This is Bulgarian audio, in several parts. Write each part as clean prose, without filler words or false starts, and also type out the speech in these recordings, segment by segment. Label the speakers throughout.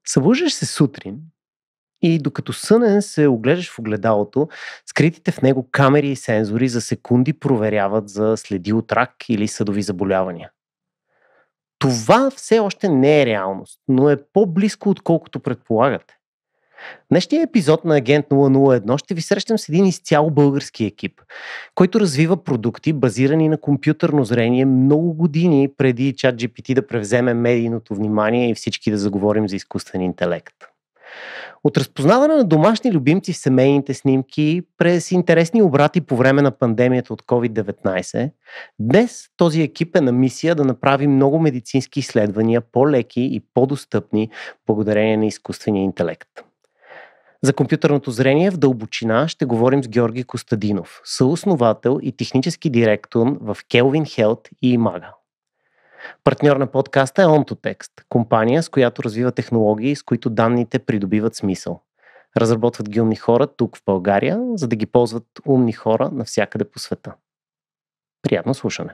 Speaker 1: Събуждаш се сутрин и докато сънен се оглеждаш в огледалото, скритите в него камери и сензори за секунди проверяват за следи от рак или съдови заболявания. Това все още не е реалност, но е по-близко отколкото предполагате. В днешния епизод на Агент 001 ще ви срещам с един изцяло български екип, който развива продукти, базирани на компютърно зрение много години преди ChatGPT да превземе медийното внимание и всички да заговорим за изкуствен интелект. От разпознаване на домашни любимци в семейните снимки през интересни обрати по време на пандемията от COVID-19, днес този екип е на мисия да направи много медицински изследвания по-леки и по-достъпни благодарение на изкуствения интелект. За компютърното зрение в дълбочина ще говорим с Георги Костадинов, съосновател и технически директор в Kelvin Health и Imaga. Партньор на подкаста е OntoText, компания, с която развива технологии, с които данните придобиват смисъл. Разработват ги умни хора тук в България, за да ги ползват умни хора навсякъде по света. Приятно слушане!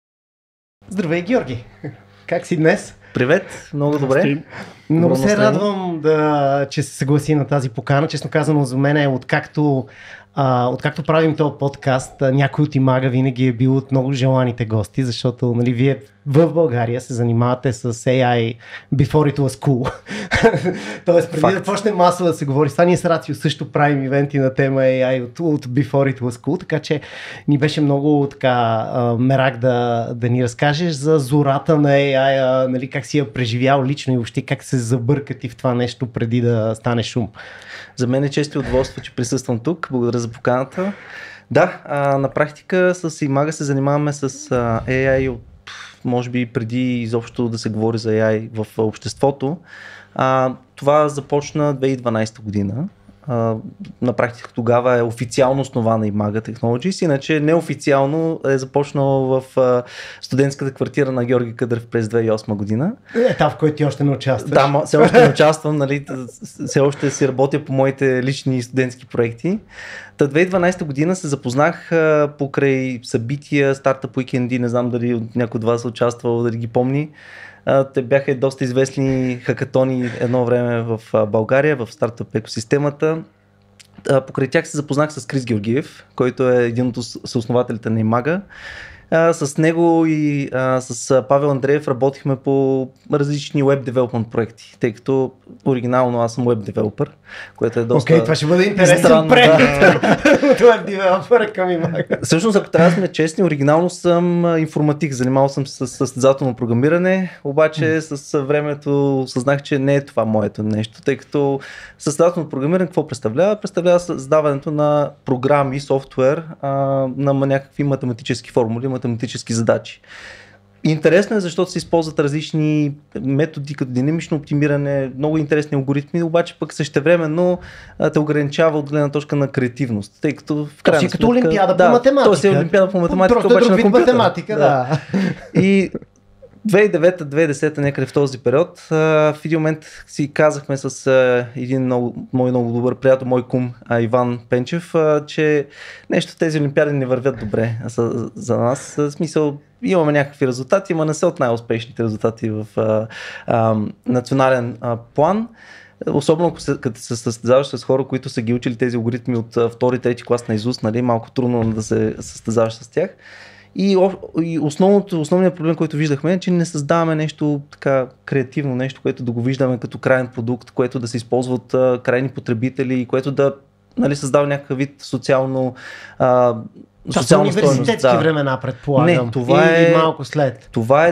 Speaker 2: Здравей, Георги! Как си днес?
Speaker 3: Привет, много добре.
Speaker 2: Много се радвам, че се съгласи на тази покана. Честно казано, за мен е откакто правим този подкаст, някой от Imaga винаги е бил от много желаните гости, защото вие в България се занимавате с AI before it was cool. Тоест, преди да почне масово да се говори, сега ние с Рацио също правим ивенти на тема AI от before it was cool, така че ни беше много мерак да ни разкажеш за зората на AI, как си я преживял лично и въобще как се забърка ти в това нещо преди да стане шум.
Speaker 3: За мен е чест и удоволствие, че присъствам тук. Благодаря за поканата. Да, на практика с Imaga се занимаваме с AI от, може би преди изобщо да се говори за AI в обществото. Това започна 2012 година. На практика тогава е официално основана Imaga Technologies, иначе неофициално е започнал в студентската квартира на Георги Къдрев през 2008 година.
Speaker 2: Етап, в който ти още не участваш.
Speaker 3: Да, все още не участвам, все още си работя по моите лични студентски проекти. Та 2012 година се запознах покрай събития, стартъп уикенди, не знам дали някой от вас е участвал, дали ги помни. Те бяха доста известни хакатони едно време в България, в стартъп екосистемата. Покрай тях се запознах с Крис Георгиев, който е един от съоснователите на Imaga. С него и с Павел Андреев работихме по различни web development проекти, тъй като оригинално аз съм web девелопър, което е доста...
Speaker 2: Окей, това ще бъде интересен преход от web девелопър към Imaga.
Speaker 3: Всъщност, ако трябва да сме честни, оригинално съм информатик, занимавал съм се с състезателно програмиране, обаче с времето съзнах, че не е това моето нещо, тъй като състезателно програмиране какво представлява? Представлява създаването на програми, софтуер на някакви математически формули, математически задачи. Интересно е, защото се използват различни методи, като динамично оптимиране, много интересни алгоритми, обаче пък същевременно те ограничава от гледна точка на креативност, тъй като в крайна сметка...
Speaker 2: като олимпиада по математика.
Speaker 3: То си е олимпиада по математика,
Speaker 2: просто
Speaker 3: обаче на компютър.
Speaker 2: Математика, да.
Speaker 3: И 2009-2010 някъде в този период, в един момент си казахме с един много добър приятел, мой кум Иван Пенчев, че нещо тези олимпиади не вървят добре за нас. В смисъл, имаме някакви резултати, но не са от най-успешните резултати в национален план. Особено като се състезаваш с хора, които са ги учили тези алгоритми от втори-трети клас наизуст, малко трудно да се състезаваш с тях. И основният проблем, който виждахме е, че не създаваме нещо така креативно, нещо, което да го виждаме като крайен продукт, което да се използва от крайни потребители, което да създава някакъв вид социална
Speaker 2: университетски времена, предполагам.
Speaker 3: Не, това е
Speaker 2: малко след.
Speaker 3: Това е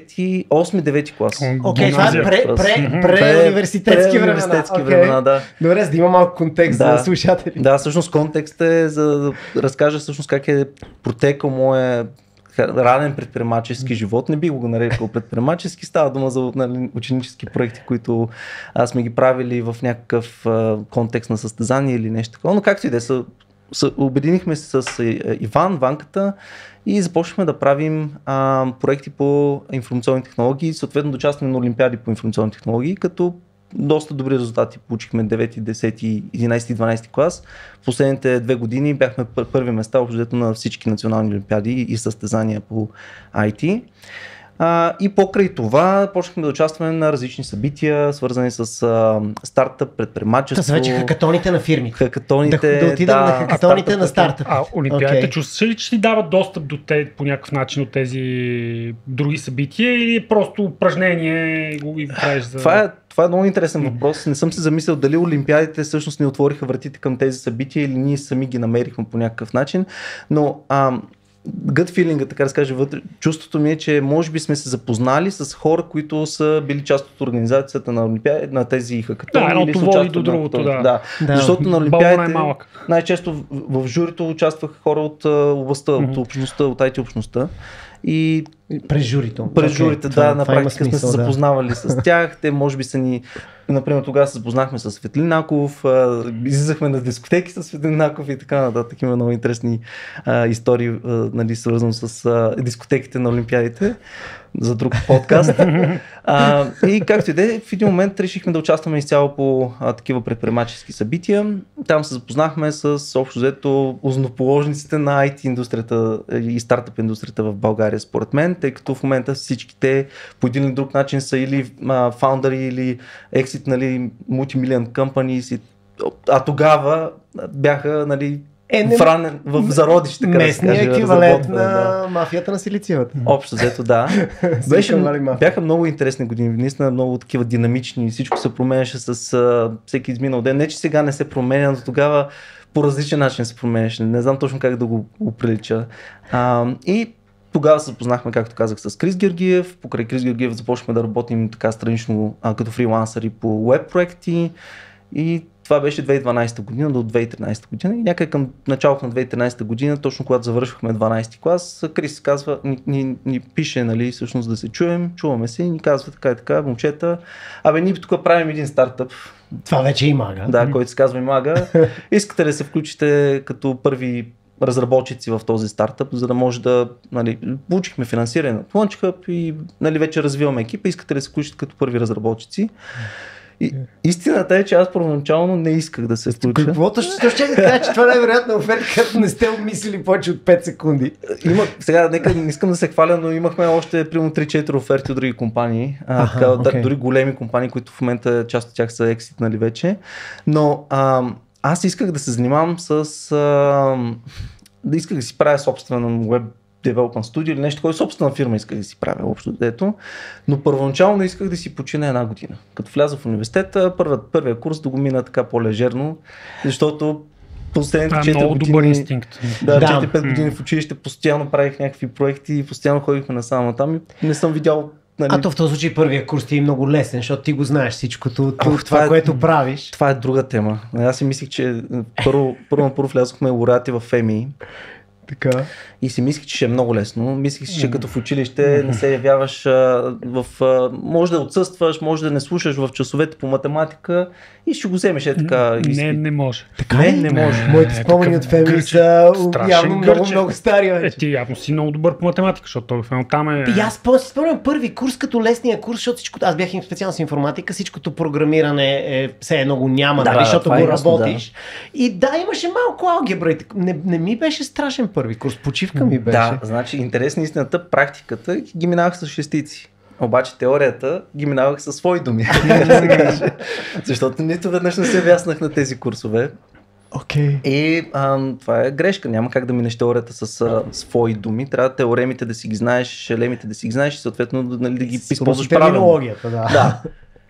Speaker 3: 8-9 клас.
Speaker 2: Окей, това е преуниверситетски времена.
Speaker 3: Да.
Speaker 2: Добре, за да има малко контекст за слушатели.
Speaker 3: Да, всъщност контекст е за да разкажа всъщност как е протекал моя ранен предприемачески живот. Не би го нарекал предприемачески, става дума за ученически проекти, които сме ги правили в някакъв контекст на състезание или нещо такова, но както и да е, обединихме се с Иван, Ванката и започнахме да правим проекти по информационни технологии, съответно да участваме на олимпиади по информационни технологии, като доста добри резултати получихме 9, 10, 11 и 12 клас. В последните 2 години бяхме първи места общо на всички национални олимпиади и състезания по IT. И покрай това почнахме да участваме на различни събития, свързани с стартъп, предприемачество.
Speaker 2: Това са вече хакатоните на фирмите.
Speaker 3: Хакатоните,
Speaker 2: да отидем на хакатоните на стартъп.
Speaker 4: Олимпиадите чувстваш ли, че ти дават достъп до те по някакъв начин от тези други събития или е просто упражнение и го правиш за...
Speaker 3: Това е много интересен въпрос. Не съм се замислял дали олимпиадите всъщност ни отвориха вратите към тези събития или ние сами ги намерихме по някакъв начин, но gut feeling, така да се каже, чувството ми е, че може би сме се запознали с хора, които са били част от организацията на олимпиади, на тези хакатони.
Speaker 4: Да, едното води до другото, да.
Speaker 3: Защото на олимпиадите
Speaker 4: най-често
Speaker 3: в журито участваха хора от областта, от общността, от IT общността. И
Speaker 2: през журито.
Speaker 3: През журите, да, на практика сме се запознавали с тях. Те може би са ни... Например, тогава се запознахме с Светлин Наков, излизахме на дискотеки с Светлин Наков и така нататък. Има много интересни истории, нали, свързано с дискотеките на олимпиадите за друг подкаст. И както и да е, в един момент решихме да участваме изцяло по такива предприемачески събития. Там се запознахме с общо взето основоположниците на IT индустрията и стартъп индустрията в България, според мен, тъй като в момента всичките по един или друг начин са или фаундъри или exit, нали, multimillion companies, а тогава бяха, нали, в зародиш, така
Speaker 2: местния да се каже, еквивалент на мафията на Силициевата.
Speaker 3: Общо взето, да. Бяха много интересни години, наистина много такива динамични, всичко се променяше с всеки изминал ден. Не, че сега не се променя, но тогава по различен начин се променяше. Не знам точно как да го прилича. И тогава се запознахме, както казах, с Крис Георгиев. Покрай Крис Георгиев започнахме да работим така странично като фрилансъри по веб проекти и това беше 2012 година до 2013 година и някъде към началото на 2013 година, точно когато завършвахме 12 клас, Крис казва, ни пише, нали, всъщност да се чуваме се и ни казва така и така, момчета, ние тук правим един стартъп.
Speaker 2: Това вече Имага.
Speaker 3: Да, който се казва Имага. Искате ли да се включите като първи разработчици в този стартъп, за да може да, нали, получихме финансиране от Launch Hub и, нали, вече развиваме екипа, искате да се включите като първи разработчици. И истината е, че аз първоначално не исках да се включа.
Speaker 2: Каквото ще кажа, че това най-вероятно е оферта, като не сте обмислили повече от 5 секунди.
Speaker 3: Сега, не искам да се хваля, но имахме още примерно 3-4 оферти от други компании. Дори големи компании, които в момента част от тях са екситнали вече. Но аз исках да се занимавам да исках да си правя собствена веб Development Studio или нещо, което собствена фирма исках да си правя общо дето, но първоначално исках да си почина една година. Като вляза в университета, първия курс да го мина така по-лежерно, защото последните 4 години...
Speaker 4: много добър инстинкт.
Speaker 3: Да, 4-5 години в училище постоянно правих някакви проекти и постоянно ходихме насам натам и не съм видял.
Speaker 2: Нали... то в този случай първия курс ти е много лесен, защото ти го знаеш всичкото, това което правиш.
Speaker 3: Това е друга тема. Аз си мислих, че първо влязохме лауреати в ФМИ.
Speaker 2: Така.
Speaker 3: И си мислих, че ще е много лесно. Мислих си, че като в училище не се явяваш може да отсъстваш, може да не слушаш в часовете по математика и ще го вземеш така.
Speaker 4: Не може.
Speaker 2: Така не може. Моите спомени от ФМИ са явно много стари вече.
Speaker 4: Ти явно си много добър по математика, защото там е...
Speaker 2: И аз си спомням първи курс като лесния курс, защото всичко, аз бях специално с информатика, всичкото програмиране е все едно го няма, нали, защото го работиш. И имаше малко алгебра. Не ми беше страшен първи курс, почивка ми беше.
Speaker 3: Да, значи интересна истината, практиката ги минавах с шестици. Обаче теорията ги минавах със свои думи. Защото нито веднъж не се вяснах на тези курсове.
Speaker 2: Okay.
Speaker 3: И това е грешка. Няма как да минеш теорията с свои думи. Трябва теоремите да си ги знаеш, шелемите да си ги знаеш и съответно да ги използваш правилно. Да.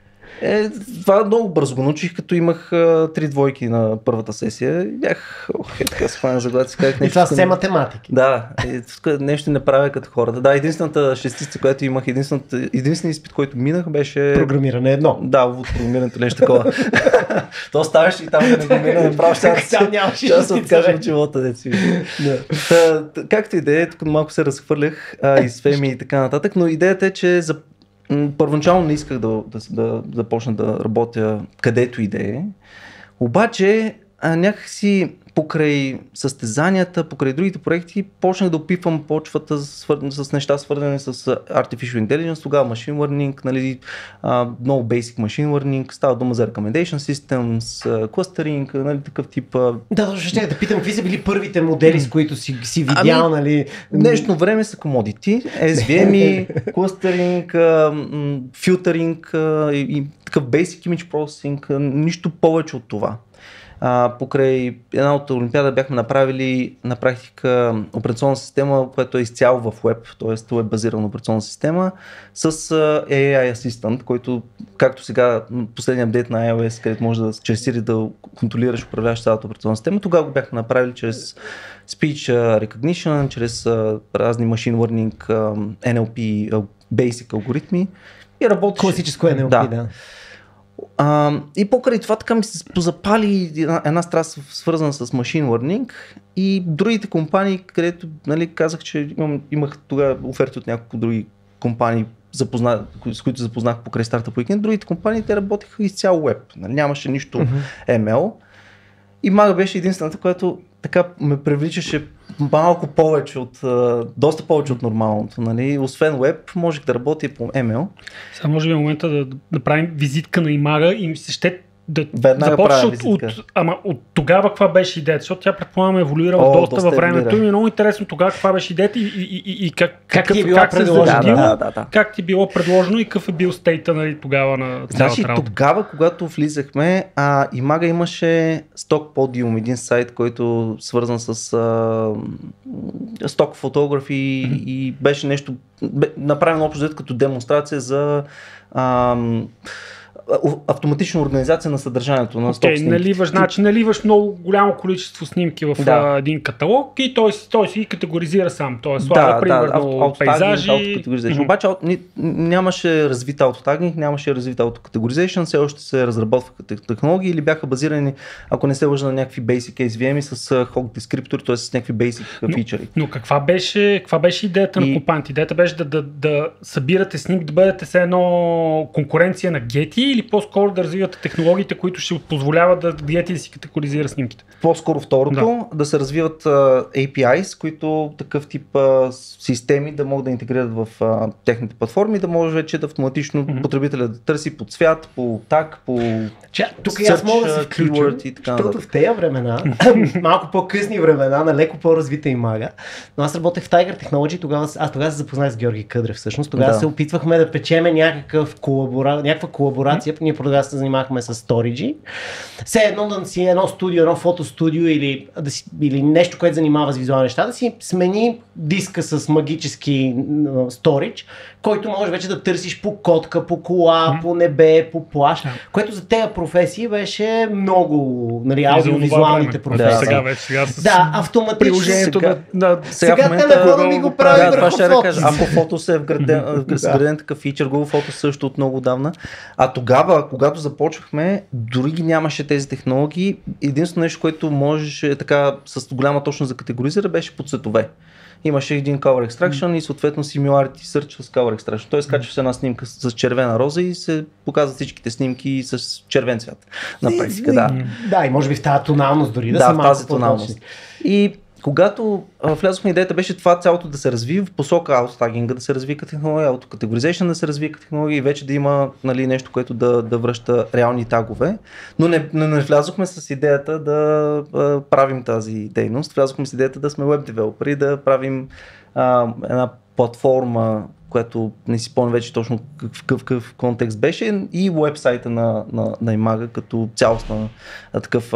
Speaker 3: Това много бързо го научих, като имах 3 двойки на първата сесия и бях така се хвана за глад си казах нещо.
Speaker 2: И това все математики.
Speaker 3: Да, нещо не правя като хората. Да, единствената шестица, която имах, единственият изпит, който минах беше...
Speaker 2: Програмиране едно.
Speaker 3: Да, от програмирането нещо такова. То ставаше и там да не го мина, направо ще се откажа от живота, деца. Както и да е, тук малко се разхвърлях из ФМИ и така нататък, но идеята е, че първоначално не исках да започна да работя където и да е. Обаче някакси покрай състезанията, покрай другите проекти, почнах да опитвам почвата с неща свързани с Artificial Intelligence, тогава Machine Learning, нали, много basic Machine Learning, става дума за Recommendation Systems, Clustering, нали, такъв тип.
Speaker 2: Да, ще да питам, какви са били първите модели, с които си видял, нали?
Speaker 3: Днешно време са commodity, SVM, Clustering, Filtering и такъв Basic Image Processing, нищо повече от това. Покрай една от Олимпиада бяхме направили на практика операционна система, която е изцяло в веб, т.е. веб базирана операционна система с AI Assistant, който както сега последния апдейт на iOS, където може да чрез Siri да контролираш, управляваш цялата операционна система, тогава го бяхме направили чрез Speech Recognition, чрез разни Machine Learning, NLP, Basic алгоритми и работеше.
Speaker 2: Класическо NLP, да.
Speaker 3: И покрай това така ми се позапали една страст свързана с Machine Learning и другите компании, където, нали, казах, че имах тогава оферти от няколко други компании, с които запознах покрай Startup Weekend. Другите компании те работеха изцяло web, нали, нямаше нищо ML и Мага беше единствената, която така ме привличаше малко повече доста повече от нормалното, нали? Освен веб, можех да работя по ML.
Speaker 4: Сега може би е момента да направим визитка на Имага и се ще да
Speaker 3: започнеш
Speaker 4: от тогава каква беше идеята, защото тя предполагам еволюирала доста във времето и е много интересно тогава каква беше идеята и как ти е било предложено, как ти е било предложено и какъв е бил стейта, нали, тогава на цялата работа.
Speaker 3: Тогава, когато влизахме, Имага имаше сток подиум, един сайт, който свързан с сток фотографии и беше нещо направено общо като демонстрация за автоматична организация на съдържанието на сток снимки.
Speaker 4: Наливаш много голямо количество снимки в един каталог и той си гаризира сам. Той слага примерно пейзажи.
Speaker 3: Обаче нямаше развит аутотагинг, нямаше развит аутокатегоризейшн, все още се разработваха технологии или бяха базирани, ако не се лъжа, на някакви basic SVM с hog дескриптори, т.е. с някакви basic фичъри.
Speaker 4: Но каква беше идеята на компанията? Идеята беше да събирате снимки, да бъдете с едно конкуренция на Getty или по-скоро да развивате технологиите, които ще позволяват да Getty да си категоризира снимките?
Speaker 3: По-скоро второто, да се развиват APIs, които такъв тип системи да могат да интегрират в техните платформи, да може вече да автоматично потребителя да търси по цвят, по таг, по
Speaker 2: тук аз мога да се включа, защото в тези времена, малко по-късни времена, на леко по-развита Имага, но аз работех в Tiger Technology, тогава се запознах с Георги Къдрев всъщност, тогава се опитвахме да печеме някаква колаборация, ние тогава се занимахме с Storage. Все едно да си едно студио, едно фотостудио или нещо, което занимава с визуални неща, да си смени диска с магически Storage, който може вече да търсиш по котка, по кола, по небе, по плаж, което за тези професии беше много, нали, аудиовизуалните професии.
Speaker 4: Сега
Speaker 2: автоматично.
Speaker 4: Приложението
Speaker 2: сега в момента ми го прави върху фото.
Speaker 3: Ако фото се е вграден такъв фичър, Google Фото също от много давна. А тогава, когато започвахме, дори ги нямаше тези технологии. Единствено нещо, което можеше така с голяма точност да категоризира, беше по цветове. Имаше един Color Extraction и съответно Similarity Search с Color Extraction. Той скача се една снимка с червена роза и се показват всичките снимки с червен цвят. На практика,
Speaker 2: да, и може би в тази тоналност дори да
Speaker 3: са
Speaker 2: малко
Speaker 3: тази тоналност. И когато влязохме, идеята беше това цялото да се развие в посока аутотагинга, да се развие технология, аутокатегоризейшн да се развие технология и вече да има, нали, нещо, което да връща реални тагове. Но не влязохме с идеята да правим тази дейност. Влязохме с идеята да сме веб девелопери, да правим една платформа, която не си спомням вече точно какъв контекст беше, и уебсайта на Имага като цялостна такъв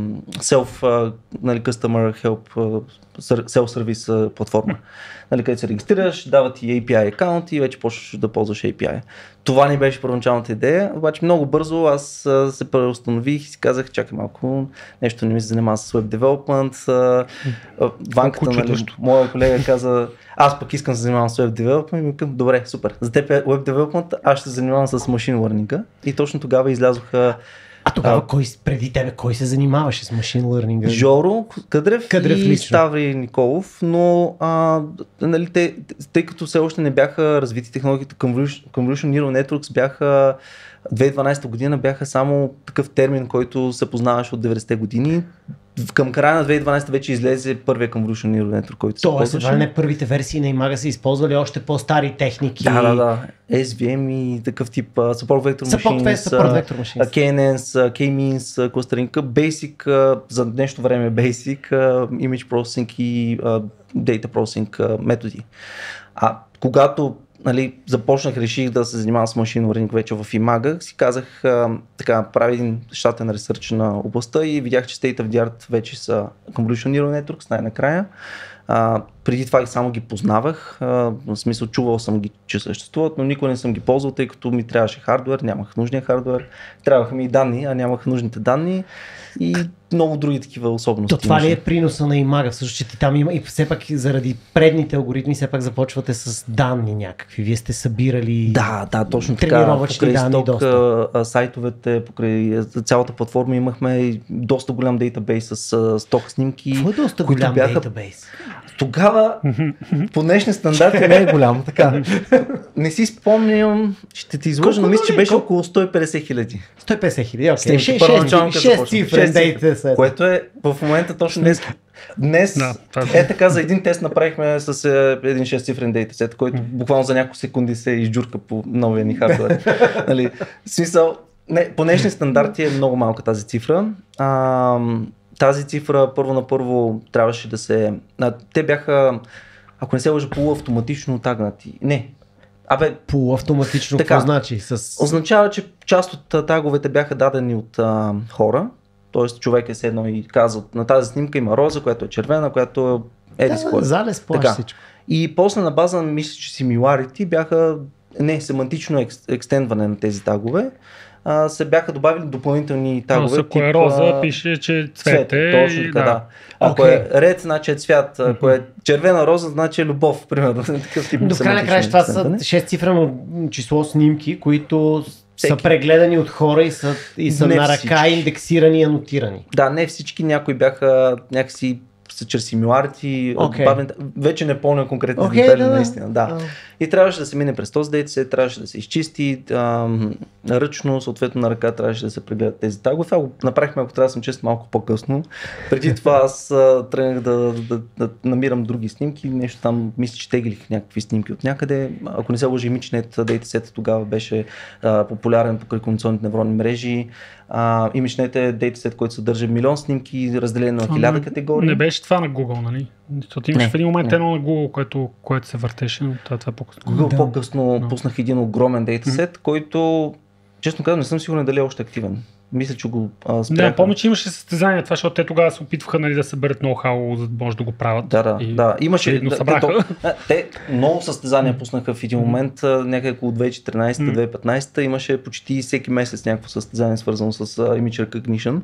Speaker 3: нали, customer help self-service платформа. Нали, където се регистрираш, дават ти API аккаунт и вече почваш да ползваш API. Това ни беше първоначалната идея, обаче много бързо аз се преустанових и си казах, чакай малко, нещо не ми се занимава с Web Development. Ванката, нали, моя колега каза, аз пък искам да се занимавам с Web Development и ми казвам, добре, супер, за теб е Web Development, аз ще се занимавам с Machine Learning. И точно тогава излязоха.
Speaker 2: А тогава преди тебе кой се занимаваше с Machine Learning?
Speaker 3: Жоро Къдрев и Ставри Николов, но нали, тъй като все още не бяха развити технологиите, Convolution Neural Networks бяха 2012 година бяха само такъв термин, който се познаваше от 90-те години. към края на 2012 вече излезе първия Convolution Neural Network, който се ползваше.
Speaker 2: Тоест, не първите версии на Imaga са използвали още по-стари техники.
Speaker 3: Да. SVM и такъв тип Support Vector Machines, KNNs, K-Means, Clustering, Basic, за днешно време Basic, Image Processing и Data Processing методи. Когато започнах, реших да се занимавам с машин learning вече в Imaga, си казах, правя един щатен ресърч на областта и видях, че State of the Art вече са Convolution Neural Networks най-накрая. Преди това само ги познавах, в смисъл чувал съм ги, че съществуват, но никога не съм ги ползвал, тъй като ми трябваше хардуер, нямах нужния хардуер, трябваха ми и данни, а нямах нужните данни и много други такива особености.
Speaker 2: Това ли е приноса на Imaga? Всъщност, че там има и все пак заради предните алгоритми все пак започвате с данни някакви. Вие сте събирали
Speaker 3: да, точно така. Покрай сток сайтовете, покрай цялата платформа имахме доста голям дейтабейс с сток снимки.
Speaker 2: Какво е доста голям дейтабейс?
Speaker 3: Тогава по днешни стандарти не е голям. Така. Не си спомням, ще ти излъжа, но мисля, че беше около 150 хиляди.
Speaker 2: 150 хиляди, окей. 6 цифрен дейтасет.
Speaker 3: Което е в момента точно днес така за един тест направихме с един 6-цифрен дейтасет, който буквално за няколко секунди се изджурка по новия ни хардуер. Смисъл, по днешни стандарти е много малка тази цифра. Тази цифра първо трябваше да се... Те бяха, ако не се лъжа, полуавтоматично тагнати.
Speaker 2: Полуавтоматично какво значи?
Speaker 3: Означава, че част от таговете бяха дадени от хора, т.е. човек е седнал и казал, на тази снимка има роза, която е червена, която е
Speaker 2: залез плащ всичко.
Speaker 3: И после на база, мисля, че similarity бяха семантично екстендване на тези тагове. Се бяха добавили допълнителни тагове.
Speaker 4: Ако е роза, пише, че цвет е.
Speaker 3: Точно така, да. Ако е ред, значи е цвят. Ако е червена роза, значи е любов. Примерно.
Speaker 2: До край на края това са 6 цифрено число снимки, които са прегледани от хора и са на ръка индексирани и анотирани.
Speaker 3: Да, не всички, някои бяха някакси чрез similarity, вече не помня конкретни детайли наистина. Да. И трябваше да се мине през този дейтасет, трябваше да се изчисти ръчно, съответно на ръка трябваше да се прегледат тези тагове. Това го направихме, ако трябва да съм чест, малко по-късно. Преди това аз тръгнах да намирам други снимки, нещо там, мисля, че теглих някакви снимки от някъде. Ако не се лъжи, ImageNet дейтасет тогава беше популярен покрай кондиционните невронни мрежи. ImageNet е дейтасет, който съдържа милион снимки, разделени на 1000 категории.
Speaker 4: Не беше това на Google, нали? Защото имаш в един момент едно на Google, което се въртеше, но това е по-късно.
Speaker 3: Google по-късно пуснах един огромен дейтасет, който, честно казвам, не съм сигурен дали е още активен. Мисля, че го спряха.
Speaker 4: Не, помня, че имаше състезания това, защото те тогава се опитваха да съберат ноу-хау, за да може да го правят.
Speaker 3: Да. Имаше. Те много състезания пуснаха в един момент, някъде около 2014-2015 имаше почти всеки месец някакво състезание, свързано с Image Recognition.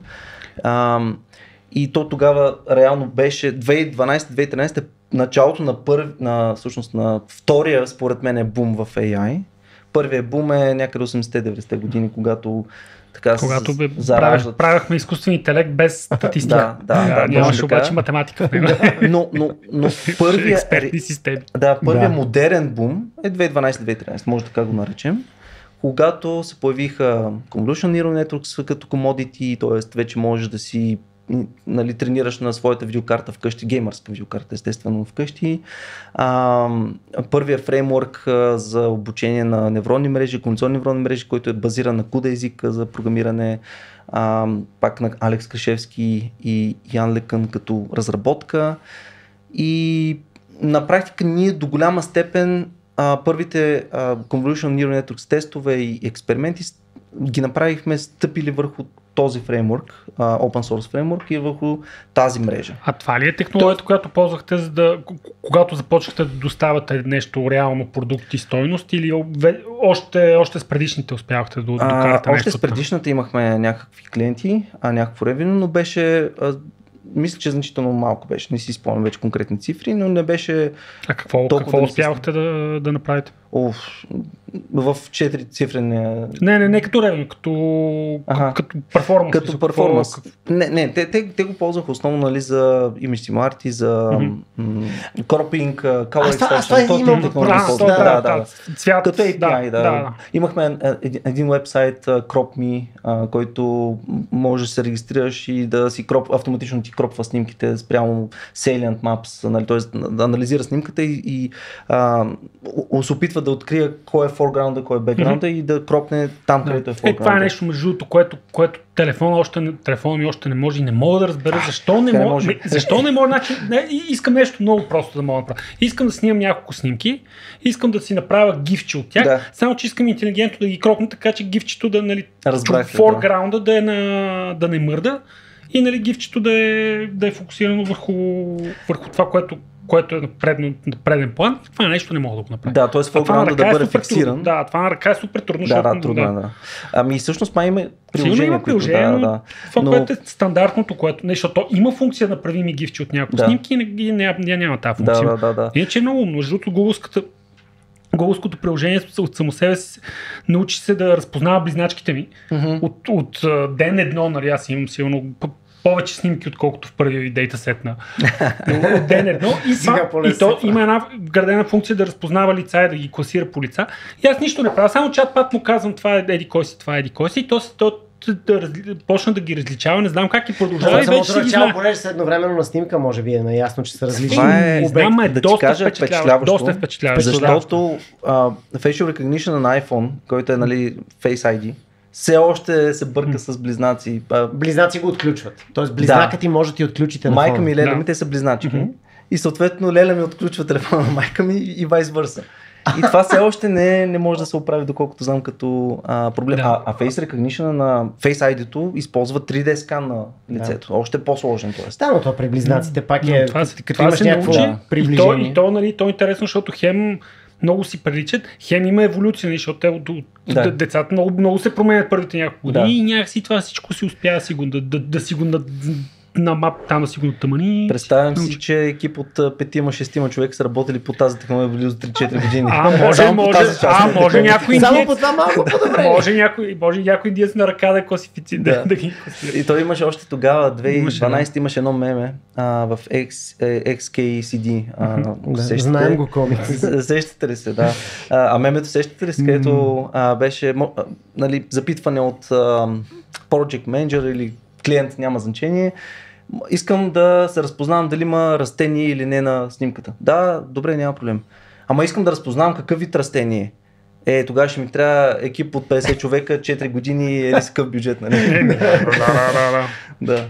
Speaker 3: И то тогава реално беше 2012-2013 началото на втория, според мен, е бум в AI. Първият бум е някъде 80-90 години, когато
Speaker 4: правихме изкуствен интелект без статистика. Нямаше обаче математика.
Speaker 3: Но първият
Speaker 4: експертни системи.
Speaker 3: Първият модерен бум е 2012-2013, може така го наречем. Когато се появиха Convolution Neural Networks като commodity, т.е. вече можеш да си тренираш на своята видеокарта вкъщи, геймърска видеокарта, естествено вкъщи. Първият фреймворк за обучение на невронни мрежи, кондиционни невронни мрежи, който е базиран на CUDA език за програмиране, пак на Алекс Крашевски и Ян Лекън като разработка. И на практика ние до голяма степен първите Convolution Neural Networks тестове и експерименти ги направихме стъпили върху този фреймворк, open source фреймворк и върху тази мрежа.
Speaker 4: А това ли е технологията, която ползвахте, когато започнахте да доставяте нещо реално продукт и стойност, или още с предишните успявахте да докарате нещо?
Speaker 3: Още с предишната имахме някакви клиенти, някакво ревеню, но беше... Мисля, че значително малко беше. Не си спомням вече конкретни цифри, но не беше...
Speaker 4: А какво успявахте да направите?
Speaker 3: В 4-цифрения...
Speaker 4: Не като ревен, като перформанс.
Speaker 3: Като перформанс. Не, те го ползвах основно, нали, за image similarity, за cropping, color
Speaker 2: extraction.
Speaker 4: Цвят.
Speaker 3: Като API, да. Имахме един вебсайт, CropMe, който може да се регистрираш и да си автоматично ти кропва снимките спрямо Salient Maps, нали, т.е. да анализира снимката и се опитва да открие кой е foreground, кой е background и да кропне там, където е foreground.
Speaker 4: Това е нещо между другото, което телефона ми още не може и не мога да разбера защо не може. Защо не може? Значи, искам нещо много просто да мога да направя. Искам да снимам няколко снимки, искам да си направя гифче от тях, само че искам интелигентно да ги кропна, така че гифчето да, нали, foreground да не мърда и, нали, гифчето да е фокусирано върху това, което е на преден план. Това нещо не мога да го направя.
Speaker 3: Да, т.е. foreground да бъде фиксиран.
Speaker 4: Да, това на ръка е супер трудно.
Speaker 3: Трудно. Ами всъщност има приложение,
Speaker 4: но което е стандартното, защото има функция да направи ми гифче от няколко снимки и няма тази функция. Иначе е много умно. Между другото, Google-ското приложение от само себе си научи се да разпознава близначките ми. От ден едно, нали, аз имам сигурно повече снимки, отколкото в първия ви дейтасет на ден едно. И то има една вградена функция да разпознава лица и да ги класира по лица. И аз нищо не правя, само чат-пат му казвам това е еди кой си, това е еди кой си. И то почна да ги различава, не знам как и продължава.
Speaker 2: Това самото начало, понеже са едновременно на снимка, може би е наясно, че са различни.
Speaker 3: Това е
Speaker 4: доста впечатляващо.
Speaker 3: Защото facial recognition на iPhone, който е, нали, Face ID, все още се бърка с близнаци.
Speaker 2: Близнаци го отключват. Тоест близнакът ти може да ти отключи телефона.
Speaker 3: Майка ми и леля ми, те са близначки. И съответно леля ми отключва телефона на майка ми и vice versa. И това все още не може да се оправи, доколкото знам, като проблем. А Face Recognition на Face ID-то използва 3D скан на лицето. Още по-сложен.
Speaker 2: Да, но това при близнаците пак е...
Speaker 4: Като имаш някакво приближение. И то е интересно, защото хем много си приличат, хем има еволюция, защото децата много се променят първите няколко години и някакси това всичко си успява да си го на мап, там да си го натъмани.
Speaker 3: Представям си, че екип от 5-6 човека са работили по тази технология близо 3-4 години.
Speaker 4: Може някой индиец.
Speaker 2: Само по това малко по-добре.
Speaker 4: Може някой индиец на ръка да класифицира. Да ги класифицира.
Speaker 3: И той имаше още тогава, 2012 имаше едно меме в XKCD.
Speaker 2: Знаем го комикс.
Speaker 3: Сещате ли се, да. А мемето сещате ли се, където беше, нали, запитване от Project Manager или клиент, няма значение. Искам да се разпознавам дали има растение или не на снимката. Да, добре, няма проблем. Ама искам да разпознавам какъв вид растение. Тогава ще ми трябва екип от 50 човека, 4 години или с къв бюджет, нали? Да.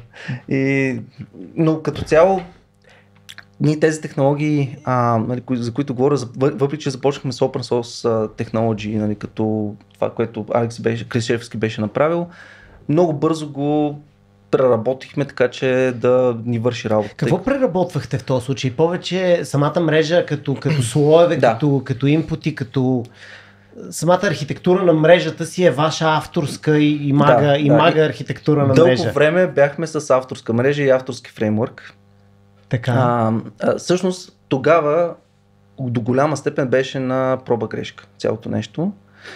Speaker 3: Но като цяло, ние тези технологии, нали, за които говоря, въпреки че започнахме с Open Source технологии, нали, като това, което Алекс Кришевски беше направил, много бързо го преработихме, така че да ни върши работа.
Speaker 2: Какво преработвахте в този случай? Повече самата мрежа като слоеве, като инпути, като самата архитектура на мрежата си е ваша авторска и мага архитектура на мрежа.
Speaker 3: Дълго време бяхме с авторска мрежа и авторски фреймворк.
Speaker 2: Така.
Speaker 3: Всъщност тогава до голяма степен беше на проба грешка цялото нещо.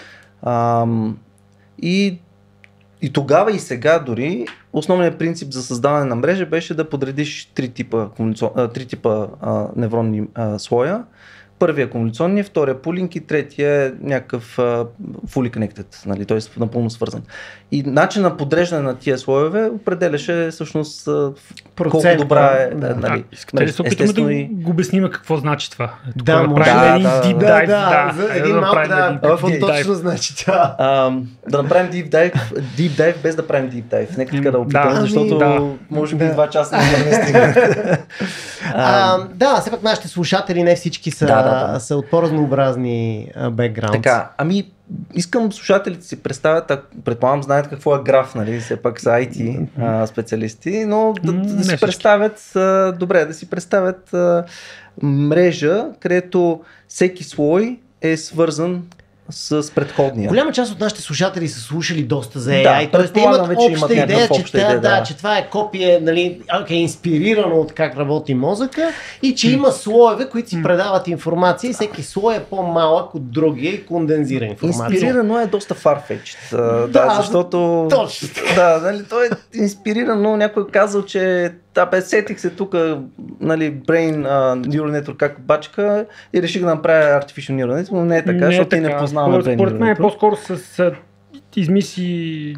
Speaker 3: И тогава и сега дори основният принцип за създаване на мрежа беше да подредиш три типа невронни слоя. Първия е комуникационния, втория пулинг и третия е някакъв fully connected, нали, т.е. напълно свързан. И начин на подреждане на тия слоеве определяше всъщност колко добра е. Нали,
Speaker 4: искате ли се опитаме да го обясним какво значи това?
Speaker 2: Да,
Speaker 4: направим един deep dive.
Speaker 2: За един малък какво точно значи това?
Speaker 3: Да направим deep dive без да правим deep dive. Нека така да опитаме, защото може би 2 часа не стигнем.
Speaker 2: Да, все пак нашите слушатели не всички са от по-разнообразни бекграунди.
Speaker 3: Така, искам слушателите си представят, предполагам знаят какво е граф, нали, все пак са IT специалисти, но да си представят, да си представят мрежа, където всеки слой е свързан с предходния.
Speaker 2: Голяма част от нашите слушатели са слушали доста за AI, т.е. те имат обща идея, че това е копие, нали, инспирирано от как работи мозъка и че има слоеве, които си предават информация и всеки слой е по-малък от другия и кондензира информация.
Speaker 3: Инспирирано е доста farfetched, защото...
Speaker 2: Точно.
Speaker 3: Да, нали, то е инспирирано, някой казал, че сетих се тук, нали, Brain Neural Network как бачка и реших да направя Artificial Neural Network, но не е така, защото не познаваме Brain Neural Network.
Speaker 4: Според мен по-скоро с измисли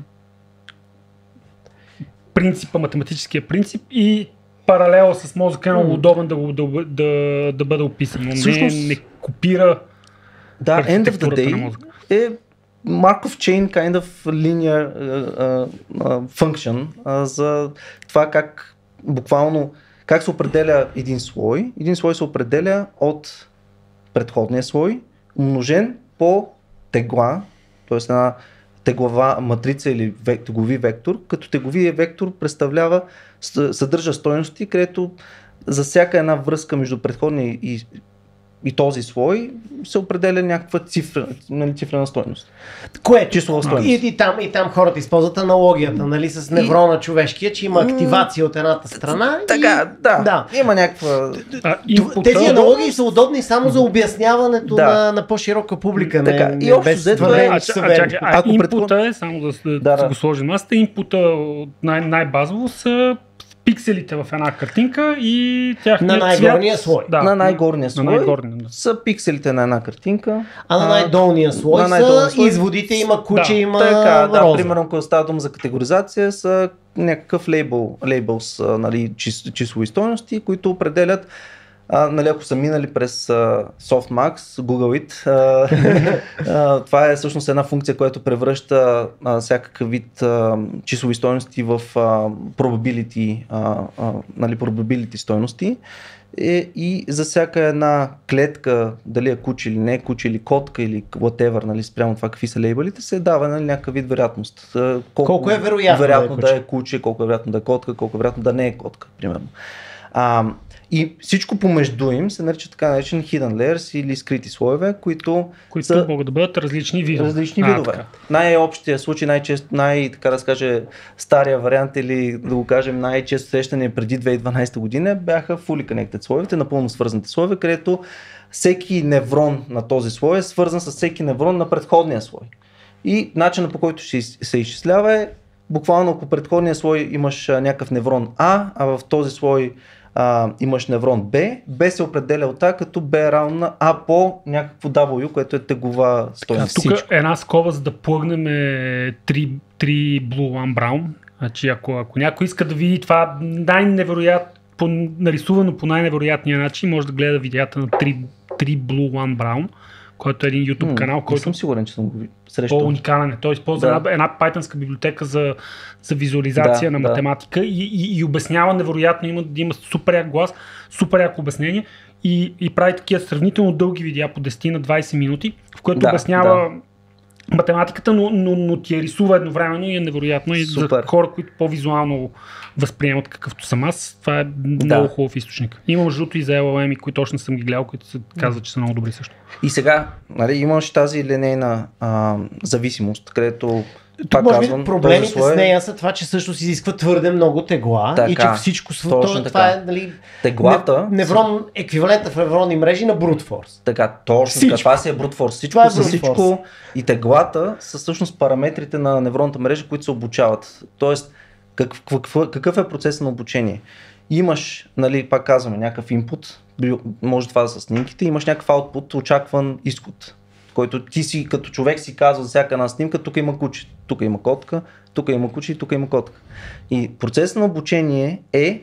Speaker 4: принципа, математическия принцип и паралел с мозъка е много удобен да бъде описан, но не копира
Speaker 3: end of the day е Markov chain kind of linear function за това как буквално как се определя един слой. Един слой се определя от предходния слой, умножен по тегла, т.е. една теглова матрица или теглови вектор, като тегловия вектор съдържа стойности, където за всяка една връзка между предходния и този слой се определя някаква цифрена стойност.
Speaker 2: Кое?
Speaker 3: Числова стойност.
Speaker 2: И там хората използват аналогията, нали, с неврона човешкия, че има активация от едната страна.
Speaker 3: Така, да. Има някаква...
Speaker 2: Тези аналогии са удобни само за обясняването на по-широка публика.
Speaker 3: Така. И общо взето
Speaker 4: инпута е, само да го сложим масата, инпута най-базово са пикселите в една картинка и тяхният
Speaker 2: на най-горния слой.
Speaker 3: Да, на най-горния слой са пикселите на една картинка.
Speaker 2: А на най-долния слой са изводите, има куче, има роза.
Speaker 3: Примерно, ако става дума за категоризация, са някакъв лейбъл с числови стойности, които определят нали, ако са минали през Softmax, Google It, това е всъщност една функция, която превръща всякакъв вид числови стойности в probability стойности. И за всяка една клетка, дали е куче или не е куче или котка или whatever, нали, спрямо това какви са лейбълите, се дава някакъв вид вероятност.
Speaker 2: Колко е вероятно
Speaker 3: да е куче, колко е вероятно да е котка, колко е вероятно да не е котка, примерно. И всичко помежду им се нарича така наречен hidden layers или скрити слоеве, които
Speaker 4: могат да бъдат различни видове.
Speaker 3: Най-общия случай, така да се каже, стария вариант или да го кажем най-често срещания преди 2012 година бяха fully connected слоевете, напълно свързаните слоеве, където всеки неврон на този слой е свързан с всеки неврон на предходния слой. И начинът, по който се изчислява е буквално ако предходния слой имаш някакъв неврон А в този слой имаш неврон Б се определя от А, като Б е равно на А по някакво W, което е теглова стойност.
Speaker 4: Тук една скоба, за да плъгнем 3 Blue One Brown. Значи, ако някой иска да види това нарисувано по най-невероятния начин, може да гледа видеята на 3 Blue One Brown, който е един YouTube канал, който
Speaker 3: съм сигурен, че съм го срещал.
Speaker 4: По-уникален е. Той използва една Python-ска библиотека за визуализация на математика и обяснява невероятно, има супер як глас, супер як обяснение и прави такива сравнително дълги видеа по 10 на 20 минути, в което обяснява математиката, но ти я рисува едновременно и е невероятно. И за хора, които по-визуално възприемат какъвто съм аз, това е много хубав източник. Има жуто и за LLM, които точно съм ги гледал, които се казват, че са много добри също.
Speaker 3: И сега, нали, имаш тази линейна зависимост, където
Speaker 2: проблемите с нея са това, че също си изисква твърде много тегла и че всичко това е, нали, неврон, еквивалента в невронни мрежи на brute force.
Speaker 3: Така, точно. Това си е brute force. Всичко и теглата са всъщност параметрите на невронната мрежа, които се обучават. Тоест, какъв е процесът на обучение? Имаш, нали, пак казваме, някакъв input, може това да са снимките, имаш някакъв output, очакван изход, който ти си като човек си казва за всяка една снимка, тук има куче, тук има котка, тук има куче и тук има котка. И процесът на обучение е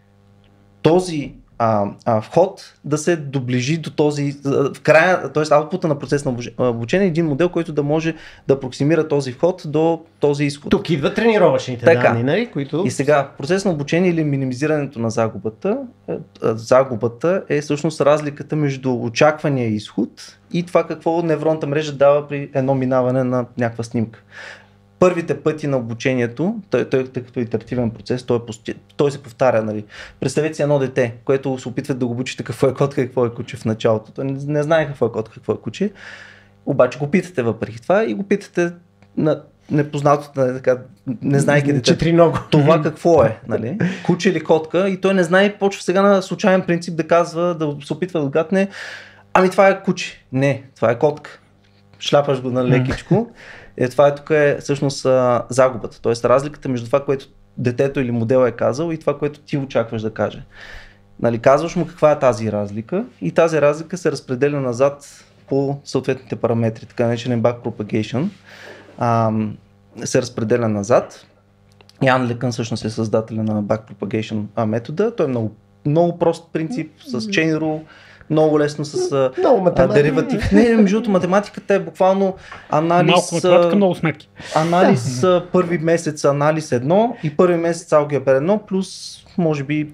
Speaker 3: този вход да се доближи до този, в края, т.е. аутпута на процес на обучение е един модел, който да може да апроксимира този вход до този изход.
Speaker 2: Тук идват тренировъчните данни, нали, които...
Speaker 3: И сега, процес на обучение или минимизирането на загубата е всъщност разликата между очаквания изход и това какво невронната мрежа дава при едно минаване на някаква снимка. Първите пъти на обучението, тъй като итеративен процес, той се повтаря. Нали. Представете си едно дете, което се опитва да го обучите какво е котка и какво е куче в началото. Той не знае какво е котка, какво е куче. обаче го питате въпреки това и го питате на непознатото, така, не знаеки детето това какво е, нали? Куче или котка, и той не знае, почва сега на случайен принцип да казва, да се опитва да отгадне, ами това е куче. Не, това е котка. Шляпаш го на лекичко. Това тук е всъщност загубата, т.е. разликата между това, което детето или модел е казал и това, което ти очакваш да каже. Нали, казваш му каква е тази разлика и тази разлика се разпределя назад по съответните параметри, така наречен backpropagation. Се разпределя назад. Ян Лекън всъщност е създателя на backpropagation метода. Той е много, много прост принцип с chain rule, много лесно с дериватив. Не, между математиката е буквално анализ.
Speaker 4: Малко математика, много сметки.
Speaker 3: Анализ първи месец, анализ 1 и първи месец алгебра 1 плюс може би.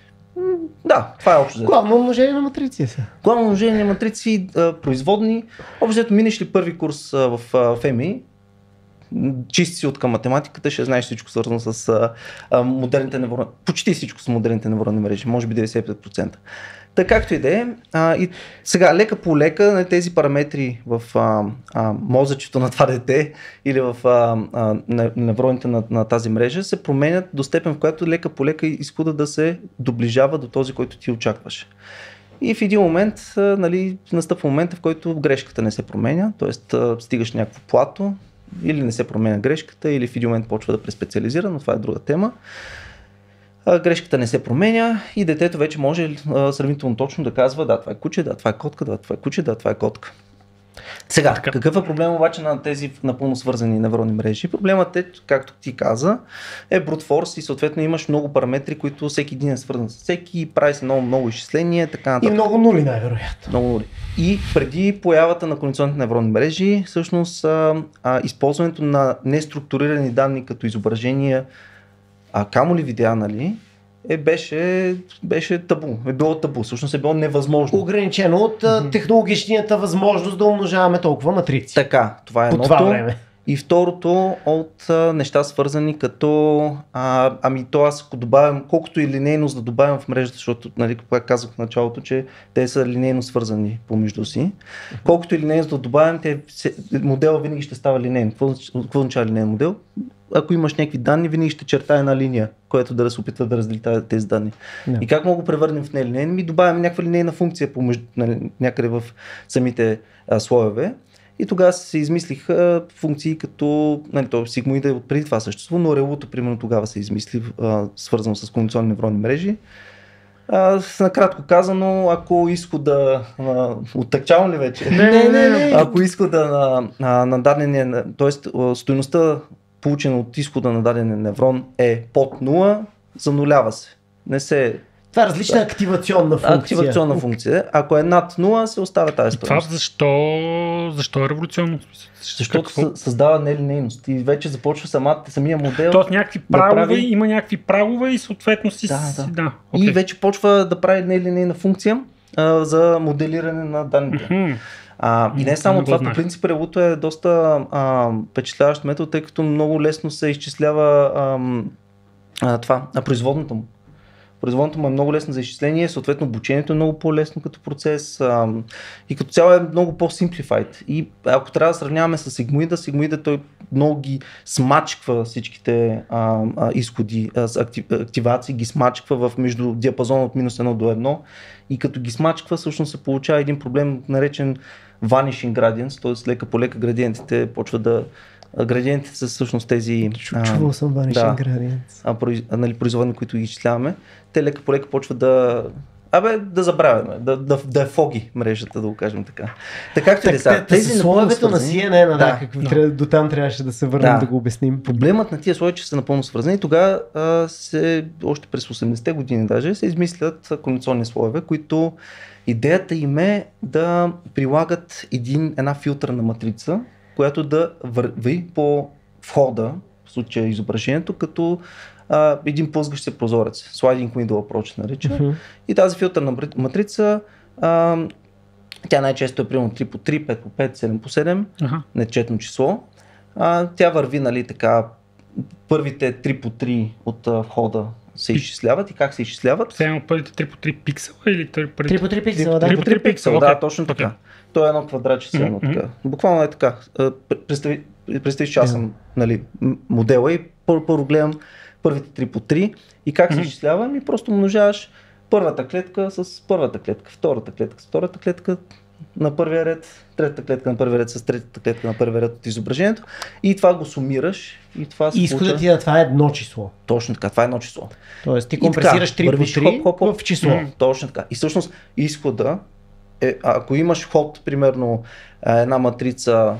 Speaker 3: Да, това е общо.
Speaker 2: Главно умножение на матрици са.
Speaker 3: Главно умножение на матрици, производни. Общо минеш ли първи курс в ФМИ, чисти си от към математиката, ще знаеш всичко свързано с модерните невронни, почти всичко с модерните невронни мрежи, може би 95%. Така както и да е. И сега лека по лека тези параметри в мозъчето на това дете или в невроните на тази мрежа се променят до степен, в която лека по лека изхода да се доближава до този, който ти очакваш. И в един момент настъпва момента, в който грешката не се променя, т.е. стигаш някакво плато, или не се променя грешката, или в един момент почва да преспециализира, но това е друга тема. Грешката не се променя и детето вече може сравнително точно да казва да, това е куче, да, това е котка, да, това е куче, да, това е котка. Сега, какъв е проблем обаче на тези напълно свързани невронни мрежи? Проблемът е, както ти каза, е brute force и съответно имаш много параметри, които всеки един е свързан с всеки, прави се много изчисления, така нататък.
Speaker 2: И много нули най-вероятно.
Speaker 3: Много нули. И преди появата на координационните невронни мрежи, всъщност използването на неструктурирани данни като изображения, камо ли видеа, нали, беше табу. Е било табу, всъщност е било невъзможно.
Speaker 2: Ограничено от технологичната възможност да умножаваме толкова матрици.
Speaker 3: Така, това е едното. И второто от неща свързани като, аз ако добавям, колкото и линейност да добавям в мрежата, защото, нали, как казах в началото, че те са линейно свързани помежду си, колкото и линейност да добавям, модела винаги ще става линейен. Какво означава линейен модел? Ако имаш някакви данни, винаги ще чертае една линия, която да се опитва да раздели тези данни. И как мога да превърнем в нелинейен? Добавяме някаква линейна функция някъде в самите слоеве. И тогава се измислиха функции като, сигмоида от преди това съществува, но релуто примерно тогава се измисли, свързано с координационни невронни мрежи. Накратко казано, ако изхода, оттъкчавам ли вече?
Speaker 2: Не.
Speaker 3: Ако изхода на дадения, т.е. стойността получена от изхода на даден неврон е под 0, занулява се. Не се.
Speaker 2: Това е различна активационна функция.
Speaker 3: Активационна функция. Ако е над 0, се оставя тази стойност.
Speaker 4: Това защо е революционно?
Speaker 3: Защото създава нелинейност и вече започва самия модел.
Speaker 4: Тоест някакви прагове, има някакви прагове и съответно си...
Speaker 3: Да. И вече почва да прави нелинейна функция за моделиране на данните. И не само това, по принцип релуто е доста впечатляващ метод, тъй като много лесно се изчислява производната му. Производното му е много лесно за изчисление, съответно обучението е много по-лесно като процес и като цяло е много по-simplified. И ако трябва да сравняваме с сигмоида, той много ги смачква всичките изходи, активации, ги смачква в между диапазона от -1 до 1 и като ги смачква всъщност се получава един проблем наречен vanishing gradients, т.е. лека по лека градиентите почват да... Градиентите са всъщност тези...
Speaker 2: Чувал съм vanishing gradients.
Speaker 3: Производни, които ги изчисляваме, те лека по лека почват да забравяме, да е фоги мрежата, да го кажем така.
Speaker 2: Тези слоевето на CNN, до там трябваше да се върнем да го обясним.
Speaker 3: Проблемът на тия слои, че са напълно свързани, и тогава още през 80-те години даже се измислят координационни слоеве, които идеята им е да прилагат една филтрна матрица, която да върви по входа, в случая изображението, като един плъзгащ се прозорец. Sliding window approach нарича. И тази филтрна матрица, тя най-често е примерно 3 по 3, 5 по 5, 7 по 7, нечетно число. Тя върви, така, първите 3 по 3 от входа се изчисляват и как се изчисляват?
Speaker 4: Сега първите 3 по 3 пиксела или
Speaker 2: 3 по 3 пиксела, да.
Speaker 3: 3 по 3 пиксела, да, точно така. То е едно квадратче си едно така. Буквално е така. Представи, че аз съм модела и първо гледам първите 3 по 3 и как се изчислява, и просто умножаваш първата клетка с първата клетка, втората клетка с втората клетка на първия ред, третата клетка на първия ред с третата клетка на първия ред от изображението и това го сумираш и това се
Speaker 2: изходът ти на това е едно число.
Speaker 3: Точно така, това е едно число.
Speaker 2: Тоест ти компресираш 3 по 3 в число.
Speaker 3: Точно така. И всъщност изхода е, ако имаш ход, примерно една матрица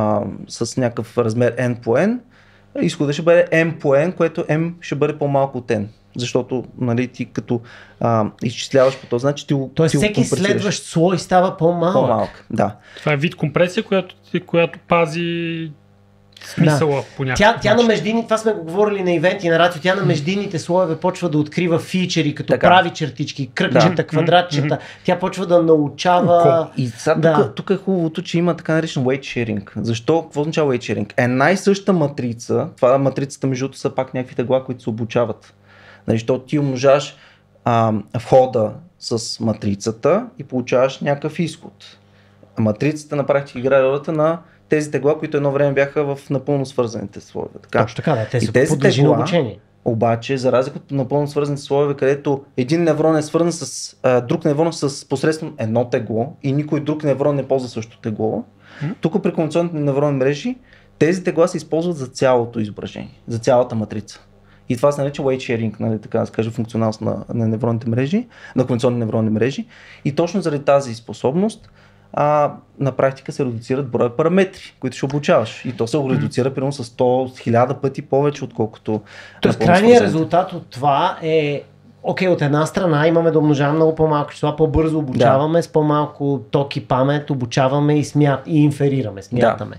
Speaker 3: с някакъв размер n по n, изходът ще бъде m по n, което m ще бъде по-малко от n. Защото нали, ти като изчисляваш по този начин, ти го
Speaker 2: тоест всеки следващ слой става по-малък.
Speaker 3: Да.
Speaker 4: Това е вид компресия, която пази смисъла по някакъв
Speaker 2: тя на междинни, това сме го говорили на ивенти на Рацио, тя на междинните слоеве почва да открива фичери, като прави чертички, кръгчета, квадратчета, тя почва да научава...
Speaker 3: И сега тук е хубавото, че има така наречен weight sharing. Защо? Какво означава weight sharing? Една и съща матрица, това матрицата между са пак някакви тегла, които се обучават. Защото ти умножаваш входа с матрицата и получаваш някакъв изход. Матрицата на практика играе ролята на тези тегла, които едно време бяха в напълно свързаните слоеве.
Speaker 2: Точно така, да, те са подлежи на обучение.
Speaker 3: Обаче, за разлика от напълно свързаните слоеве, където един неврон е свързан с друг неврон с посредством едно тегло и никой друг неврон не ползва също тегло, тук при конвенционните невронни мрежи тези тегла се използват за цялото изображение, за цялата матрица. И това се нарича weight sharing, нали, така да се каже, функционалност на невронните мрежи, на конвенционни невронни мрежи. И точно заради тази способност на практика се редуцират броя параметри, които ще обучаваш. И то се редуцира примерно с 100-1000 пъти повече, отколкото...
Speaker 2: Тоест крайният резултат от това е окей, от една страна имаме да умножаваме много по-малко числа, по-бързо обучаваме, с по-малко ток и памет, обучаваме и инферираме, смятаме.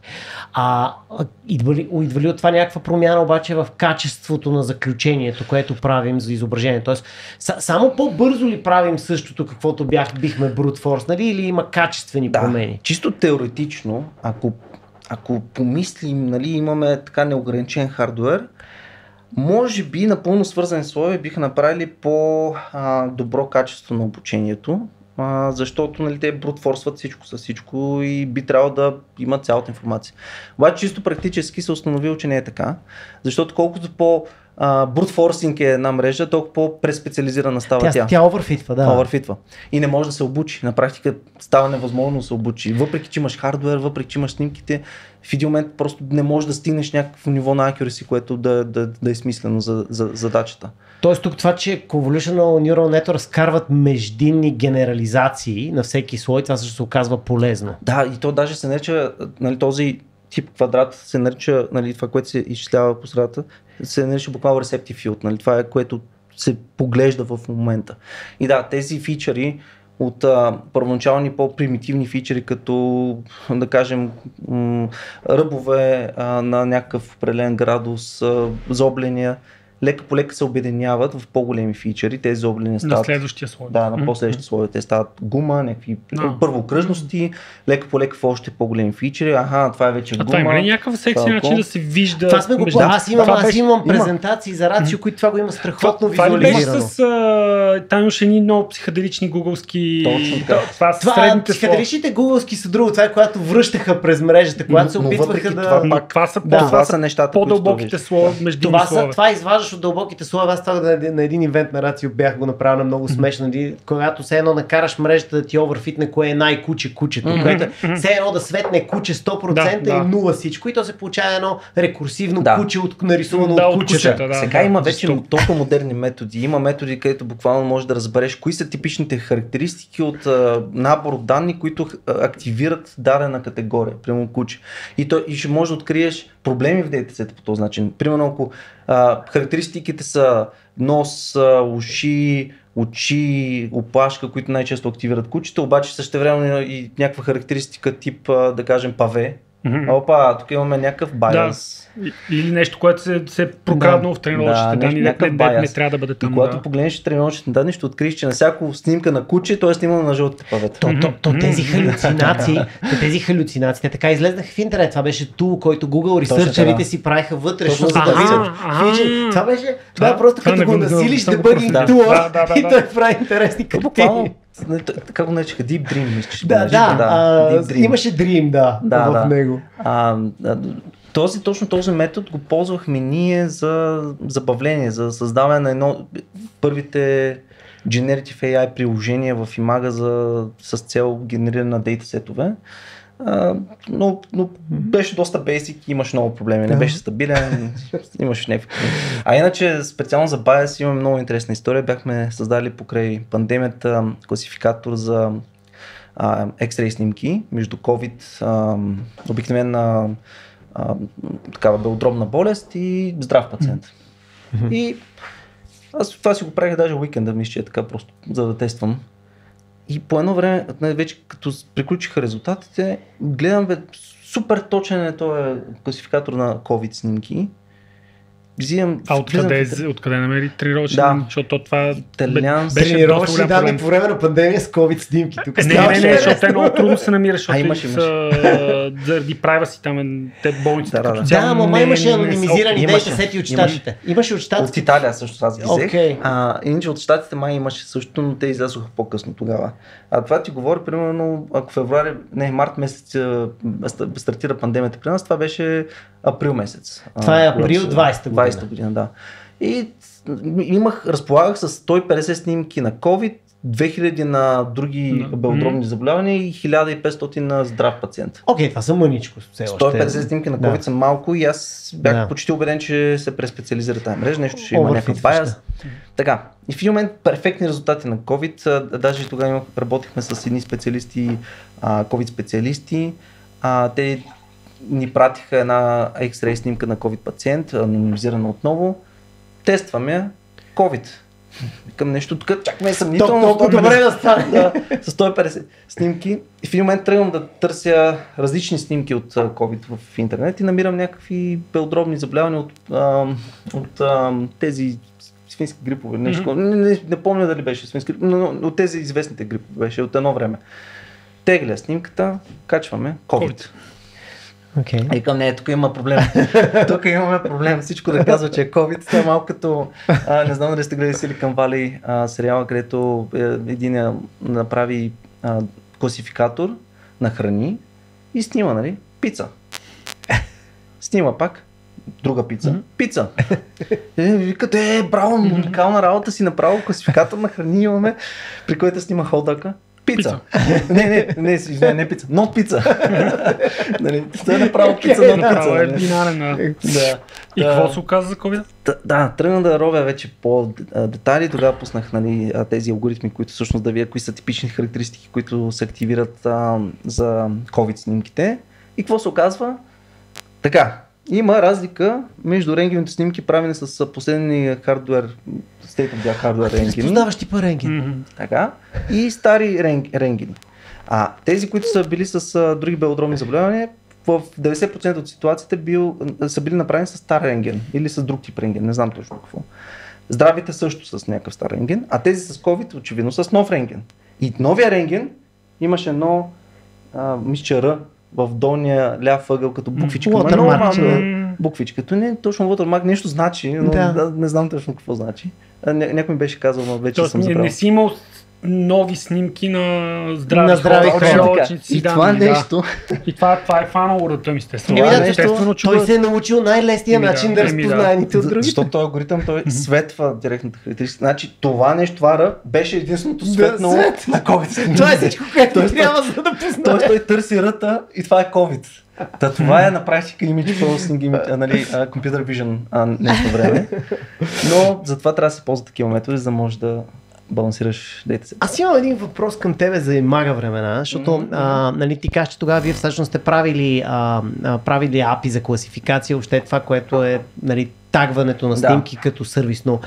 Speaker 2: Идва ли от това някаква промяна обаче в качеството на заключението, което правим за изображение? Тоест, само по-бързо ли правим същото, каквото бихме brute force, нали, или има качествени промени?
Speaker 3: Чисто теоретично, ако помислим, нали, имаме така неограничен хардуер, може би напълно свързани слоеве биха направили по-добро качество на обучението, защото нали, те брутфорсват всичко с всичко и би трябвало да имат цялата информация. Обаче чисто практически се установило, че не е така, защото колкото брутфорсинг е една мрежа, толкова по-преспециализирана става тя.
Speaker 2: Тя оверфитва, да.
Speaker 3: Оверфитва. И не може да се обучи. На практика става невъзможно да се обучи. Въпреки, че имаш хардуер, въпреки, че имаш снимките, в един момент просто не можеш да стигнеш някакво ниво на accuracy, което да е смислено за задачата.
Speaker 2: Тоест тук това, че Convolutional Neural Network скарват междинни генерализации на всеки слой, това също се оказва полезно.
Speaker 3: Да, и то даже се нарича, нали, този тип квадрат се нарича, нали, това, което се изчислява по средата, се нарича буквално Receptive Field, нали, това е което се поглежда в момента. И да, тези фичъри от първоначални по-примитивни фичъри, като да кажем ръбове на някакъв определен градус, заобления, лека по лека се обединяват в по-големи фичъри. Тези заобления стават...
Speaker 4: На следващия слой.
Speaker 3: Да, на по-следващия слой. Те стават гума, някакви първоокръжности, лека по лека в още по-големи фичъри. Това е вече гума.
Speaker 4: Това има ли някакъв секси начин да се вижда?
Speaker 2: Това сме го Аз имам презентации за Рацио, които това го има страхотно визуализирано.
Speaker 4: Там имаше едни много психоделични гугълски...
Speaker 2: Това психоделичните гугълски са друго. Това е когато връщаха през мрежата, когато се опитваха да...
Speaker 3: Това са нещата,
Speaker 4: по-дълбоките слоеве, междинни слоеве.
Speaker 2: Това изваждаш от дълбоките слоеве. Аз това на един ивент на Рацио бях го направил на много смешно. Когато все едно накараш мрежата да ти оверфитне кое е най-кучето, което все едно да светне куче 100% и 0 всичко и то се получава едно рекурсивно куче нарисувано от кучета.
Speaker 3: Сега има вече толкова модерни методи. Има методи, където буквално можеш да разбереш кои са типичните характеристики от набор от данни, които активират дадена категория, примерно куче. И ще можеш да откриеш проблеми в дейтасета по този начин. Примерно ако характеристиките са нос, уши, очи, опашка, които най-често активират кучета, обаче същевременно и някаква характеристика тип, да кажем, паве. Тук имаме някакъв байас.
Speaker 4: Или нещо, което се е прокраднало в тренировъчните данни, не трябва да бъде там.
Speaker 3: И когато погледнеш тренировъчните данни, ще откриеш, че на всяко снимка на куче, то е снимано на жълтите павета.
Speaker 2: Тези халюцинации, те така излезнаха в интернет. Това беше тул, който Google ресърчерите си правиха вътрешно, за да видят фичи. Това беше просто като го насилиш дебъгинг тула и той прави интересни картини.
Speaker 3: как го наричаха? Deep Dream, мислиш?
Speaker 2: Имаше Dream, в него.
Speaker 3: Точно този метод го ползвахме ние за забавление, за създаване на първите Generative AI приложения в Imaga с цел генериране на дейтасетове. Но беше доста basic и имаш много проблеми, не беше стабилен, имаш някакви. А иначе специално за Bias имаме много интересна история. Бяхме създали покрай пандемията класификатор за X-ray снимки между COVID, обикновена такава белодробна болест и здрав пациент. И аз това си го правих даже уикенда, мисля, че е така просто за да тествам. И по едно време, вече като приключиха резултатите, гледам супер точен е този класификатор на COVID снимки.
Speaker 4: Откъде намери тренировъчни? Защото това
Speaker 2: беше тренировъчни данни по време на пандемия с COVID снимки.
Speaker 4: Не, защото те много трудно се намираш, защото заради privacy там те болниците.
Speaker 2: Ама имаше анонимизирани дейтасети от щатите. Имаше от щатите.
Speaker 3: От Италия също аз ги взех. Иначе от щатите май имаше също, но те излязоха по-късно тогава. А това ти говори, примерно, ако март месец стартира пандемията при нас, това беше април месец.
Speaker 2: Това е април 20
Speaker 3: година, да. И разполагах с 150 снимки на COVID, 2000 на други белодробни заболявания и 1500 на здрав пациент.
Speaker 2: Окей, това са мъничко.
Speaker 3: 150 снимки на COVID са малко и аз бях почти убеден, че се преспециализира тази мрежа, нещо ще има някакъв байаз. Така, и в един момент перфектни резултати на COVID, даже тогава работихме с едни специалисти, COVID специалисти, те ни пратиха една X-ray снимка на COVID пациент, анонимизирана отново. Тестваме COVID. Викам нещо тук, чакаме съмнително.
Speaker 2: Толкова добре да стане.
Speaker 3: С 150 снимки. И в един момент тръгвам да търся различни снимки от COVID в интернет и намирам някакви белодробни заболявания от тези свински грипове. Нещо. Не помня дали беше свински грип, но от тези известните грипове беше от едно време. Тегля снимката, качваме COVID.
Speaker 2: Okay.
Speaker 3: И към нея, тук има проблем. Тук имаме проблем. Всичко да казва, че е COVID. Това е малко като, не знам дали сте гледали Silicon Valley сериала, където един направи класификатор на храни и снима, нали? Пица. Снима пак. Друга пица. Пица. Викате, браво, уникална работа си направил класификатор на храни имаме, при който снима ходъка. Пица. Не пица, но пица. Това е направо пица, но пица.
Speaker 4: Това е бинарен. И какво се оказа за COVID?
Speaker 3: Да, тръгна да робя вече по детайли. Тогава пуснах тези алгоритми, които всъщност да видя кои са типични характеристики, които се активират за COVID снимките. И какво се оказва? Така, има разлика между рентгеновите снимки, правени с последни хардуер, state-of-the-art хардуер рентгени.
Speaker 2: Познаваш типа рентген.
Speaker 3: Така. И стари рентгени. Тези, които са били с други белодробни заболявания, в 90% от ситуациите са били направени с стар рентген или с друг тип рентген, не знам точно какво. Здравите също с някакъв стар рентген, а тези с COVID очевидно с нов рентген. И новия рентген имаше едно мисчера в долния ляв ъгъл като буквичка. Буквичката не точно watermark, нещо значи, но не знам точно какво значи. Някой ми беше казал, но вече съм забрал.
Speaker 4: Не си имал нови снимки на здрави
Speaker 3: хора. И това нещо.
Speaker 4: И това е фанало ръта ми, естествено.
Speaker 2: Той се е научил най-лесния начин да разпознае едните от другите.
Speaker 3: Защото този алгоритъм той светва директната характеристика. Значи това нещо, това Р беше единственото светнало на COVID.
Speaker 2: Това е всичко, което трябва за да познае.
Speaker 3: Тоест той търси ръта и това е COVID. Това е на практика image processing, computer vision нещо време. Но затова трябва да се ползват такива методи, за да можеш да балансираш дейтасет.
Speaker 2: Аз имам един въпрос към тебе за Imaga времена, защото ти кажеш, че тогава вие всъщност сте правили API за класификация, въобще това, което е тагването на снимки като сервисно.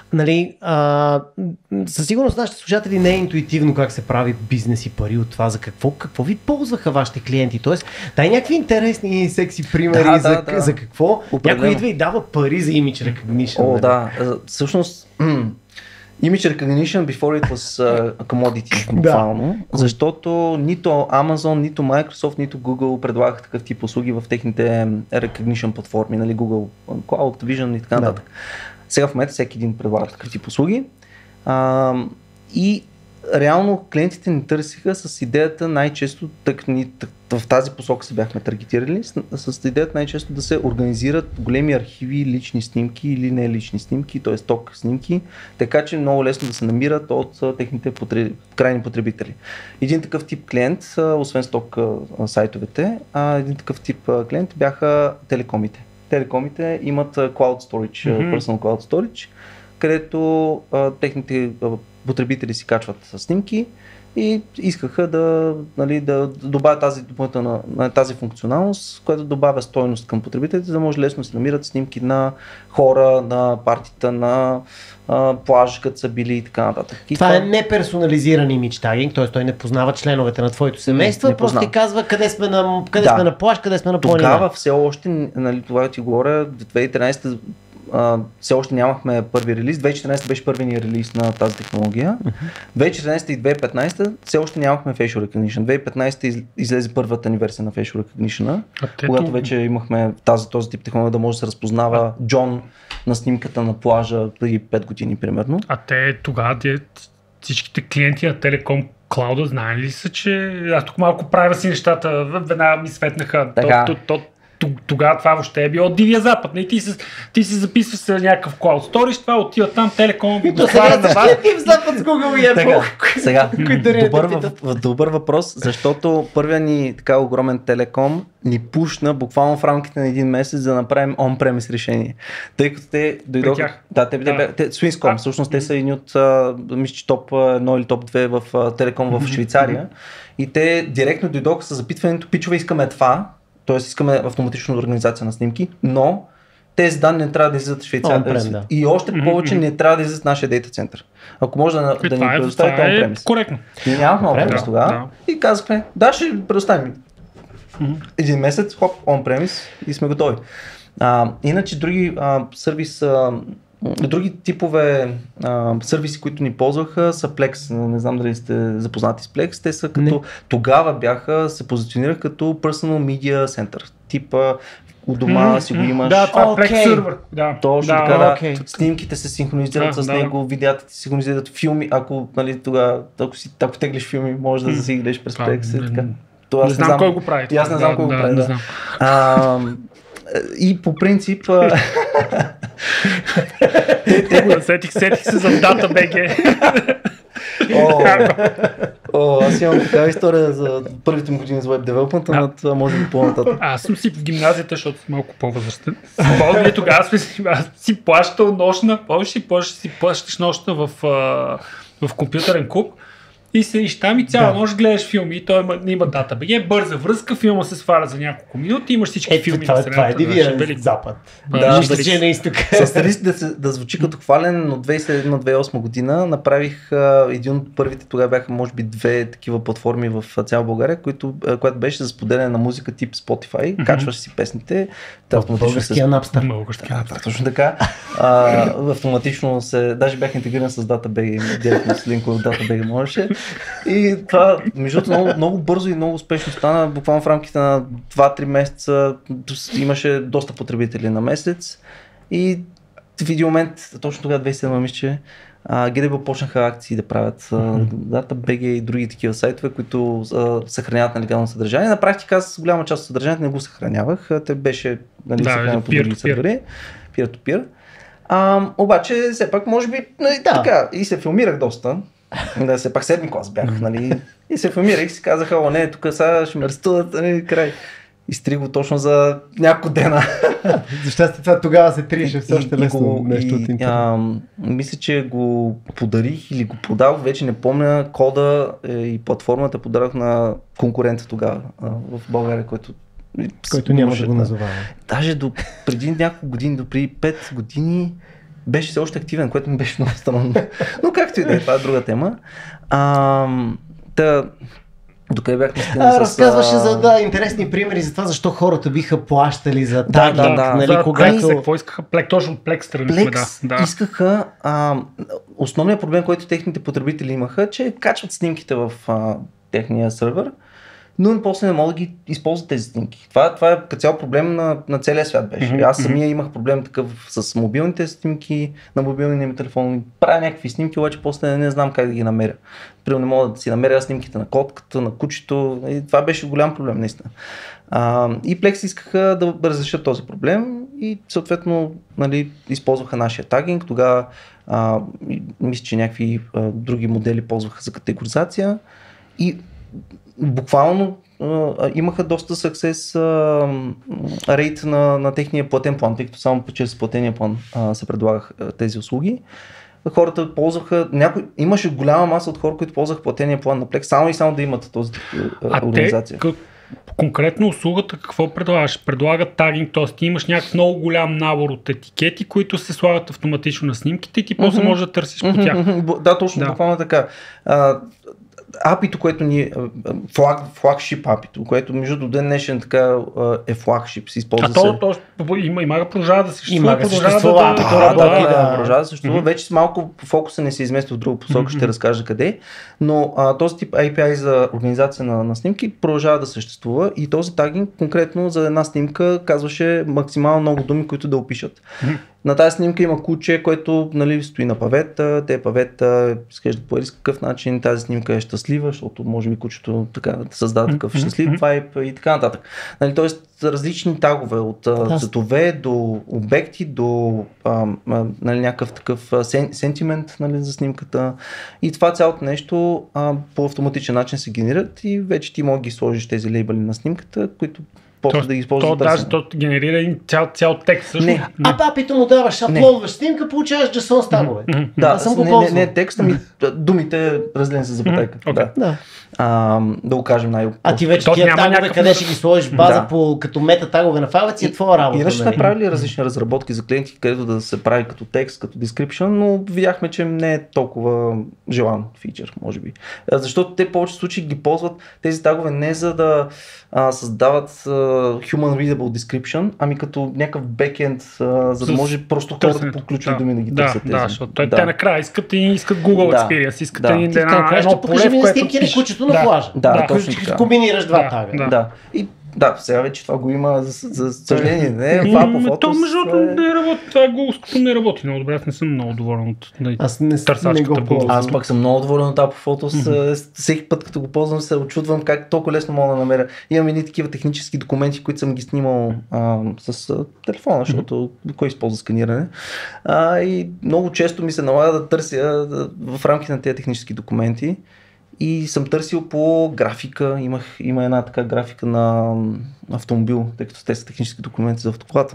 Speaker 2: Със сигурност нашите слушатели не е интуитивно как се прави бизнес и пари от това. За какво ви ползваха вашите клиенти? Тоест, дай някакви интересни секси примери за какво. Някой идва и дава пари за image recognition.
Speaker 3: Всъщност Image recognition before it was commodity, буквално, защото нито Amazon, нито Microsoft, нито Google предлагаха такъв тип услуги в техните recognition платформи, Google Cloud, Vision и така нататък. Сега в момента всеки един предлага такъв тип услуги и реално клиентите ни търсиха с идеята най-често, в тази посока се бяхме таргетирали, с идеята най-често да се организират големи архиви, лични снимки или не лични снимки, т.е. сток снимки, така че много лесно да се намират от техните крайни потребители. Един такъв тип клиент, освен сток сайтовете, един такъв тип клиент бяха телекомите. Телекомите имат Cloud Storage, Personal Cloud Storage, където техните потребители си качват снимки и искаха да добавят тази допълнителна тази функционалност, която добавя стойност към потребителите, за да може лесно да се намират снимки на хора, на партита, на плаж, като са били и така нататък.
Speaker 2: Това е неперсонализиран имидж тагинг, т.е. той не познава членовете на твоето семейство, просто ти казва къде сме на плаж, къде сме на планина.
Speaker 3: Тогава все още, това ти говоря, 2013 все още нямахме първи релиз. 2014 беше първи ни релиз на тази технология. 2014 и 2015 все още нямахме Facial Recognition. 2015 излезе първата ни версия на Facial Recognition, когато вече имахме този тип технология да може да се разпознава Джон на снимката на плажа преди 5 години примерно.
Speaker 4: А те тогава всичките клиенти на Телеком Клауда знаели ли са, че аз тук малко правя си нещата, веднага ми светнаха. Тогава това въобще е било Дивия Запад. Ти си записваш някакъв Cloud Storage, това отива там, Телеком
Speaker 2: и дослара на вас. Див Запад с Google и Apple.
Speaker 3: Сега, добър въпрос, защото първият ни така огромен Телеком ни пушна буквално в рамките на един месец да направим on-premise решение. Тъй като те дойдоха... Swisscom, всъщност те са едни от топ 1 или топ 2 в Телеком в Швейцария и те директно дойдоха с запитването, пичове искаме това, т.е. искаме автоматична организация на снимки, но тези данни не трябва да излизат в Швейцария. И още повече не трябва да излизат в нашия дейта център. Ако може да ни предоставите on-premise.
Speaker 4: Коректно.
Speaker 3: И нямахме on-premise тогава. И казахме, да, ще предоставим. Един месец, хоп, on-premise и сме готови. Иначе други други типове сервиси, които ни ползваха са Plex. Не знам дали сте запознати с Plex. Те са като тогава се позиционираха като Personal Media Center. Типа у дома си го имаш.
Speaker 4: Да, това е Plex сервер.
Speaker 3: Точно така. Снимките се синхронизират с него, видеята ти се синхронизират, филми. Ако ако теглиш филми, можеш да си гледаш през Plex.
Speaker 4: Не знам кой го прави.
Speaker 3: Аз не знам кой го прави. И по принцип...
Speaker 4: Сетих се за DataBG.
Speaker 3: Аз имам такава история за първите години за Web Development, но това може би по-нататък.
Speaker 4: Аз съм си в гимназията, защото съм малко по-възрастен. Тогава си плащал нощна, си плащаш нощна в компютърен клуб. И седиш там и цяла нощ гледаш филми и той има DataBG, бърза връзка, филма се сваля за няколко минути, имаш всички филми на страната.
Speaker 2: Това е Дивия Запад. Нищо, че е на изток.
Speaker 3: С риск да звучи като хвален, но 2007-2008 година направих един от първите, тогава бяха може би 2 такива платформи в цяла България, която беше за споделяне на музика тип Spotify, качваш си песните.
Speaker 2: Българския Napster.
Speaker 3: Точно така. Автоматично даже бях интегриран с DataBG, директно с линкове от DataBG можеше. И това, между другото, много бързо и много успешно стана. Буквално в рамките на 2-3 месеца имаше доста потребители на месец. И в един момент, точно тогава 2007 мисля, че GDB почнаха акции да правят DataBG и други такива сайтове, които съхраняват нелегално съдържание. На практика аз голяма част от съдържанието не го съхранявах. Те беше съхранено по други сървъри, peer-to-peer. Обаче все пак може би така и се филмирах доста. Да, все пак 7 клас бях, нали, и се филмирах и си казаха, не, тук сега ще ме арестуват, край. Изтрих го точно за няколко дена.
Speaker 2: За щастие това тогава се триеше все още лесно нещо от интернет.
Speaker 3: Мисля, че го подарих или го продах, вече не помня кода и платформата подарах на конкурента тогава в България,
Speaker 2: който няма да го назовава. Даже
Speaker 3: преди няколко години, преди 5 години, беше все още активен, което ми беше много странно. Но както и да е, това е друга тема. Докъде бяхме стигнали с...
Speaker 2: Разказваше за интересни примери за това, защо хората биха плащали за тагинг. Нали, когато...
Speaker 4: Какво искаха? Точно Plex страничме,
Speaker 3: искаха... Основният проблем, който техните потребители имаха, че качват снимките в техния сървър но после не могат да ги използват тези снимки. Това е като цял проблем на целия свят беше. Аз самия имах проблем такъв с мобилните снимки на мобилния ми телефон. Правя някакви снимки, обаче после не знам как да ги намеря. Примерно не мога да си намеря снимките на котката, на кучето. И това беше голям проблем наистина. И Plex искаха да разрешат този проблем и съответно използваха нашия тагинг. Тогава мисля, че някакви други модели ползваха за категоризация и буквално имаха доста success rate на техния платен план, тъй като само чрез платения план се предлагах тези услуги. Хората ползваха, имаше голяма маса от хора, които ползваха платения план на Plex, само да имат този организация.
Speaker 4: Конкретно услугата какво предлагаш? Предлагат тагинг, т.е. ти имаш някакъв много голям набор от етикети, които се слагат автоматично на снимките и ти после можеш да търсиш по тях.
Speaker 3: Да, точно, буквално така. API-то, което ни флагшип API-то, което между до ден днешен така е флагшип, се използва
Speaker 4: има продължава да съществува.
Speaker 3: Продължава да съществува. Вече с малко фокуса не се измества в друга посока, ще разкажа къде, но този тип API за организация на снимки продължава да съществува и този тагинг конкретно за една снимка казваше максимално много думи, които да опишат. На тази снимка има куче, което стои на павета, те павета изглеждат по какъв начин, тази снимка е щастлива, защото може би кучето така създава такъв щастлив вайб и така нататък. Тоест различни тагове от цветове до обекти, до някакъв такъв сентимент за снимката и това цялото нещо по автоматичен начин се генерират и вече ти можеш да ги сложиш тези лейбъли на снимката, които после да ги използваш.
Speaker 4: То генерира един цял текст.
Speaker 2: Не, API-то му даваш, аплодваш снимка, получаваш JSON стагове.
Speaker 3: Да, не текста ми, думите разделени с запетайка. Да го кажем най-общо.
Speaker 2: Ти вече тия тагове, къде ще ги сложиш база като мета тагове на файлът си е твоя работа.
Speaker 3: Иначе сме правили различни разработки за клиенти, където да се прави като текст, като description, но видяхме, че не е толкова желан фичър, може би. Защото те в повече случаи ги ползват тези тагове не за да създават human readable description, ами като някакъв бекенд, за да може просто хората по ключови думи да ги търсят тези.
Speaker 4: Да, защото те накрая искат Google Experience, искат
Speaker 2: едно поле, в което покажи кучето на плажа.
Speaker 3: Да, точно така.
Speaker 2: Комбинираш два тага.
Speaker 3: Да. Да, сега вече това го има, за съжаление, не е това по фото.
Speaker 4: То между не работи, това Google не работи много добре, аз не съм много доволен от търсачката Google.
Speaker 3: Аз пък съм много доволен от Apple Photos, всеки път като го ползвам се очудвам как толкова лесно мога да намеря. Имам едни такива технически документи, които съм ги снимал с телефона, защото кой използва сканиране. И много често ми се налага да търся в рамките на тези технически документи. И съм търсил по графика, има една така графика на автомобил, тъй като те са технически документи за автоклата.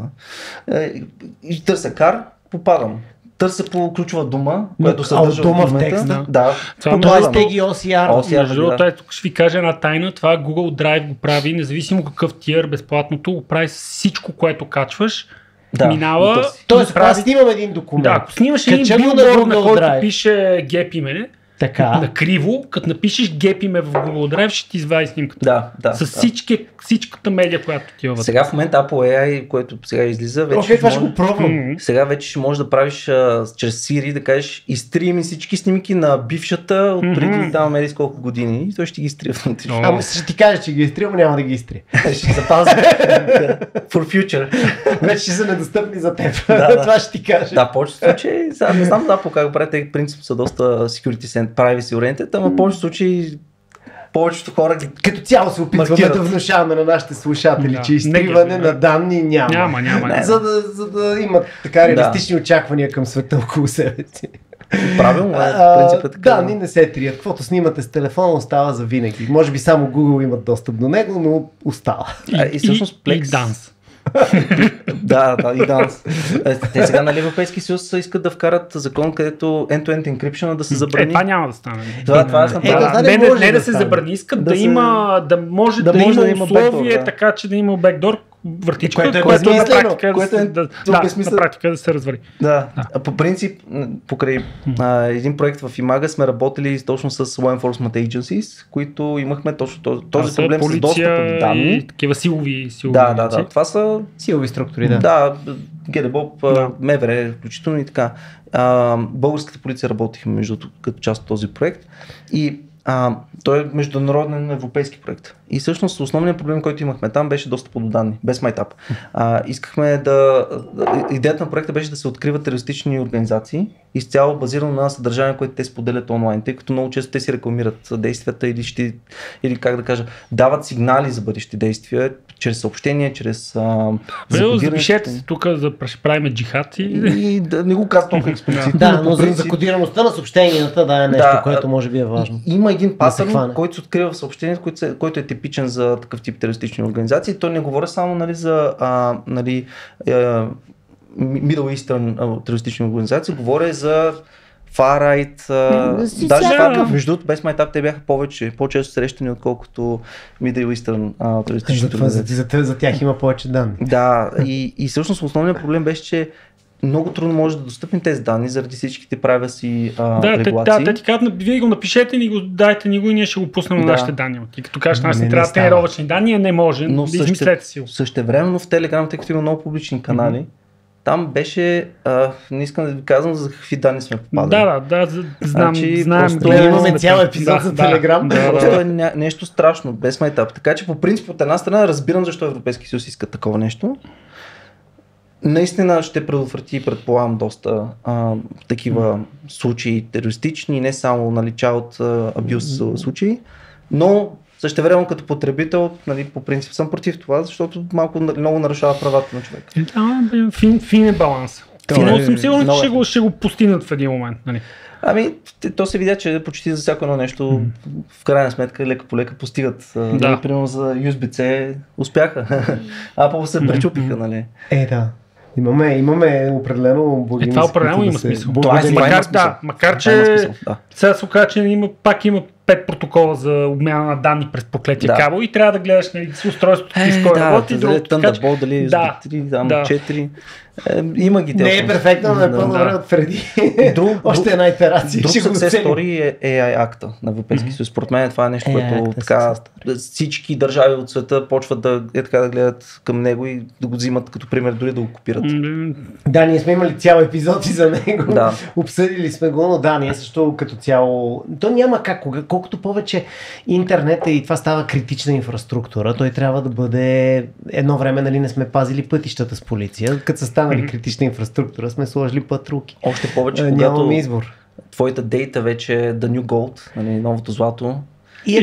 Speaker 3: И търся кар, попадам. Търся по ключова дума, която съдържа
Speaker 2: дума в текста.
Speaker 3: Да.
Speaker 2: Това е стеги OCR.
Speaker 4: Между другото, тук ще ви кажа една тайна. Това Google Drive го прави, независимо какъв тиер, безплатното, го прави с всичко, което качваш. Минава.
Speaker 2: Тоест, ако снимам един документ.
Speaker 4: Да, ако снимаш един билборд, на който пише Gap име, на криво, като напишеш Gap име в Google Drive, ще ти извади снимката. С всичката медия, която ти вътре.
Speaker 3: Сега в момента Apple AI, което сега излиза, вече
Speaker 2: това ще го пробвам.
Speaker 3: Сега вече ще можеш да правиш чрез Siri, да кажеш изтрие ми всички снимки на бившата от преди там медии с колко години и той ще ги изтрие внутри.
Speaker 2: Ама ще ти кажа, че ги изтрие, но няма да ги изтрие.
Speaker 3: Ще запазя. For future.
Speaker 2: Вече ще са недостъпни за теб. Това ще ти кажа.
Speaker 3: Да, повече случаи, не знам Apple как го прави, те принцип са доста security privacy oriented, ама в повечето случаи повечето хора ги
Speaker 2: като цяло се опитваме да внушаваме на нашите слушатели, че изтриване на данни няма. За да имат така реалистични очаквания към света около себе си.
Speaker 3: Правилно, принципът така.
Speaker 2: Данни не се трият. Каквото снимате с телефона остава за винаги. Може би само Google имат достъп до него, но остава.
Speaker 3: И всъщност Plex.
Speaker 4: И Данс.
Speaker 3: Да, и данс. Те сега на Европейски съюз искат да вкарат закон, където end-to-end encryption да се забрани.
Speaker 4: Това няма да стане.
Speaker 3: Не
Speaker 4: да се забрани, искат да има, да може да има условие, така че да има бекдор, въртичка, което на практика да се развали.
Speaker 3: Да. По принцип, покрай един проект в Imaga сме работили точно с Law Enforcement Agencies, които имахме точно този проблем с достъпа до данни.
Speaker 4: И такива силови.
Speaker 3: Да. Това са
Speaker 2: силови структури, да.
Speaker 3: Да, ГДБОП, МВР, включително и така. Българската полиция работихме между като част от този проект и той е международен европейски проект. И всъщност основният проблем, който имахме там, беше достъп до данни, без MyTab. Искахме идеята на проекта беше да се откриват терористични организации, изцяло базирано на съдържание, което те споделят онлайн, тъй като много често те си рекламират действията или как да кажа, дават сигнали за бъдещи действия, чрез съобщения, чрез
Speaker 4: запишете се тук, да правим джихад
Speaker 3: и да не го казвам толкова експлицитно.
Speaker 2: Да, но за кодираността на съобщенията е нещо, което може би е важно.
Speaker 3: Има един патърн, който се открива в съобщението, който е типичен за такъв тип терористични организации. Той не говори само за Middle Eastern терористични организации, говори за Far-Right, даже между другото, без MyTab те бяха по-често срещани, отколкото Middle Eastern терористични организации.
Speaker 2: За тях има повече данни.
Speaker 3: Да, и всъщност основният проблем беше, че много трудно може да достъпим тези данни заради всичките privacy регулации.
Speaker 4: Да, ти казват, вие го напишете, дайте ни го и ние ще го пуснем на нашите данни. И като кажеш, нас не трябва тренировъчни данни, не може, но да измислете си.
Speaker 3: Същевременно в Telegram, тъй като има много публични канали, там беше, не искам да ви казвам за какви данни сме попадали.
Speaker 4: Да, знаем.
Speaker 2: Имаме цял епизод за Telegram.
Speaker 3: Просто е нещо страшно, без MyTab. Така че по принцип от една страна разбирам защо Европейски съюз иска такова нещо. Наистина ще предотврати, предполагам, доста такива случаи терористични, не само child abuse случаи, но същевременно като потребител, по принцип съм против това, защото много нарушава правата на човека.
Speaker 4: Фин е баланс. Но съм сигурен, че ще го постигнат в един момент.
Speaker 3: То се видя, че почти за всяко едно нещо в крайна сметка лека по лека постигат. Примерно за USB-C успяха. Apple се пречупиха, нали?
Speaker 2: Да. Имаме определено благими.
Speaker 4: Това определено има смисъл. Макар че сега се оказа, че пак има 5 протокола за обмяна на данни през проклетия кабел и трябва да гледаш с устройството с кой работи.
Speaker 3: Thunderbolt, дали USB 3, 4. Има ги.
Speaker 2: Не е перфектно, но е по-добре от преди. Още една итерация.
Speaker 3: Друг success story е AI акта на Европейския съюз. Според мен това е нещо, което всички държави от света почват да гледат към него и да го взимат като пример, дори да го копират.
Speaker 2: Да, ние сме имали цял епизод за него. Обсъдили сме го, но ние също като цяло. То няма как. Колкото повече интернет и това става критична инфраструктура, той трябва да бъде едно време, не сме пазили пътищата с полиция. Като са станали критична инфраструктура, сме сложили патруки.
Speaker 3: Още повече, когато твоята дейта вече е the new gold, новото злато.
Speaker 2: И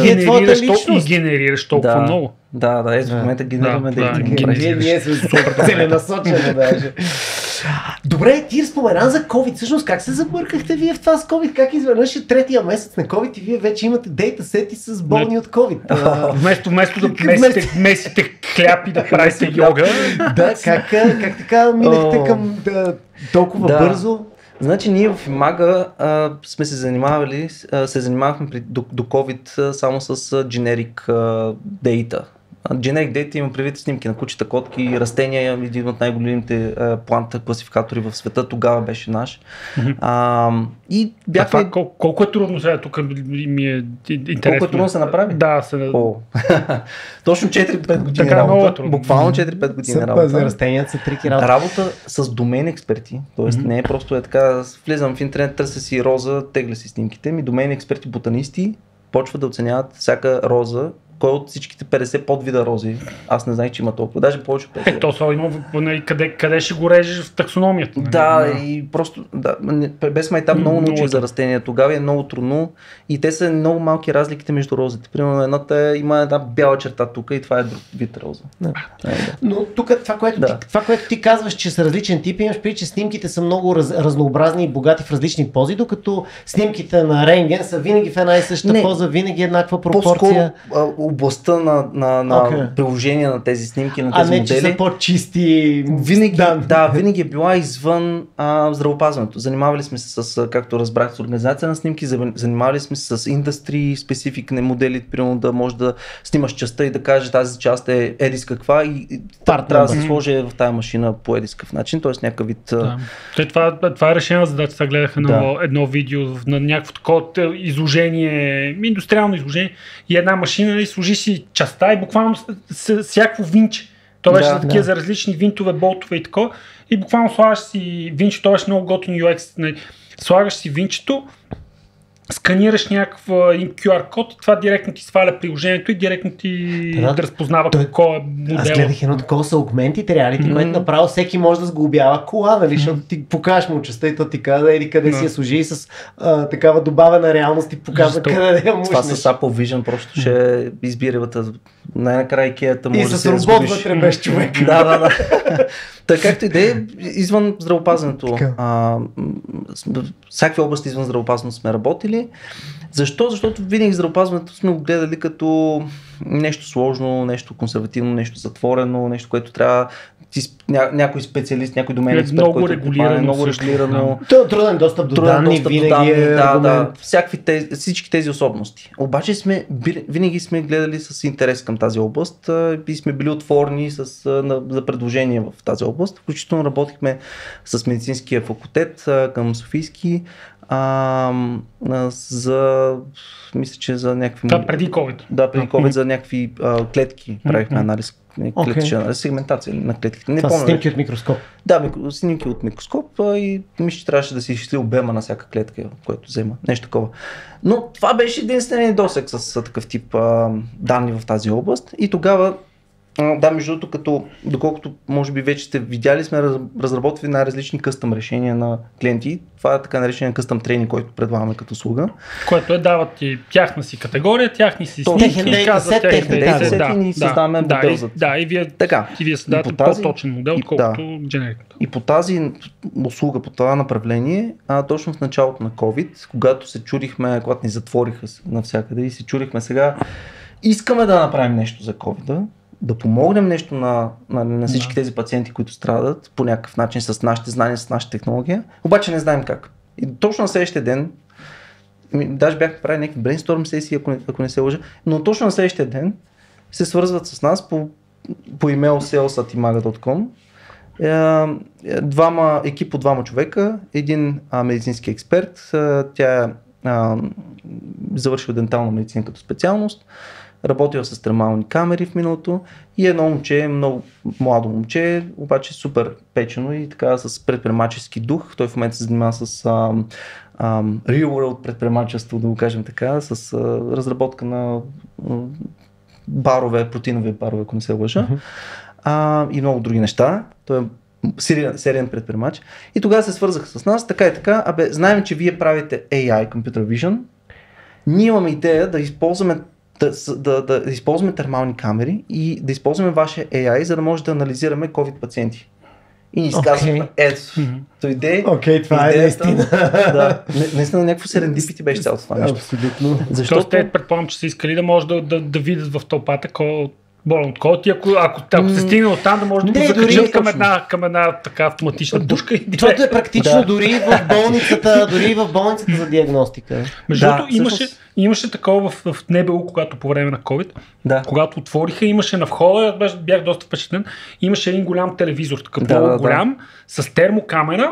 Speaker 4: генерираш толкова много.
Speaker 3: Да, в момента генерираме дейта.
Speaker 2: Ние сме целенасочени даже. Добре, ти спомена за COVID. Всъщност как се забъркахте вие в това с COVID? Как изведнъж е третия месец на COVID и вие вече имате дейтасети с болни от COVID?
Speaker 4: Вместо да месите хляб и да правите йога.
Speaker 2: Да, как така минахте към толкова бързо?
Speaker 3: Значи ние в Имага сме се занимавахме до COVID само с generic data. Generic data има предвид снимки на кучета, котки, растения, един от най-големите планта класификатори в света, тогава беше наш. И бяхме...
Speaker 4: Колко е трудно сега, тук ми е интересно.
Speaker 3: Колко е трудно да се направи?
Speaker 4: Да.
Speaker 3: Точно 4-5 години работа. Буквално 4-5 години работа.
Speaker 2: За растенията са трики работа.
Speaker 3: Работа с домен експерти, т.е. не е просто така, влизам в интернет, търся си роза, тегля си снимките ми, домен експерти, ботанисти почват да оценяват всяка роза, кой от всичките 50 подвида рози. Аз не знаех, че има толкова, даже повече от 50.
Speaker 4: То са има къде ще го режеш в таксономията.
Speaker 3: И просто без MyTab много научих за растения тогава, е много трудно и те са много малки разликите между розите. Примерно едната има една бяла черта тук и това е друг вид роза.
Speaker 2: Но тук това, което ти казваш, че са различен тип, имаш преди, че снимките са много разнообразни и богати в различни пози, докато снимките на рентген са винаги в една и съща поза, винаги еднаква пропорция.
Speaker 3: Областта на приложение на тези снимки, на тези модели.
Speaker 2: Че са по-чисти.
Speaker 3: Винаги е била извън здравеопазването. Занимавали сме се с, както разбрах, с организация на снимки, занимавали сме се с industry specific модели, примерно да може да снимаш частта и да кажеш тази част е едис каква и трябва да се сложи в тази машина по едис какъв начин, т.е. някакъв вид.
Speaker 4: Това е решена задача. Сега гледах едно видео на някакво такова изложение, индустриално изложение и една машина и сложи си частта и буквално всяко винче. То беше за такива за различни винтове, болтове и тако. И буквално слагаш си винчето, то беше много готин UX. Слагаш си винчето сканираш някакъв QR код и това директно ти сваля приложението и директно ти разпознава кой е модел.
Speaker 2: Аз гледах едно такова с augmented reality, което направо всеки може да сглобява кола, нали, защото ти покажеш му частта и то ти казва еди къде си я служи и с такава добавена реалност ти показва къде да я мушнеш.
Speaker 3: Това с Apple Vision просто ще избиревата най-накрая Ikea-та може
Speaker 2: да се разгубиш. И с робот вътре без човек.
Speaker 3: Да. Така както и да е, извън здравеопазването, всякакви области извън здравеопазването сме работили. Защо? Защото винаги здравеопазването сме го гледали като нещо сложно, нещо консервативно, нещо затворено, нещо, което трябва някой специалист, някой домен експерт,
Speaker 4: много
Speaker 3: който
Speaker 4: регулирано.
Speaker 3: Много регулирано.
Speaker 2: Труден достъп до данни, винаги е
Speaker 3: да, всички тези особености. Обаче винаги сме гледали с интерес към тази област и сме били отворени за предложения в тази област. Включително работихме с медицинския факултет към Софийски, мисля, че за някакви...
Speaker 4: Това преди COVID.
Speaker 3: Да, преди COVID за някакви клетки правихме анализ, клетичен анализ, сегментация на клетките.
Speaker 2: Това са снимки от микроскоп.
Speaker 3: Да, снимки от микроскоп и мисля, че трябваше да се изчисли обема на всяка клетка, което взема. Нещо такова. Но това беше единственият досег с такъв тип данни в тази област и тогава между другото, доколкото може би вече сте видяли, сме разработили най-различни къстъм решения на клиенти. Това е така наречен къстъм тренинг, който предлагаме като услуга.
Speaker 4: Което дават ти тяхна си категория, тяхни си снимки, казват техен
Speaker 3: дейтасет и ние създаваме модел за
Speaker 4: това. И вие създавате по-точен модел, отколкото дженериката.
Speaker 3: И по тази услуга, по това направление, точно в началото на COVID, когато се чудихме, когато ни затвориха навсякъде и се чудихме сега, искаме да направим нещо за COVID-а, да помогнем нещо на всички тези пациенти, които страдат по някакъв начин с нашите знания, с нашата технология, обаче не знаем как. И точно на следващия ден, даже бях правил някакви брейнсторм сесии, ако не се лъжа, но точно на следващия ден се свързват с нас по имейл sales@imaga.com екип от двама човека, един медицински експерт, тя е завършила дентална медицина като специалност, работила с термални камери в миналото и едно момче, много младо момче, обаче супер печено и така с предприемачески дух. Той в момента се занимава с real world предприемачество, да го кажем така, с разработка на барове, протеинови барове, ако не се лъжа, и много други неща. Той е сериен предприемач. И тогава се свързаха с нас, така и така, знаем, че вие правите AI, Computer Vision. Ние имаме идея да използваме да използваме термални камери и да използваме вашия AI, за да може да анализираме COVID пациенти. И ни сказваме, дойде.
Speaker 2: Това е наистина.
Speaker 3: Да, наистина някакво серендипити беше цялото това нещо.
Speaker 2: Абсолютно.
Speaker 4: Защото те предполагам, че са искали да може да видят в тълпата болен от код и ако се стигне от там, да може да го закачат към една така автоматична пушка.
Speaker 2: Това е практично дори в болницата за диагностика.
Speaker 4: Между другото, имаше такова в НБУ, когато по време на COVID, когато отвориха, имаше на входа, бях доста впечатлен, имаше един голям телевизор, такъв много голям, с термокамера,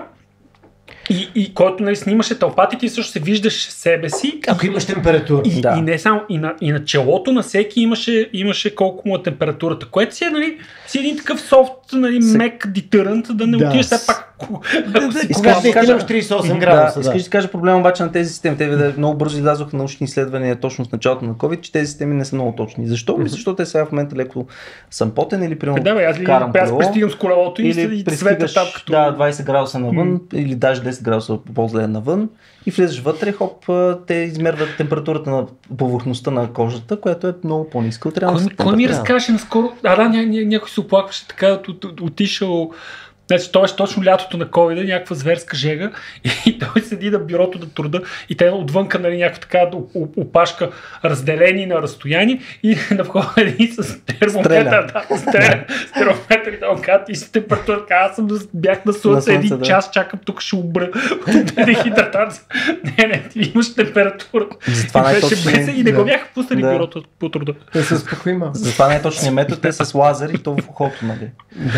Speaker 4: и който снимаше тълпатите и също се виждаше себе си.
Speaker 2: Ако имаш температура.
Speaker 4: И не само, и на челото на всеки имаше колко му е температурата, което си е един такъв софт, мек deterrent, да не отидеш все пак.
Speaker 2: Когато имаш 38 градуса.
Speaker 3: Искаш да кажа проблема обаче на тези системи. Те много бързо излязоха научни изследвания точно в началото на COVID, че тези системи не са много точни. Защо? Защото те сега в момента леко съм потен или примерно
Speaker 4: аз пристигам с колелото и света там като
Speaker 3: 20 градуса навън или даже 10 градуса по-зле навън и влезеш вътре, те измерват температурата на повърхността на кожата, която е много по-ниска от реалната температура.
Speaker 4: Кой ми разкаже наскоро? Някой се оплакваше така, отишъл. Значи, това е точно лятото на COVID, някаква зверска жега и той седи на бюрото на труда и те отвънка някаква така опашка разделени на разстояние и на входа един с термометър, с термометър и толкова и с температура. Аз бях на слънце един час, чакам тук ще умра от дехидратация. Не, ти имаш температура. И не го бяха пуснали бюрото по труда.
Speaker 3: Затова най-точният метод е с лазер и то в ухото, нали?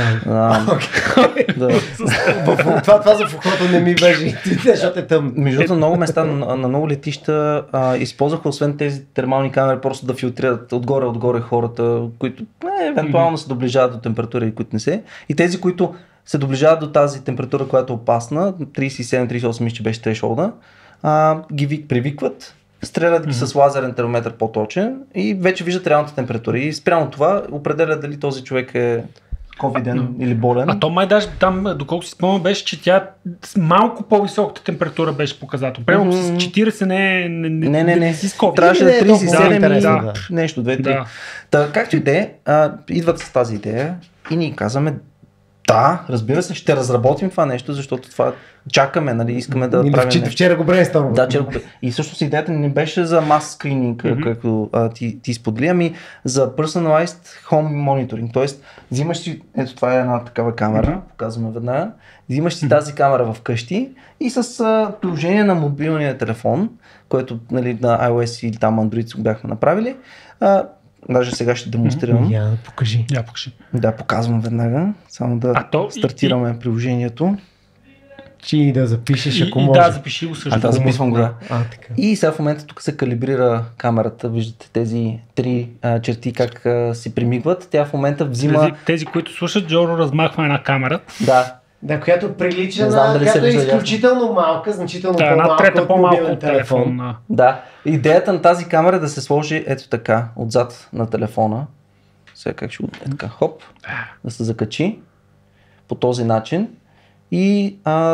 Speaker 2: Това за ухото не ми беше, защото е тъмно.
Speaker 3: Между другото, много места на много летища използваха освен тези термални камери просто да филтрират отгоре хората, които евентуално се доближават до температура и които не се. И тези, които се доближават до тази температура, която е опасна, 37-38 мисля, че беше трешолда, ги привикват, стрелят ги с лазерен термометър по-точен и вече виждат реалната температура. И спрямо това определя дали този човек е ковиден или болен.
Speaker 4: А то май даже там, доколко си спомням, беше, че тя с малко по-високата температура беше показател. Примерно с 40 не си с COVID.
Speaker 3: Трябваше да 37 и нещо, 2-3. Да. Както и де, идват с тази идея и ние казваме, да, разбира се, ще разработим това нещо, защото това чакаме, нали, искаме да правим нещо.
Speaker 2: Вчера го брейнстормваме.
Speaker 3: Да, вчера го. И всъщност идеята не беше за мас скрининг, както ти сподели, ами за personalized home monitoring. Тоест, взимаш си, ето това е една такава камера, показваме веднага, взимаш си тази камера в къщи и с приложение на мобилния телефон, което, нали, на iOS или там Android го бяхме направили, даже сега ще демонстрирам.
Speaker 2: Я покажи.
Speaker 3: Да, показвам веднага. Само да стартираме приложението.
Speaker 2: Чи да запишеш, ако може.
Speaker 4: Да, запиши го също.
Speaker 3: Да, записвам го, да.
Speaker 2: Така.
Speaker 3: И сега в момента тук се калибрира камерата. Виждате тези три черти как си примигват. Тя в момента взима...
Speaker 4: Тези, които слушат, Джоро размахва една камера.
Speaker 3: Да,
Speaker 2: която прилича на... която е изключително малка, значително по-малка от мобилен телефон.
Speaker 3: Да. Идеята на тази камера е да се сложи ето така, отзад на телефона. Сега как ще го... така, хоп. Да се закачи по този начин и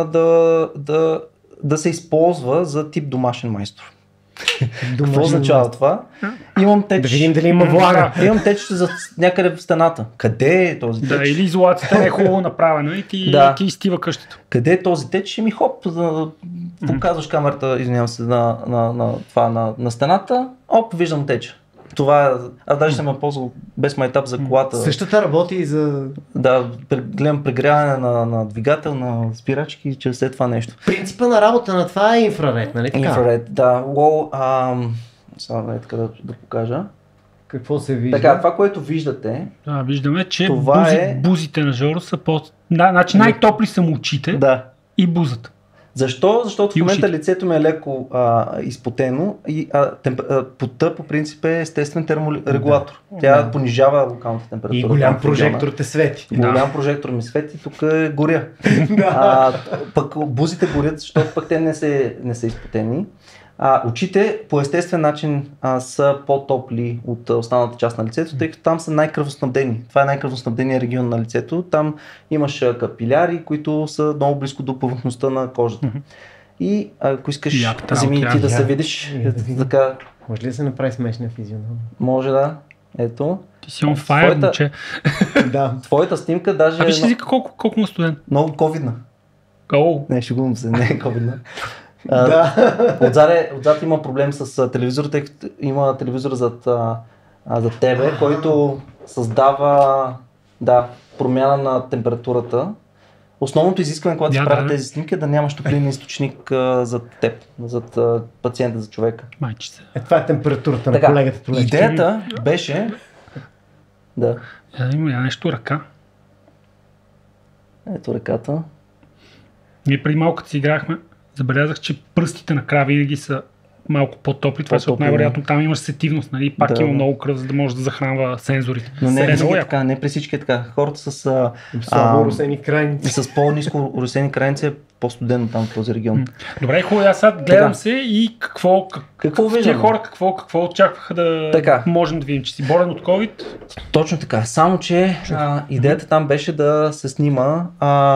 Speaker 3: да се използва за тип домашен майстор. Какво означава това? Имам теч.
Speaker 2: Да видим дали има влага.
Speaker 3: Имам теч за някъде в стената. Къде е този теч?
Speaker 4: Да, или изолацията не е хубаво направена и ти изтива къщата.
Speaker 3: Къде е този теч? Ми хоп, показваш камерата, извинявам се, на стената. Оп, виждам теча. Това е, аз даже съм я ползвал без майтап за колата.
Speaker 2: Същата работи и за...
Speaker 3: Да, гледам прегряване на двигател, на спирачки, чрез след това нещо.
Speaker 2: Принципа на работа на това е инфраред, нали така?
Speaker 3: Инфраред, да. Само е така да покажа.
Speaker 2: Какво се вижда?
Speaker 3: Така, това, което виждате...
Speaker 4: Да, виждаме, че бузите на Жоро са значи най-топли са му очите и бузата.
Speaker 3: Защо? Защото в момента лицето ми е леко изпотено и потта по принцип е естествен терморегулатор. Тя понижава локалната температура.
Speaker 2: И голям прожектор те свети.
Speaker 3: Голям прожектор ми свети, тук горя. Пък бузите горят, защото пък те не са изпотени. Очите по естествен начин са по-топли от останалата част на лицето, тъй като там са най-кръвоснабдени. Това е най-кръвоснабдения регион на лицето. Там имаш капиляри, които са много близко до повърхността на кожата. И ако искаш, вземи ти да се видиш. Така...
Speaker 2: Може ли да се направи смешна физиономия?
Speaker 3: Може, да. Ето.
Speaker 4: Ти си on fire, момче.
Speaker 3: Твоята снимка даже...
Speaker 4: виж езика колко му студен.
Speaker 3: Много ковидна. Не, шегувам се, не е ковидна. Отзад има проблем с телевизора, тъй като има телевизор зад тебе, който създава промяна на температурата. Основното изискване, когато се правят тези снимки, е да нямаш топлинен източник зад теб, зад пациента, за човека.
Speaker 2: Това е температурата на колегата.
Speaker 3: Идеята беше...
Speaker 4: Има нещо ръка.
Speaker 3: Ето ръката.
Speaker 4: Ние преди малко като си играхме, забелязах, че пръстите на крави винаги са малко по-топли. Това е най-вероятно там имаш сетивност, нали? Пак има много кръв, за да може да захранва сензорите.
Speaker 3: Но не при всички е така. Хората с
Speaker 2: слабо-русени крайници.
Speaker 3: С по-ниско русени крайници е по-студено там в този регион.
Speaker 4: Добре, хубаво, аз сега гледам се и какво
Speaker 3: виждаме?
Speaker 4: Хора какво очакваха да можем да видим, че си болен от COVID?
Speaker 3: Точно така. Само, че идеята там беше да се снима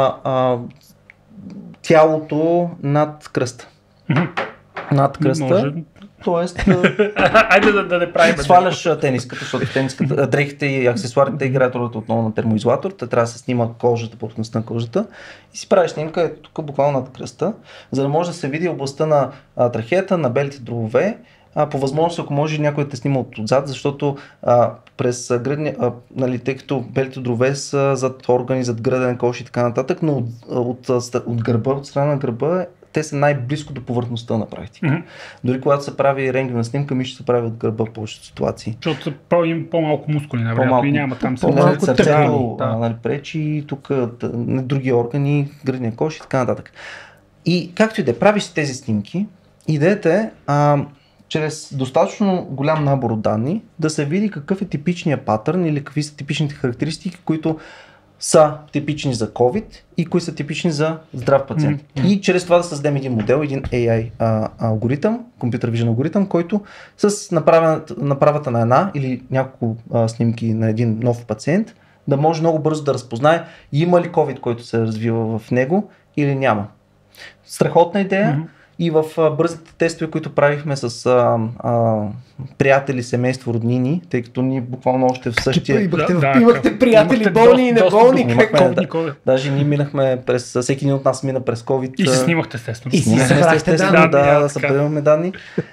Speaker 3: тялото над кръста. Над кръста. Тоест,
Speaker 4: айде да не правим.
Speaker 3: Сваляш тениската, защото дрехите и аксесуарите играят ролята отново на термоизолатор. Те трябва да се снима кожата, повърхността на кожата и си правиш снимка тук буквално над кръста, за да може да се види областта на трахеята, на белите дробове. По възможност, ако може някой да те снима отзад, защото през гръдния, тъй като белите дробове са зад органи, зад гръден кош и така нататък, но от гърба, от страна на гърба, те са най-близко до повърхността на практика. Дори когато се прави рентгенна снимка, мисля, се прави от гърба в повечето ситуации.
Speaker 4: Защото има по-малко мускули, най-вероятно и няма там
Speaker 3: сърцето пречи и тук други органи, гръдния кош и така нататък. И както и да правиш тези снимки, идеята е чрез достатъчно голям набор от данни да се види какъв е типичният патърн или какви са типичните характеристики, които са типични за COVID и кои са типични за здрав пациент. И чрез това да създадем един модел, един AI алгоритъм, компютър вижен алгоритъм, който с направата на една или няколко снимки на един нов пациент да може много бързо да разпознае има ли COVID, който се развива в него или няма. Страхотна идея. И в бързите тестове, които правихме с приятели, семейство, роднини, тъй като ние буквално още в същия...
Speaker 2: Имахте приятели, болни и неболни.
Speaker 3: Даже ние минахме през... Всеки един от нас мина през COVID.
Speaker 4: И се снимахте естествено.
Speaker 2: И си събрахте данни.
Speaker 3: Да, събираме данни.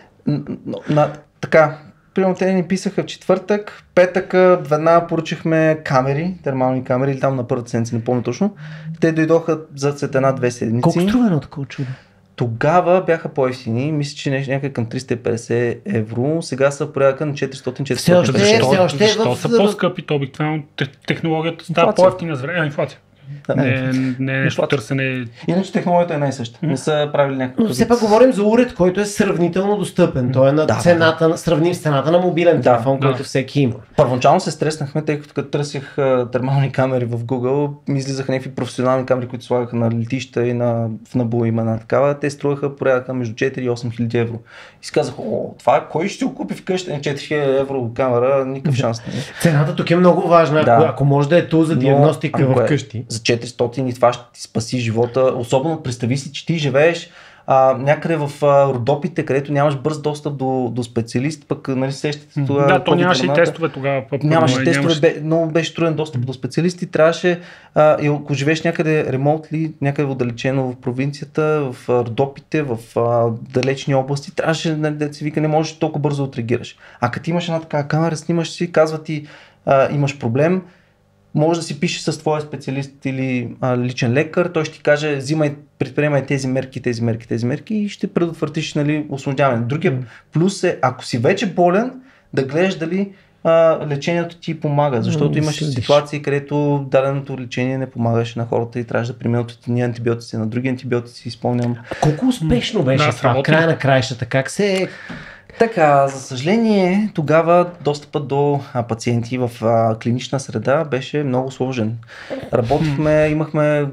Speaker 3: Така, примерно те ни писаха в четвъртък, петъка, веднага поръчахме камери, термални камери, или там на първата седмица, не помня точно. Те дойдоха за след 1-2 седмици.
Speaker 2: Колко струва едно такова чудо?
Speaker 3: Тогава бяха по-евтини, мисля, че някъде към 350 евро, сега са порядъка на 400-450.
Speaker 4: Защо са по-скъпи? То обикновено технологията става по-евтина за време. Инфлация. Не е нещо търсене.
Speaker 3: Иначе технологията е най-съща. Не са правили някакво.
Speaker 2: Но все пак говорим за уред, който е сравнително достъпен. Той е на цената, сравним с цената на мобилен телефон, който всеки има.
Speaker 3: Първоначално се стреснахме, тъй като търсих термални камери в Google, ми излизаха някакви професионални камери, които слагаха на летища и в Набу има една такава. Те струваха порядъка между 4 и 8 хиляди евро. И си казах, това кой ще го купи вкъщи на 4 хиляди евро камера, никакъв шанс.
Speaker 2: Цената тук е много важна, ако може да е тул за диагностика вкъщи.
Speaker 3: За 400 и това ще ти спаси живота. Особено представи си, че ти живееш някъде в Родопите, където нямаш бърз достъп до специалист, пък нали сещате това.
Speaker 4: Да, то нямаше и тестове тогава.
Speaker 3: Нямаше тестове, много беше труден достъп до специалисти. Трябваше, ако живееш някъде ремонтли, някъде отдалечено в провинцията, в Родопите, в далечни области, трябваше да се вика, не можеш толкова бързо да отреагираш. А като имаш една такава камера, снимаш си, казва ти имаш проблем, може да си пише с твоя специалист или личен лекар, той ще ти каже, предприемай тези мерки и ще предотвратиш усложняване. Другия плюс е, ако си вече болен, да гледаш дали лечението ти помага, защото имаше ситуации, където даденото лечение не помагаше на хората и трябваше да преминат от едни антибиотици на други антибиотици, изпълням.
Speaker 2: Колко успешно беше това в края на краищата? Как се...
Speaker 3: Така, за съжаление, тогава достъпът до пациенти в клинична среда беше много сложен. Работихме, имахме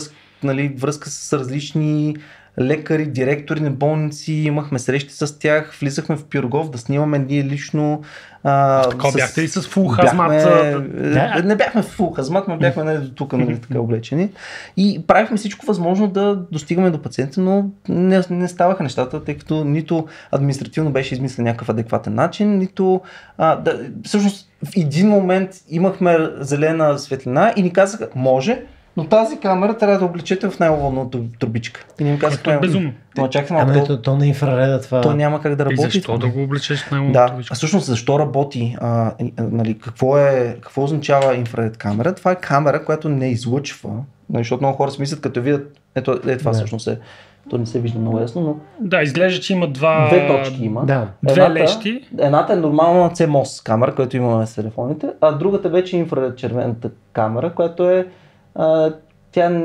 Speaker 3: връзка с различни лекари, директори на болници, имахме срещи с тях, влизахме в Пирогов да снимаме ние лично.
Speaker 4: Така бяхте ли с фул хазмат?
Speaker 3: Не бяхме в фул хазмат, но бяхме до тук така облечени. И правихме всичко възможно да достигаме до пациента, но не ставаха нещата, тъй като нито административно беше измислен някакъв адекватен начин, нито... всъщност в един момент имахме зелена светлина и ни казаха, може, но тази камера трябва да облечете в най-ловната трубичка. И ни казаха,
Speaker 4: това е безумно.
Speaker 2: То на инфрарeda това...
Speaker 3: То няма как да работи.
Speaker 4: И защо да го облечеш в най-ловната трубичка?
Speaker 3: Всъщност защо работи? Какво означава инфраред камера? Това е камера, която не излъчва, защото много хора си мислят, като видят, това всъщност е. То не се вижда много ясно, но...
Speaker 4: Да, изглежда, че има
Speaker 3: две точки има.
Speaker 2: Да.
Speaker 4: Две лещи.
Speaker 3: Едната е нормална CMOS камера, която имаме с телефоните, а другата вече е инфраред червената камера, която е тя,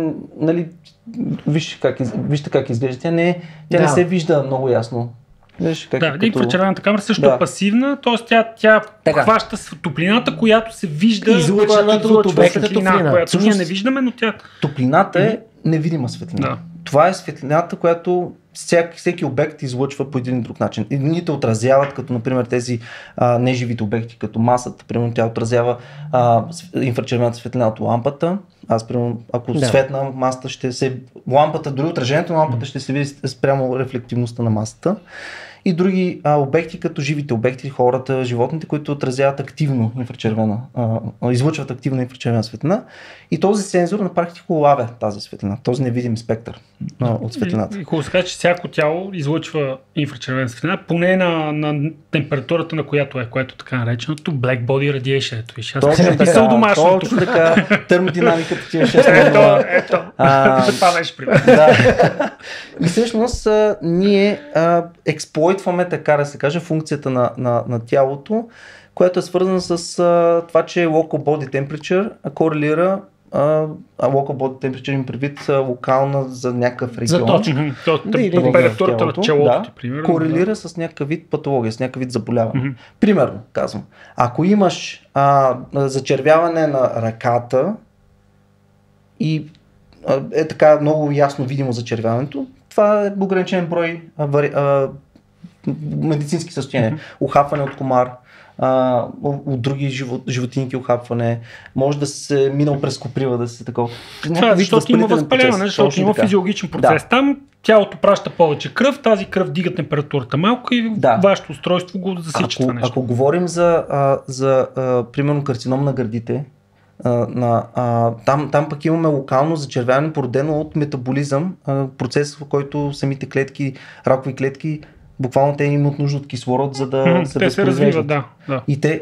Speaker 3: вижте как изглежда, тя не се вижда много ясно.
Speaker 4: Инфрачервената камера също е пасивна, т.е. тя хваща топлината, която се вижда,
Speaker 2: излъчената от обекта топлина,
Speaker 4: която ние не виждаме, но тя...
Speaker 3: Топлината е невидима светлина.
Speaker 4: Да.
Speaker 3: Това е светлината, която всеки обект излъчва по един или друг начин. Едните отразяват, като например тези неживите обекти, като масата, примерно тя отразява инфрачервената светлина от лампата. Аз примерно, ако светна масата лампата, дори отражението на лампата ще се види спрямо рефлективността на масата. И други обекти, като живите обекти, хората, животните, които отразяват активно излъчват активно инфрачервена светлина. И този сензор на практика улавя тази светлина, този невидим спектър от светлината.
Speaker 4: И хубаво се каже, че всяко тяло излъчва инфрачервена светлина, поне на температурата, на която е така нареченото Black Body Radiation. Аз съм писал домашно.
Speaker 3: Точно така, термодинамиката ти е
Speaker 4: 6. Ето. Това беше пример.
Speaker 3: И всъщност ние експлойтваме, така да се каже, функцията на тялото, която е свързана с това, че local body temperature корелира local body temperature им предвид локална за някакъв регион.
Speaker 2: За точно.
Speaker 4: Температурата на челото ти, примерно.
Speaker 3: Корелира с някакъв вид патология, с някакъв вид заболяване. Примерно, казвам, ако имаш зачервяване на ръката, и е така много ясно видимо зачервяването. Това е ограничен брой медицински състояния. Ухапване от комар, от други животинки ухапване, може да се минал през коприва, да се такова.
Speaker 4: Това е защото има възпаляване, защото има физиологичен процес. Да. Там тялото праща повече кръв, тази кръв дига температурата малко и вашето устройство го засича това нещо.
Speaker 3: Ако говорим за примерно карцином на гърдите, там пък имаме локално зачервяване, породено от метаболизъм, процес, в който самите клетки, ракови клетки, буквално те имат нужда от кислород, за да
Speaker 4: се развиват. Да.
Speaker 3: И те,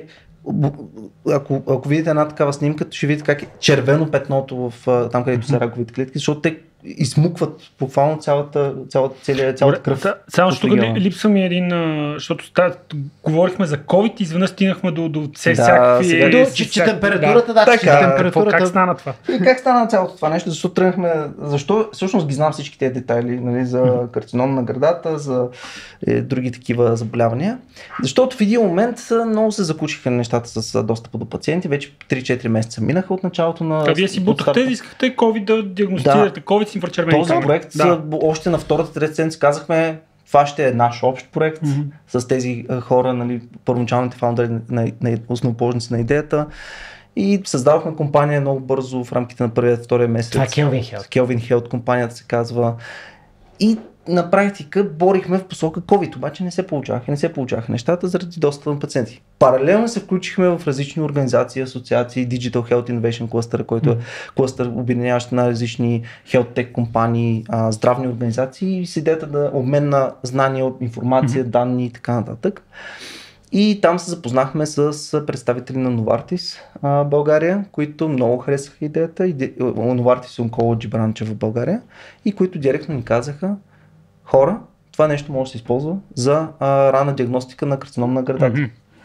Speaker 3: ако видите една такава снимка, ще видите как е червено петното там, където са раковите клетки, защото те измукват буквално цялата кръв.
Speaker 4: Само защото липсва ми един, защото говорихме за COVID и изведнъж стигнахме до всякакви...
Speaker 2: Че температурата,
Speaker 4: Как стана това?
Speaker 3: Как стана цялото това нещо? Защо тръгнахме... Защо всъщност ги знам всички тези детайли, нали, за карцином на гърдата, за други такива заболявания? Защото в един момент много се закучиха нещата с достъпа до пациенти. Вече 3-4 месеца минаха от началото на...
Speaker 4: Вие си бутахте, искахте COVID да диагностирате COVID с инфрачервени
Speaker 3: камери. Този проект, още на втората-трета седмица казахме, това ще е наш общ проект с тези хора, нали, първоначалните фаундъри, основоположници на идеята. И създавахме компания много бързо в рамките на първия-втория месец.
Speaker 2: Това е Kelvin Health.
Speaker 3: Kelvin Health компанията се казва. И на практика борихме в посока COVID, обаче не се получаваха нещата заради достъпа на пациенти. Паралелно се включихме в различни организации, асоциации, Digital Health Innovation Cluster, който е клъстър, обединяващ на различни health tech компании, здравни организации и с идеята да обмен на знания, информация, данни и така нататък. И там се запознахме с представители на Novartis България, които много харесаха идеята. Novartis Oncology бранча в България и които директно ни казаха: хора, това нещо може да се използва за ранна диагностика на карцином на гърдата.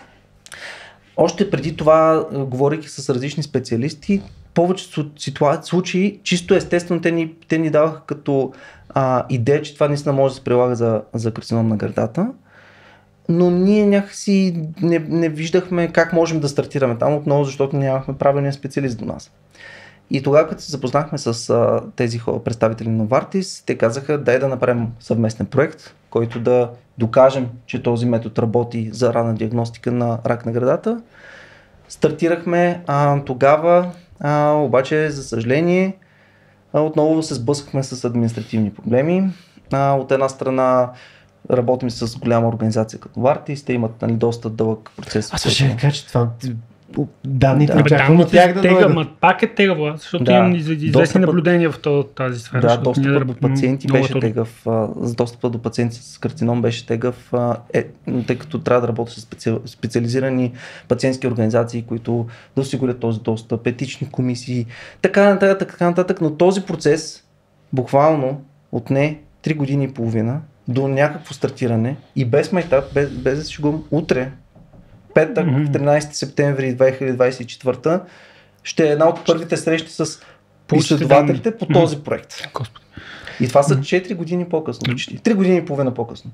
Speaker 3: Още преди това, говорейки с различни специалисти, повечето случаи, чисто естествено, те ни даваха като идея, че това наистина може да се прилага за карцином на гърдата. Но ние някакси не виждахме как можем да стартираме там отново, защото нямахме правилния специалист до нас. И тогава, като се запознахме с тези представители на Novartis, те казаха: дай да направим съвместен проект, който да докажем, че този метод работи за ранна диагностика на рак на гърдата. Стартирахме тогава, обаче за съжаление отново се сблъскахме с административни проблеми. От една страна работим с голяма организация като Novartis, те имат, нали, доста дълъг процес.
Speaker 2: Аз ще кажа, че това данните очаквам от тях да дойдат.
Speaker 4: Пак е тегава, защото имам известни наблюдения в тази сфера.
Speaker 3: Да, достъпът до пациенти беше тегъв. Достъпът до пациенти с карцином беше тегъв, тъй като трябва да работи с специализирани пациентски организации, които да осигурят този достъп, етични комисии, така нататък. Но този процес буквално отне 3 години и половина до някакво стартиране и без майтап, без да шегувам, утре, петък, 13 септември 2024, ще е една от първите срещи с изследователите по този проект.
Speaker 4: Господи.
Speaker 3: И това са 4 години по-късно, 3 години и половина по-късно.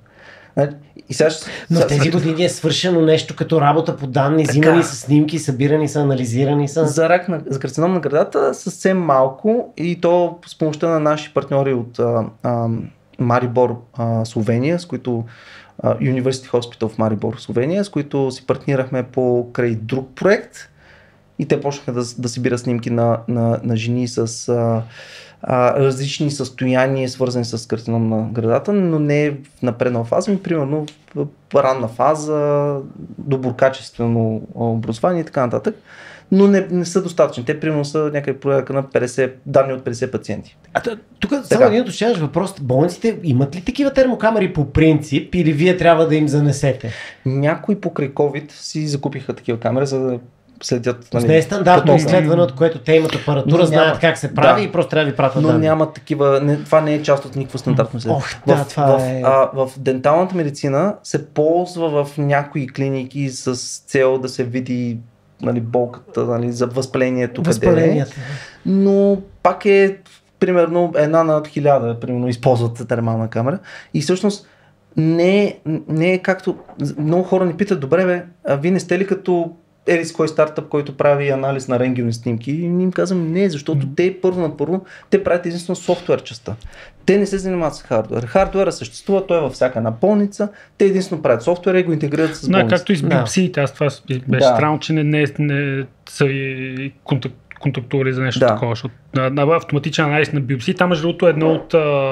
Speaker 2: Но тези години е свършено нещо като работа по данни, взимани са снимки, събирани са, анализирани са.
Speaker 3: За карцином на гърдата съвсем малко и то с помощта на наши партньори от Марибор, Словения, с които University Hospital в Марибор, Словения, с които си партнирахме покрай друг проект и те почнаха да събират снимки на жени с различни състояния, свързани с карцином на гърдата, но не в напреднала фаза, примерно в ранна фаза, доброкачествено образование и така нататък. Но не са достатъчни. Те примерно са някъде проверка на 50 данни от 50 пациенти.
Speaker 2: Тук само един уточняваш въпрос. Болниците имат ли такива термокамери по принцип или вие трябва да им занесете?
Speaker 3: Някои покрай COVID си закупиха такива камери, за да следят.
Speaker 2: Нали, не е стандартно изследване, от което те имат апаратура, знаят как се прави и просто трябва да ви пратят данни.
Speaker 3: Но няма такива, това не е част от никакво стандартно изследване. В денталната медицина се ползва в някои клиники с цел да се види, нали, болката, нали, за възпалението, къде е. Но пак е примерно 1 на 1000, примерно използват термална камера и всъщност не е както много хора ни питат: добре бе, а вие не сте ли като ерис кой стартъп, който прави анализ на рентгенови снимки. И ние им казваме не, защото те първо те правят единствено софтуер частта. Те не се занимават с хардуер. Хардуера съществува, той е във всяка една болница. Те единствено правят софтуер и го интегрират с болницата.
Speaker 4: Както и с биопсиите, аз това беше странно, че не са контактували за нещо такова, защото автоматичен анализ на биопсии, там между другото е едно от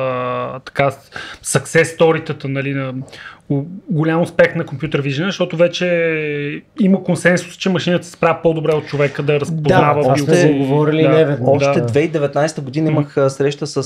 Speaker 4: success story-тата, нали, на голям успех на Computer Vision, защото вече има консенсус, че машината се справя по-добре от човека да разпознава биопсии.
Speaker 3: Още 2019 година имах среща с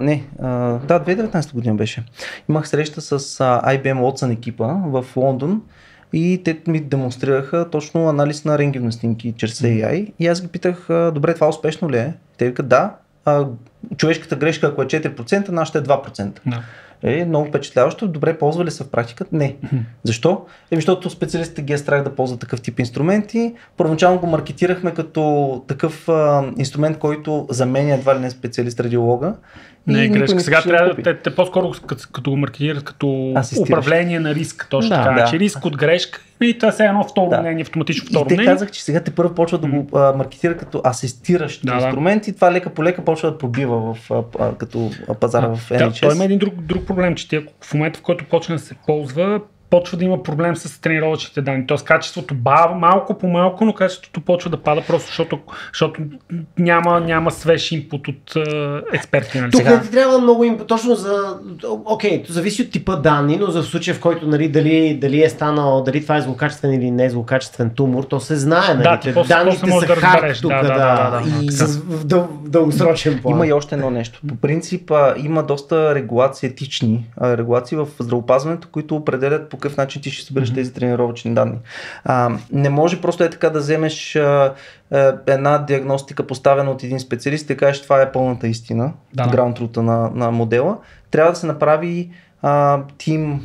Speaker 3: 2019 година беше. Имах среща с IBM Watson екипа в Лондон. И те ми демонстрираха точно анализ на рентгенови снимки чрез AI. И аз ги питах, добре, това успешно ли е? Те викат, да. Човешката грешка, ако е 4%, нашата е 2%. Е много впечатляващо. Добре, ползвали са в практиката? Не. Защо? Защото специалистите ги е страх да ползват такъв тип инструменти. Първоначално го маркетирахме като такъв инструмент, който заменя едва ли не специалист радиолога.
Speaker 4: Не, грешка. Сега трябва те по-скоро като го маркетират като управление на риск. Точно така. Че риск от грешка и това е едно второ мнение, автоматично второ мнение.
Speaker 3: И те казах, че сега те първо почва да го маркетират като асистиращ инструмент и това лека по лека почва да пробива като пазара в NHS.
Speaker 4: Той има един друг проблем, че в момента, в който почне да се ползва, почва да има проблем с тренировъчните данни. Тоест качеството малко по малко, но качеството почва да пада просто защото няма свеж инпут от експерти. Нали?
Speaker 2: Тук не ти трябва много инпут, точно за... Окей, зависи от типа данни, но за случая, в който нали, дали е станал, дали това е злокачествен или не е злокачествен тумор, то се знае. Нали? Данните са хард тук, и в дългосрочен план.
Speaker 3: Има и още едно нещо. По принцип има доста регулации, етични регулации в здравеопазването, които определят по какъв начин ти ще събереш тези тренировъчни данни. Не може просто така да вземеш една диагностика поставена от един специалист и да кажеш това е пълната истина, ground truth на модела. Трябва да се направи team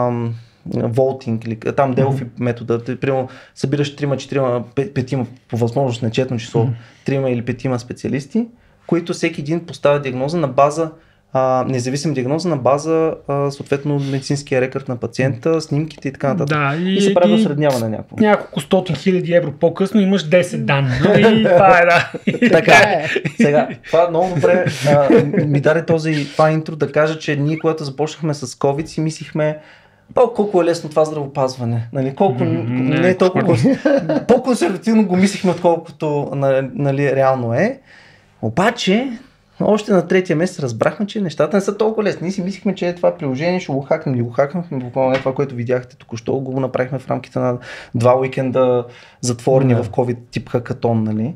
Speaker 3: voting или там Delphi метода. Примерно събираш 3, 4, 5 по възможност нечетно число, 3 или 5 специалисти, които всеки един поставя диагноза на база независим диагноза на база съответно медицинския рекорд на пациента, снимките и така нататък. И се прави осредняване някакво.
Speaker 4: Няколко 100 000 евро по-късно имаш 10 данни. И това е,
Speaker 3: Така е. Сега, това много добре ми даде това интро да кажа, че ние когато започнахме с COVID си мислихме колко е лесно това здравеопазване. Нали? Не е толкова по-консервативно го мислихме, отколкото нали, реално е. Обаче още на третия месец разбрахме, че нещата не са толкова лесни. Ние си мислихме, че това приложение ще го хакнем. Буквално това, което видяхте току-що, го направихме в рамките на 2 уикенда затворени в COVID тип хакатон. Нали?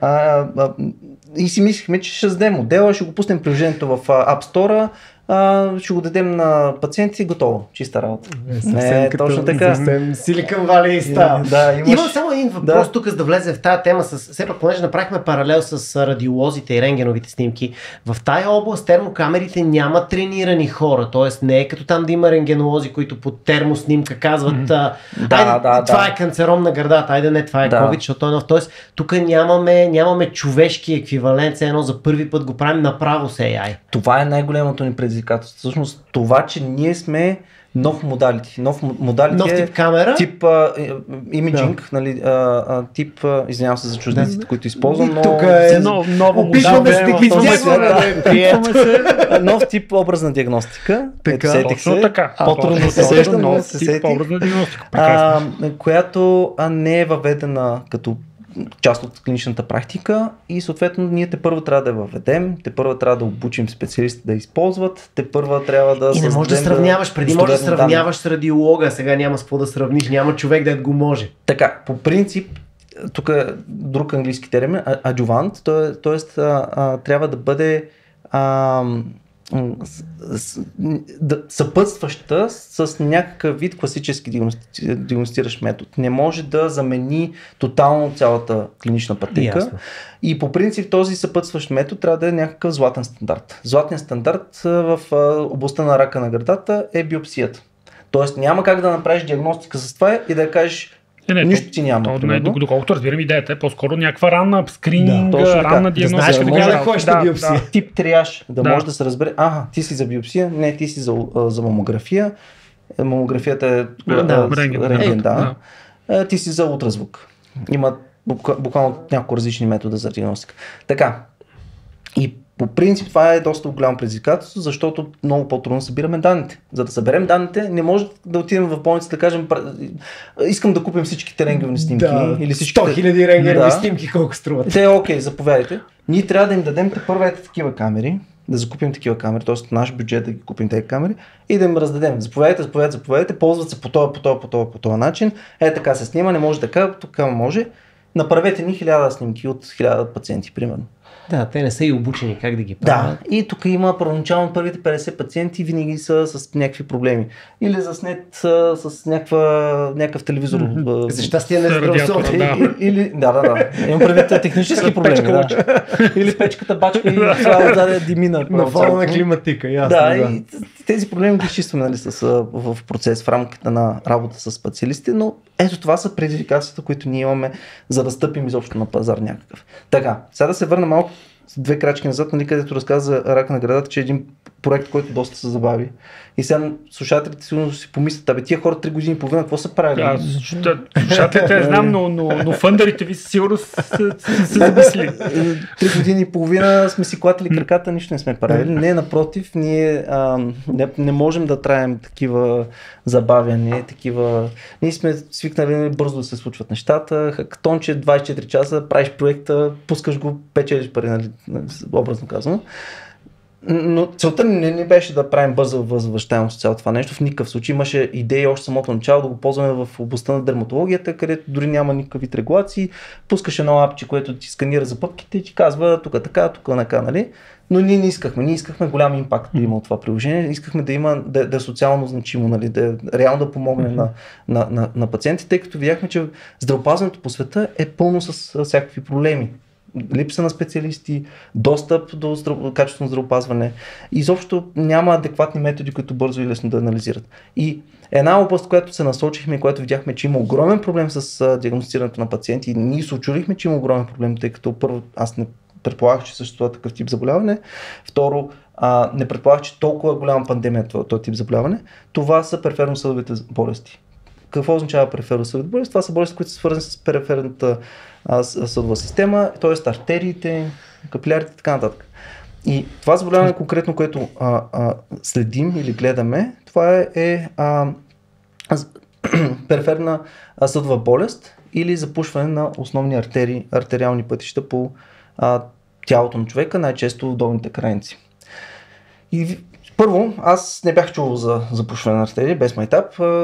Speaker 3: И си мислихме, че ще задем модела, ще го пуснем приложението в App Store, ще го дадем на пациенти и готово. Чиста работа. Точно така.
Speaker 2: Съвсем Silicon Valley стайл. Имам само един въпрос тук, за да влезе в тази тема. Все пак, понеже направихме паралел с радиолозите и рентгеновите снимки, в тая област термокамерите няма тренирани хора. Тоест не е като там да има рентгенолози, които по термоснимка казват това е канцером на гърдата, айде не, това е COVID, защото е нов. Тоест тук нямаме човешки еквивалент, едно за първи път го правим направо с AI.
Speaker 3: Това е най-голямото ни предизвикателство. Всъщност това, че ние сме нов модалити. Нов
Speaker 2: тип камера?
Speaker 3: Тип имиджинг, нали, тип, извинявам се за чужденците, които използвам, но...
Speaker 2: Тук е нова
Speaker 3: нов тип образна диагностика.
Speaker 4: Точно така.
Speaker 3: По-трудно се сещам, но се
Speaker 4: сети. Образна диагностика.
Speaker 3: Която не е въведена като част от клиничната практика и съответно ние тепърво трябва да я въведем, тепърво трябва да обучим специалисти да използват, тепърво трябва да...
Speaker 2: И не можеш да сравняваш, преди можеш да сравняваш с радиолога, сега няма с какво да сравниш, няма човек да го може.
Speaker 3: Така, по принцип, тук е друг английски термин, адювант, т.е. трябва да бъде съпътстваща с някакъв вид класически диагностиращ метод. Не може да замени тотално цялата клинична пътека.
Speaker 2: Ясно.
Speaker 3: И по принцип този съпътстващ метод трябва да е някакъв златен стандарт. Златният стандарт в областта на рака на гърдата е биопсията. Тоест няма как да направиш диагностика с това и да кажеш нищо ти няма.
Speaker 4: Доколкото разбирам, идеята е по-скоро някаква ранна скрининг, ранна диагностика.
Speaker 2: Да знаеш кой ще биопсия.
Speaker 3: Тип триаж, да може да се разбере, ти си за биопсия, не, ти си за мамография. Мамографията е рентген, ти си за ултразвук. Има буквално няколко различни метода за диагностика. Така, и по принцип това е доста голямо предизвикателство, защото много по-трудно събираме данните. За да съберем данните, не може да отидем в болницата да кажем, искам да купим всичките рентгеновни снимки. Или
Speaker 2: 100 000 рентгеновни снимки, колко струват.
Speaker 3: Те окей, заповядайте. Ние трябва да им дадем първите такива камери, да закупим такива камери, т.е. наш бюджет да ги купим тези камери и да им раздадем. Заповядайте, ползват се по този начин. Така се снима, не може така, тук може. Направете ни 1000 снимки от 1000 пациенти, примерно.
Speaker 2: Да, те не са и обучени как да ги правят.
Speaker 3: Да, и тук има първоначално първите 50 пациенти винаги са с някакви проблеми. Или заснет с някакъв телевизор.
Speaker 2: За щастие не здравословие.
Speaker 3: Имам предвид технически проблеми. Или печката бачка и това отзаде димина.
Speaker 2: На фона на климатика, ясно.
Speaker 3: Да, и тези проблеми ги изчистваме в процес, в рамките на работа с специалисти, но ето това са предизвикателствата, които ние имаме, за да стъпим изобщо на пазар някакъв. Така, сега да се върна малко с 2 крачки назад, където разказа за рака на гърдата, че е един проект, който доста се забави. И сега слушателите сигурно си помислят, тия хора 3 години и половина, какво са правили?
Speaker 4: Слушателите не знам, но фъндерите ви сигурно са замислили.
Speaker 3: 3 години и половина сме си клатили краката, нищо не сме правили. Не, напротив, ние не можем да траем такива забавяния, Ние сме свикнали бързо да се случват нещата. Хакатонче 24 часа, правиш проекта, пускаш го, печелиш пари, нали, образно казано. Но целта не беше да правим бърза възвръщаемост цялото това нещо. В никакъв случай имаше идеи още самото начало да го ползваме в областта на дерматологията, където дори няма никакъв вид регулации. Пускаш едно апче, което ти сканира за пъпките и ти казва тук така, нали? Но ние не искахме. Ние искахме голям импакт да има от това приложение. Искахме да е социално значимо, нали? Да реално да помогне на пациентите, тъй като видяхме, че здравеопазването по света е пълно с всякакви проблеми. Липса на специалисти, достъп до качествено здравеопазване. Изобщо няма адекватни методи, които бързо и лесно да анализират. И една област, в която се насочихме и която видяхме, че има огромен проблем с диагностицирането на пациенти, и ние се очудихме, че има огромен проблем, тъй като първо аз не предполагах, че съществува такъв тип заболяване. Второ, не предполагах, че толкова голяма пандемия е този тип заболяване. Това са периферно-съдовите болести. Какво означава периферно-съдовите болести? Това са болести, които са свързани с периферната съдова система, т.е. артериите, капилярите и така нататък. И това заболяване конкретно, което следим или гледаме, това е периферна съдова болест или запушване на основни артериални пътища по тялото на човека, най-често в долните крайници. И първо, аз не бях чувал за запушване на артерии, без майтап.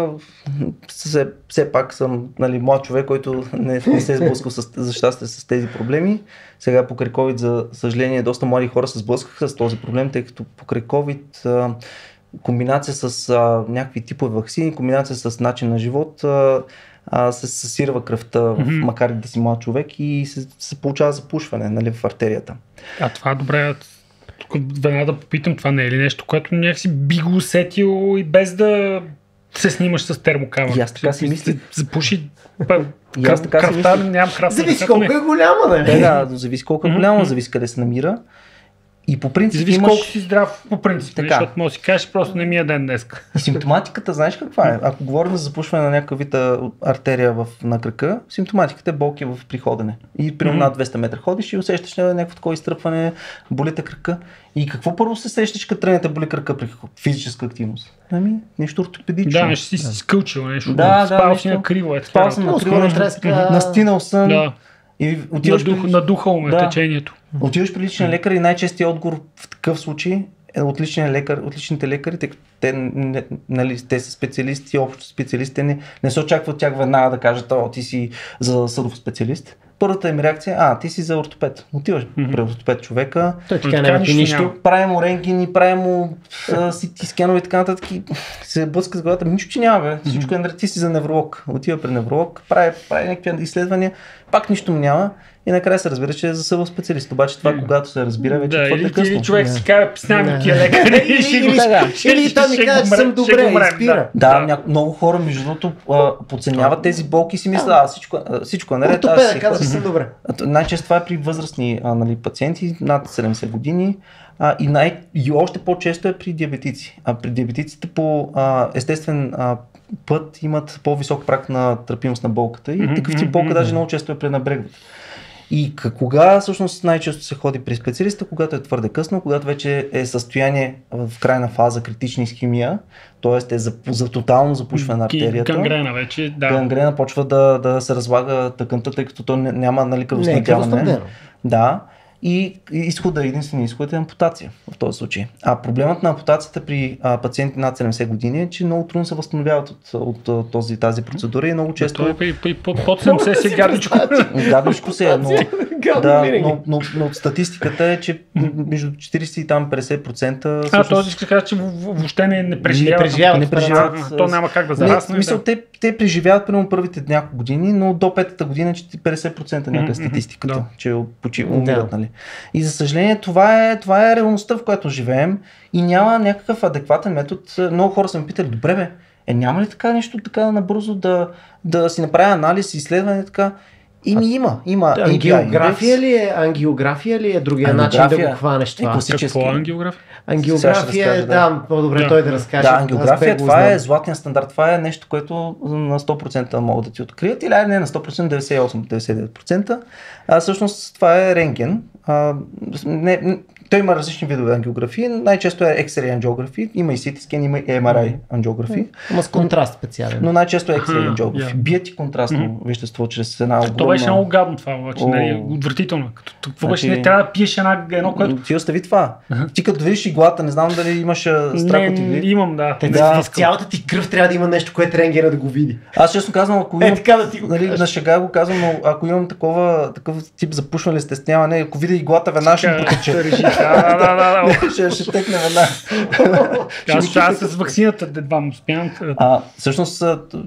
Speaker 3: Все пак съм, нали, млад човек, който не се е сблъскал за щастие с тези проблеми. Сега покрай COVID, за съжаление, доста млади хора се сблъскаха с този проблем, тъй като покрай COVID, комбинация с някакви типове ваксини, комбинация с начин на живот, се съсирва кръвта, макар и да си млад човек, и се получава запушване, нали, в артерията.
Speaker 4: Това е добре. Веднага да попитам, това не е ли нещо, което някакси би го усетил и без да се снимаш с термокамера?
Speaker 3: И аз така си мисля.
Speaker 4: Запуши
Speaker 3: кръвта,
Speaker 4: нямам храстна.
Speaker 2: Зависи колко е голяма, нали?
Speaker 3: Да, зависи колко е голяма, зависи къде се намира. И по принцип
Speaker 4: зависи колко си здрав по принцип, защото може да си кажеш просто не ми е ден днес.
Speaker 3: Симптоматиката, знаеш каква е? Ако говорим за запушване на някакъв вид артерия на крака, симптоматиката е болки при ходене. И примерно над 200 метра ходиш и усещаш някакво такова изтръпване, болите крака. И какво първо се сещаш, като тръгнете боли крака при физическа активност? Нещо ортопедично.
Speaker 4: Да, нещо си скълчил, нещо.
Speaker 3: Спал
Speaker 4: си на криво.
Speaker 3: Спал съм на криво, настинал съм. И
Speaker 4: надухало ме течението.
Speaker 3: Отиваш при личен лекар и най-честият отговор в такъв случай е от личните лекари, тъй като те са специалисти, общо специалисти, не се очаква от тях веднага да кажат, ти си за съдов специалист. Първата им реакция, ти си за ортопед. Отиваш при ортопед човека,
Speaker 2: той така няма нищо.
Speaker 3: Правим му рентгени, правим му CT скенове и така нататък, и се блъска с главата, нищо, че няма, всичко е наред, ти си за невролог. Отива при невролог, прави някакви изследвания, пак нищо му няма. И накрая се разбира, че е за съдов специалист. Обаче това, когато се разбира, вече е твърде късно.
Speaker 4: Или човек си кара писнами тия лекари.
Speaker 2: Или той ми каже, че съм добре и спира.
Speaker 3: Да, много хора, между другото, подценяват тези болки и си мислят, всичко е наред.
Speaker 2: Ортопеда казва, че съм добре.
Speaker 3: Най-често това е при възрастни пациенти над 70 години. И още по-често е при диабетици. При диабетиците по естествен път имат по-висок праг на търпимост на болката и такъв тип болка даже много често е пренебрегват. И кога всъщност най-често се ходи при специалиста, когато е твърде късно, когато вече е състояние в крайна фаза критична исхемия, т.е. е за тотално запушване на артерията.
Speaker 4: Гангрена вече, да.
Speaker 3: Гангрена почва да се разлага тъканта, тъй като то няма кръвоснабдяване. Да. И единственият изход е ампутация в този случай. А проблемът на ампутацията при пациенти над 70 години е, че много трудно се възстановяват от тази процедура и много често...
Speaker 4: Под 70 се гадничко.
Speaker 3: Гадничко се е, но от статистиката е, че между 40 и там 50%...
Speaker 4: Този ще кажа, че въобще не преживяват.
Speaker 3: Не преживяват.
Speaker 4: То няма как да зарасне.
Speaker 3: Те преживяват примерно първите няколко години, но до 5-та година 50% някаква статистиката, че умират, нали. И за съжаление това е реалността, в която живеем и няма някакъв адекватен метод. Много хора са ме питали, добре бе, няма ли така нещо така набързо да си направя анализ, изследване така? Има.
Speaker 2: Ангиография ли е другия начин да го хванеш това?
Speaker 4: Какво е ангиография?
Speaker 2: Ангиография е, по-добре той да разкаже.
Speaker 3: Да, ангиография, това е златния стандарт. Това е нещо, което на 100% могат да ти открият или не на 100%, 98-99%. Всъщност това е рентген. Той има различни видове ангиографии. Най-често е X-ray ангиографии, има и CT scan, има и MRI ангиографии.
Speaker 2: Има с контраст специален.
Speaker 3: Но най-често е X-ray ангиографии. Бият и контрастно вещество чрез една огромна...
Speaker 4: То беше много гадно това, обаче, отвратително. Какво беше, не трябва да пиеш едно, което...
Speaker 3: Ти остави това. Ти като видиш иглата, не знам дали имаш страх от игли.
Speaker 4: Имам, да.
Speaker 2: В цялата ти кръв трябва да има нещо, което рентгена да го види.
Speaker 3: Аз честно казвам, ако имам... На шега го казвам, но ако имам такъв тип запушване, стесняване, ако видя иглата, веднага ще ми потече. Ще текне веднага.
Speaker 4: Аз с ваксината едва му успявам.
Speaker 3: Всъщност,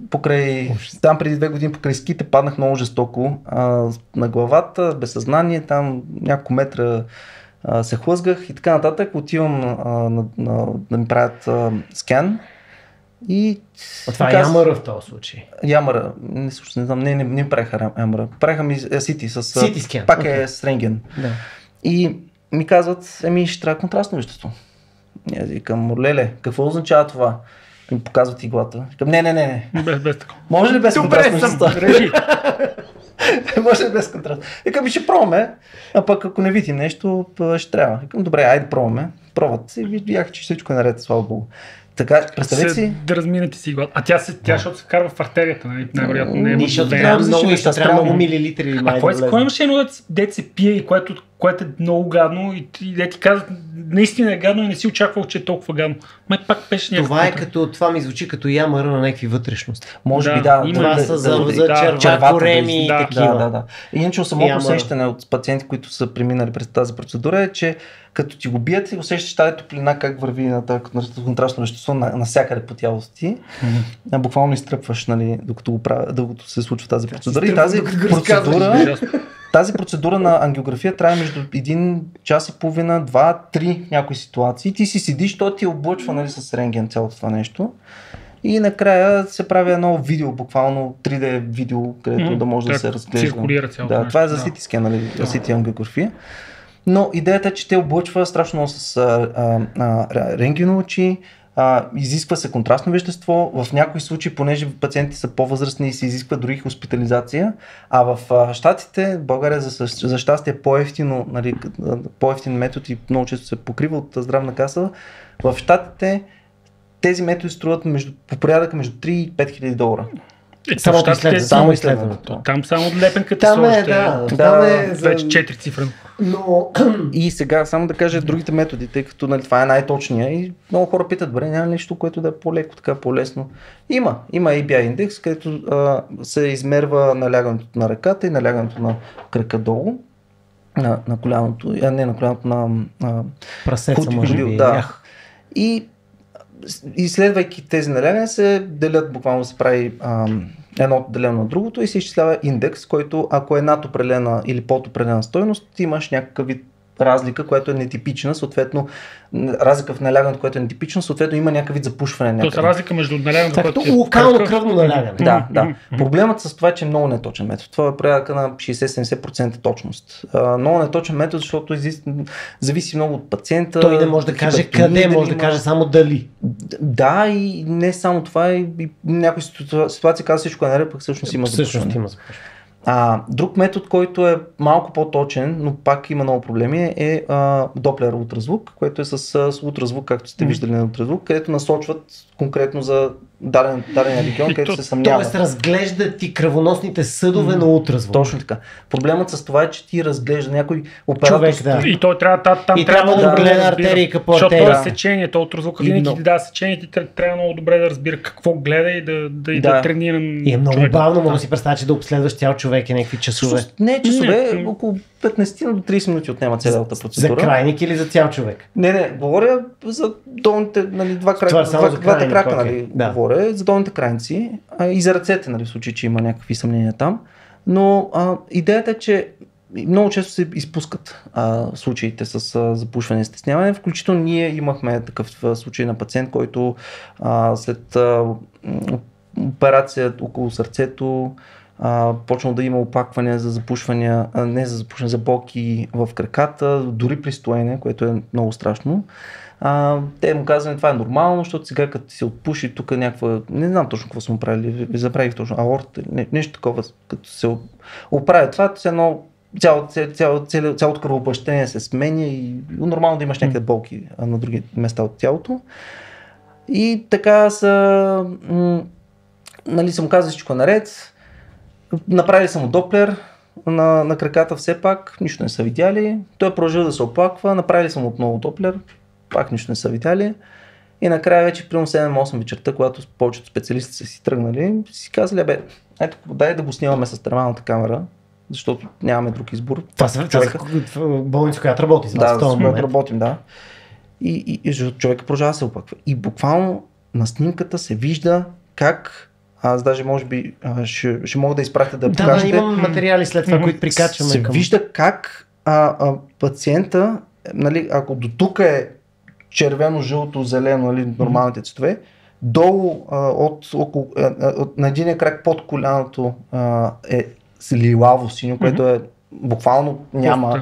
Speaker 3: там преди 2 години покрай ските паднах много жестоко на главата, без съзнание, там няколко метра се хлъзгах и така нататък. Отивам да ми правят скан. И
Speaker 2: това е ямъра в този случай.
Speaker 3: Ямъра, не знам, не правиха ямъра. Правиха ми CT, пак е с рентген.
Speaker 2: Да.
Speaker 3: И ми казват, ще трябва контрастно вещество. Аз викам, леле, какво означава това? Ми показват иглата. Викам, не.
Speaker 4: Без такова.
Speaker 3: Може ли без контрастно вещество? Може ли без контраст? Викам, ще пробваме, а пък ако не видим нещо, ще трябва. Викам, добре, айде пробваме. Пробват и видях, че всичко е наред, слава Богу. Така, представете си.
Speaker 4: Да разминете си иглата. А тя защото се вкарва в артерията, нали? Най-вероятно не е
Speaker 2: трябва много милилитри.
Speaker 4: Какво имаше едно дете се пие и което е много гадно и де ти казват, наистина е гадно и не си очаквал, че е толкова гадно. Май пак беше някакво.
Speaker 2: Това ми звучи като ямъра на някакви вътрешности.
Speaker 3: Може би да.
Speaker 2: Това са за черва, кореми и такива.
Speaker 3: Да. Иначе самото усещане от пациенти, които са преминали през тази процедура е, че като ти го бият и усещаш тази топлина как върви на тази контрастно вещество навсякъде по тялото ти. Буквално изтръпваш, нали, докато се случва тази процедура. И тази процедура на ангиография трябва между 1 час и половина, 2, 3 някои ситуации. Ти си седиш, то ти облъчва, нали, с рентген цялото това нещо. И накрая се прави едно видео, буквално 3D видео, където да може да се разглежда.
Speaker 4: Циркулира цялото нещо.
Speaker 3: Това е за CT scan, нали, CT ангиография. Но идеята е, че те облъчва страшно много с рентгенови лъчи, изисква се контрастно вещество, в някои случаи, понеже пациентите са по-възрастни и се изисква дори хоспитализация, а в Щатите, България за щастие е по-ефтино, нали, по-ефтин метод и много често се покрива от здравна каса, в Щатите тези методи струват по порядък между 3 и 5 хиляди долара.
Speaker 2: Само изследването.
Speaker 4: Там само лепенката
Speaker 2: там е
Speaker 4: вече 4 цифрен.
Speaker 2: Но...
Speaker 3: И сега само да кажа другите методи, тъй като, нали, това е най-точния и много хора питат, добре, няма нещо, което да е по-леко, така по-лесно. Има ABI индекс, където се измерва налягането на ръката и налягането на кръка долу, на коляното, не на коляното, на
Speaker 2: прасеца, може би.
Speaker 3: Да. И изследвайки тези налягания се делят, буквално се прави едно отделено на другото и се изчислява индекс, който ако е над определена или под определена стойност, ти имаш някакъв вид разлика, която е нетипична, съответно разлика в налягането, което е нетипично, съответно има някакъв вид запушване.
Speaker 4: Тоест разлика между налягането,
Speaker 2: което е локално кръвно налягане.
Speaker 3: Да. Проблемът с това е, че е много неточен метод. Това е порядъка на 60-70% точност. Много неточен метод, защото зависи много от пациента.
Speaker 2: Той не може да каже къде, може да каже само дали.
Speaker 3: Да, и не само това, и някои ситуации казва всичко е наред, пък всъщност има запушване. Друг метод, който е малко по-точен, но пак има много проблеми, е Доплер ултразвук, което е с ултразвук, както сте виждали на ултразвук, където насочват конкретно за даден регион, където се съмнява.
Speaker 2: Тоест разглежда ти кръвоносните съдове на ултразвук.
Speaker 3: Точно така. Проблемът с това е, че ти разглежда някой оператор.
Speaker 4: Човек, да. И той трябва
Speaker 2: да гледа артерийка по артерия.
Speaker 4: Защото това е сечение, то ултразвука винаги ти дава сечение, ти трябва много добре да разбира какво гледа и да тренира.
Speaker 2: И е много бавно, мога да си представя, че да обследваш цял човек някакви часове.
Speaker 3: Не часове, около 15 до 30 минути отнема цялата процедура.
Speaker 2: За крайник или за цял човек?
Speaker 3: Не, говоря за долните, двата крака, говоря за долните крайници и за ръцете, в случай, че има някакви съмнения там. Но идеята е, че много често се изпускат случаите с запушване и стесняване. Включително ние имахме такъв случай на пациент, който след операция около сърцето почнал да има опакване за запушвания, за болки в краката, дори при стоене, което е много страшно. Те му казват, това е нормално, защото сега като се отпуши тук някаква, не знам точно какво са му правили, забравих точно, аорта, нещо такова, като се оправя това, цялото кръвообращение се сменя и нормално да имаш някакви болки на други места от тялото. И така са му казали всичко наред, направили са му доплер на краката все пак, нищо не са видяли, той е продължил да се оплаква, направили са му отново доплер, пак нищо не са видяли и накрая вече примерно 7-8 вечерта, когато повечето специалисти са си тръгнали, си казали, ето дай да го снимаме с термалната камера, защото нямаме друг избор.
Speaker 2: Това са болница, която работи с вас.
Speaker 3: Да, работим, да. И човека продължава да се оплаква. И буквално на снимката се вижда как аз даже може би ще мога да изпратя да покажете.
Speaker 2: Да, имам материали след това, които прикачваме.
Speaker 3: Се вижда как пациента, ако до тук е червено, жълто, зелено, нормалните цветове, долу на единия крак под коляното е лилаво синьо, което е буквално няма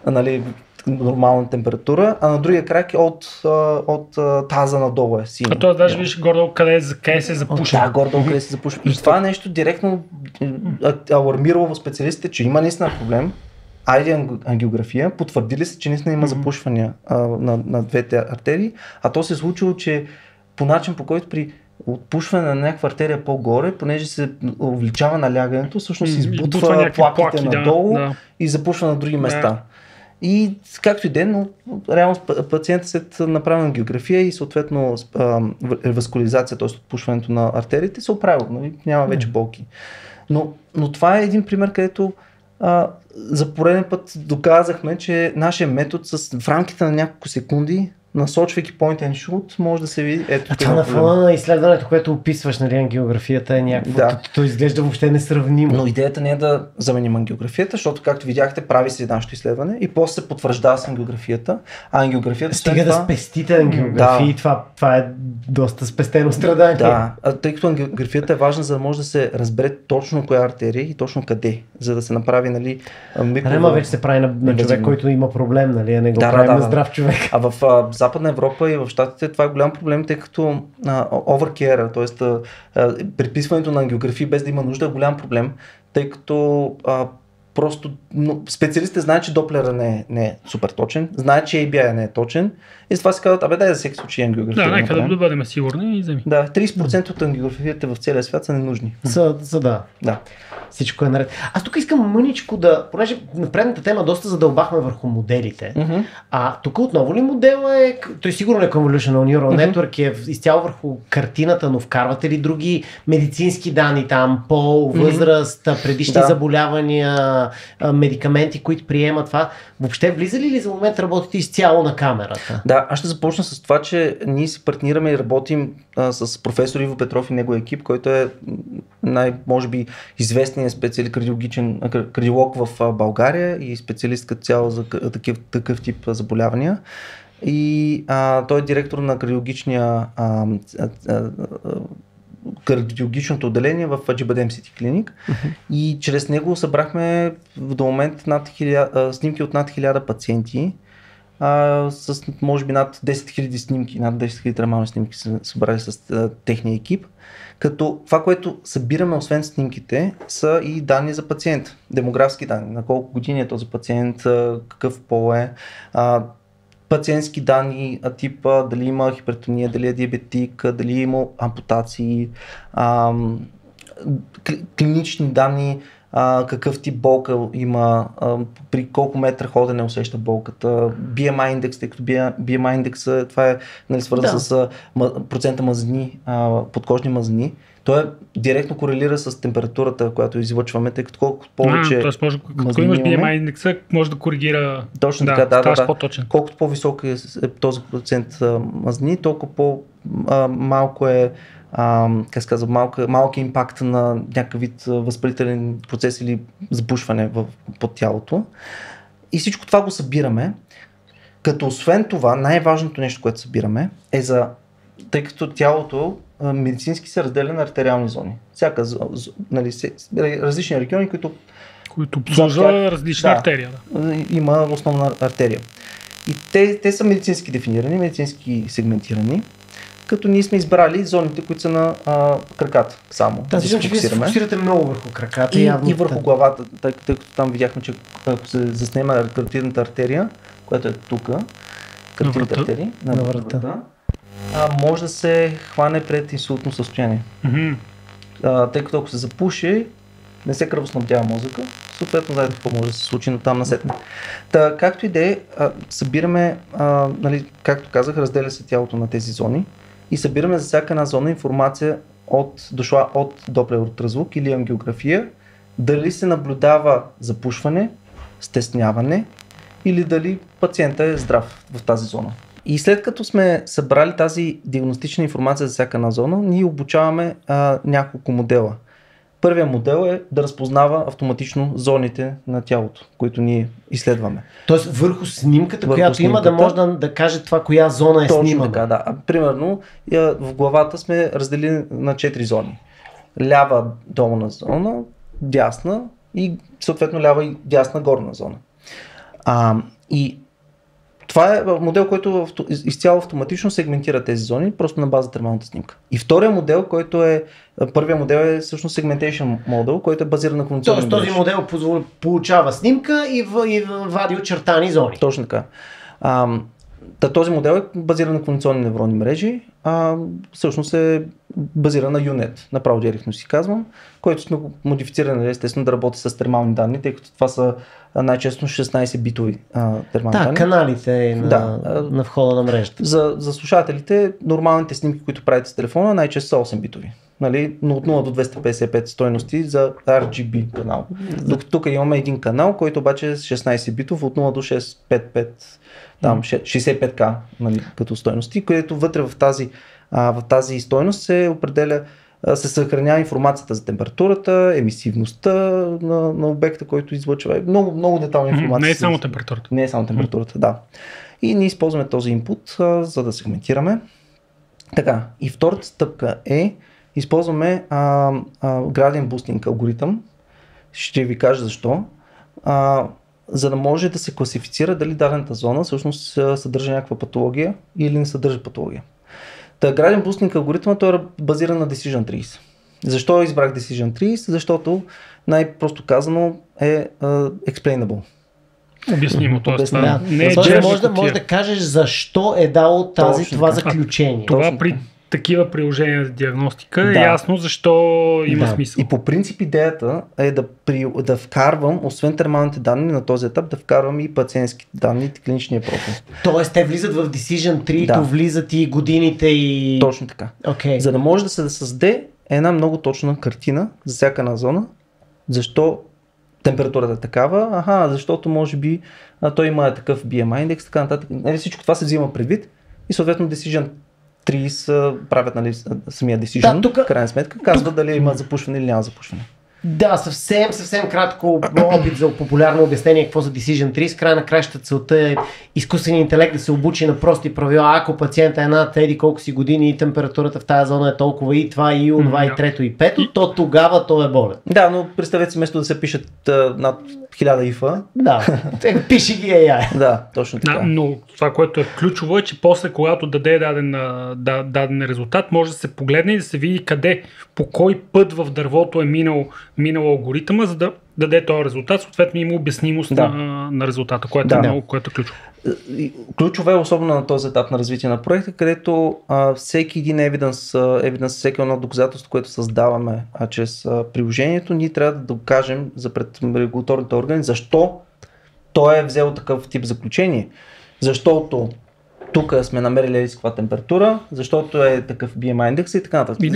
Speaker 3: нормална температура, а на другия крак е от таза надолу е синьо.
Speaker 4: А това даже виж гордо къде се запушва.
Speaker 3: Да, гордо къде се запушва. И това нещо директно алармирало специалистите, че има наистина проблем. ангиография, потвърдили се, че наистина има запушвания на двете артерии, а то се е случило, че по начин, по който при отпушване на някаква артерия по-горе, понеже се увеличава налягането, всъщност избутва плаките надолу и запушва на други места. И както и ден, но реално пациентът след направена ангиография и съответно реваскулизация, т.е. отпушването на артериите, се оправил, няма вече болки. Но това е един пример, където за пореден път доказахме, че нашия метод в рамките на няколко секунди, насочвайки point and shoot, може да се види.
Speaker 2: Това на фона на изследването, което описваш, ангиографията е някакво. Да. То изглежда въобще несравнимо.
Speaker 3: Но идеята не е да заменим ангиографията, защото, както видяхте, прави се нашето изследване и после се потвърждава с ангиографията. А ангиографията
Speaker 2: стига да спестите ангиографии, това е доста спестено страдание.
Speaker 3: Да, тъй като ангиографията е важна, за да може да се разбере точно коя артерия и точно къде, за да се направи,
Speaker 2: Ама вече се прави на човек, който има проблем, а не го прави на здрав човек.
Speaker 3: А в Западна Европа и в Щатите това е голям проблем, тъй като overcare, т.е. предписването на ангиографии без да има нужда е голям проблем, тъй като просто специалистите знаят, че доплера не е супер точен, знаят, че ABI не е точен и с това си казват, дай за всеки случай ангиография.
Speaker 4: Да, нека да бъдем сигурни и вземи.
Speaker 3: Да, 30% от ангиографиите в целия свят са ненужни.
Speaker 2: Да. Всичко е наред. Аз тук искам мъничко понеже на предната тема доста задълбахме върху моделите. Тук отново ли модела е, той сигурно е Convolutional Neural Network, е изцяло върху картината, но вкарвате ли други медицински данни там, пол, възраст, предишни заболявания, медикаменти, които приемат това. Въобще влиза ли за момент работите изцяло на камерата?
Speaker 3: Да, аз ще започна с това, че ние си партнираме и работим с професор Иво Петров и неговия екип, който е може би известният кардиолог в България и специалист като цяло за такъв тип заболявания. И той е директор на кардиологичното отделение в Acıbadem City Clinic и чрез него събрахме до момент снимки от над 1000 пациенти с може би над 10 000 снимки, над 10 000 травмални снимки са събрали с техния екип. Като това, което събираме освен снимките, са и данни за пациент, демографски данни, на колко години е този пациент, какъв пол е, пациентски данни, типа дали има хипертония, дали е диабетик, дали има ампутации, клинични данни, какъв тип болка има, при колко метра ходене усеща болката, BMI индекс, тъй като BMI индекс това е свързан с процента мазнини, подкожни мазнини. Той директно корелира с температурата, която излъчваме, тъй като колкото повече
Speaker 4: тоест като имаш BMI индекса, може да коригира.
Speaker 3: Точно така, да.
Speaker 4: По-точен.
Speaker 3: Колкото по-висок е този процент мазнини, толкова по-малко е малък импакт на някакъв вид възпалителен процес или запушване под тялото. И всичко това го събираме, като освен това, най-важното нещо, което събираме е тъй като тялото медицински се разделя на артериални зони. Всяка, различни региони, които
Speaker 4: обслужва различна артерия.
Speaker 3: Има основна артерия. И те са медицински дефинирани, медицински сегментирани, като ние сме избрали зоните, които са на краката само.
Speaker 2: Да, виждам, че вие се фокусирате много върху краката
Speaker 3: и върху главата, тъй като там видяхме, че ако се заснема каротидната артерия, която е тук, каротидната артерия на врата, може да се хване пред инсултно състояние. Тъй като ако се запуши, не се кръвоснабдява мозъка, съответно знаете какво може да се случи, но там насетне. Както и да е, събираме, както казах, разделя се тялото на тези зони и събираме за всяка една зона информация дошла от доплер ултразвук или ангиография, дали се наблюдава запушване, стесняване или дали пациента е здрав в тази зона. И след като сме събрали тази диагностична информация за всяка една зона, ние обучаваме няколко модела. Първият модел е да разпознава автоматично зоните на тялото, които ние изследваме.
Speaker 2: Тоест върху снимката, която има, да може да каже това коя зона е снимана.
Speaker 3: Точно така, да. Примерно в главата сме разделили на 4 зони. Лява долна зона, дясна и съответно лява и дясна горна зона. И това е модел, който изцяло автоматично сегментира тези зони, просто на база термалната снимка. И втория модел, първият модел е всъщност segmentation модел, който е базиран на конвенционален мрежи.
Speaker 2: Този модел получава снимка и вади очертани зони.
Speaker 3: Точно така. Този модел е базиран на конвенционални невронни мрежи, всъщност е базиран на UNET, направо директно си казвам, който сме модифицирани естествено да работи с термални данни, тъй като това са най-често 16 битови термални данни.
Speaker 2: Каналите на входа на мрежата.
Speaker 3: За слушателите, нормалните снимки, които правите с телефона, най-често са 8 битови. Но от 0 до 255 стойности за RGB канал. Докато тук имаме един канал, който обаче е 16 битов от 0 до 655, там 65К като стойности, където вътре в тази стойност се определя, се съхранява информацията за температурата, емисивността на обекта, който излъчва. Много детална информация.
Speaker 4: Не е само температурата.
Speaker 3: Не е само температурата, да. И ние използваме този инпут, за да сегментираме. Така, и втората стъпка е използваме gradient boosting алгоритъм. Ще ви кажа защо. За да може да се класифицира дали дадената зона всъщност съдържа някаква патология или не съдържа патология. Gradient boosting алгоритъмът е базиран на Decision Trees. Защо избрах Decision Trees? Защото най-просто казано е explainable.
Speaker 4: Обяснимо.
Speaker 2: Може да кажеш защо е дал това заключение.
Speaker 4: Това при такива приложения за диагностика е ясно защо има смисъл.
Speaker 3: И по принцип идеята е да вкарвам, освен термалните данни на този етап, да вкарвам и пациентски данни и клиничния профил.
Speaker 2: Тоест те влизат в Decision Tree, влизат и годините и...
Speaker 3: Точно така.
Speaker 2: Okay.
Speaker 3: За да може да се създаде една много точна картина за всяка една зона, защо температурата е такава, защото може би той има такъв BMI индекс, така нататък. Всичко това се взима предвид и съответно Decision Trees правят самия Decision, в крайна сметка, казва дали има запушване или няма запушване.
Speaker 2: Да, съвсем кратко опит за популярно обяснение какво за Decision Trees. Край на кращата целта е изкуственият интелект да се обучи на прости правила. Ако пациента е над еди колко си години и температурата в тази зона е толкова и това и онова и трето и пето, то тогава той е болен.
Speaker 3: Да, но представете си, вместо да се пишат над 1000 ифа.
Speaker 2: Да, пиши ги AI.
Speaker 3: Да, точно така.
Speaker 4: Да, но това, което е ключово е, че после, когато даде даден резултат, може да се погледне и да се види къде, по кой път в дървото е минал алгоритъма, за да даде този резултат. Съответно има обяснимост на резултата, което е много, което е ключово.
Speaker 3: Ключово е особено на този етап на развитие на проекта, където всеки един евиденс, всеки едно доказателство, което създаваме чрез приложението, ние трябва да докажем за пред регулаторните органи защо той е взел такъв тип заключение. Защото тук сме намерили каква температура, защото е такъв BMI индекс и така нататък.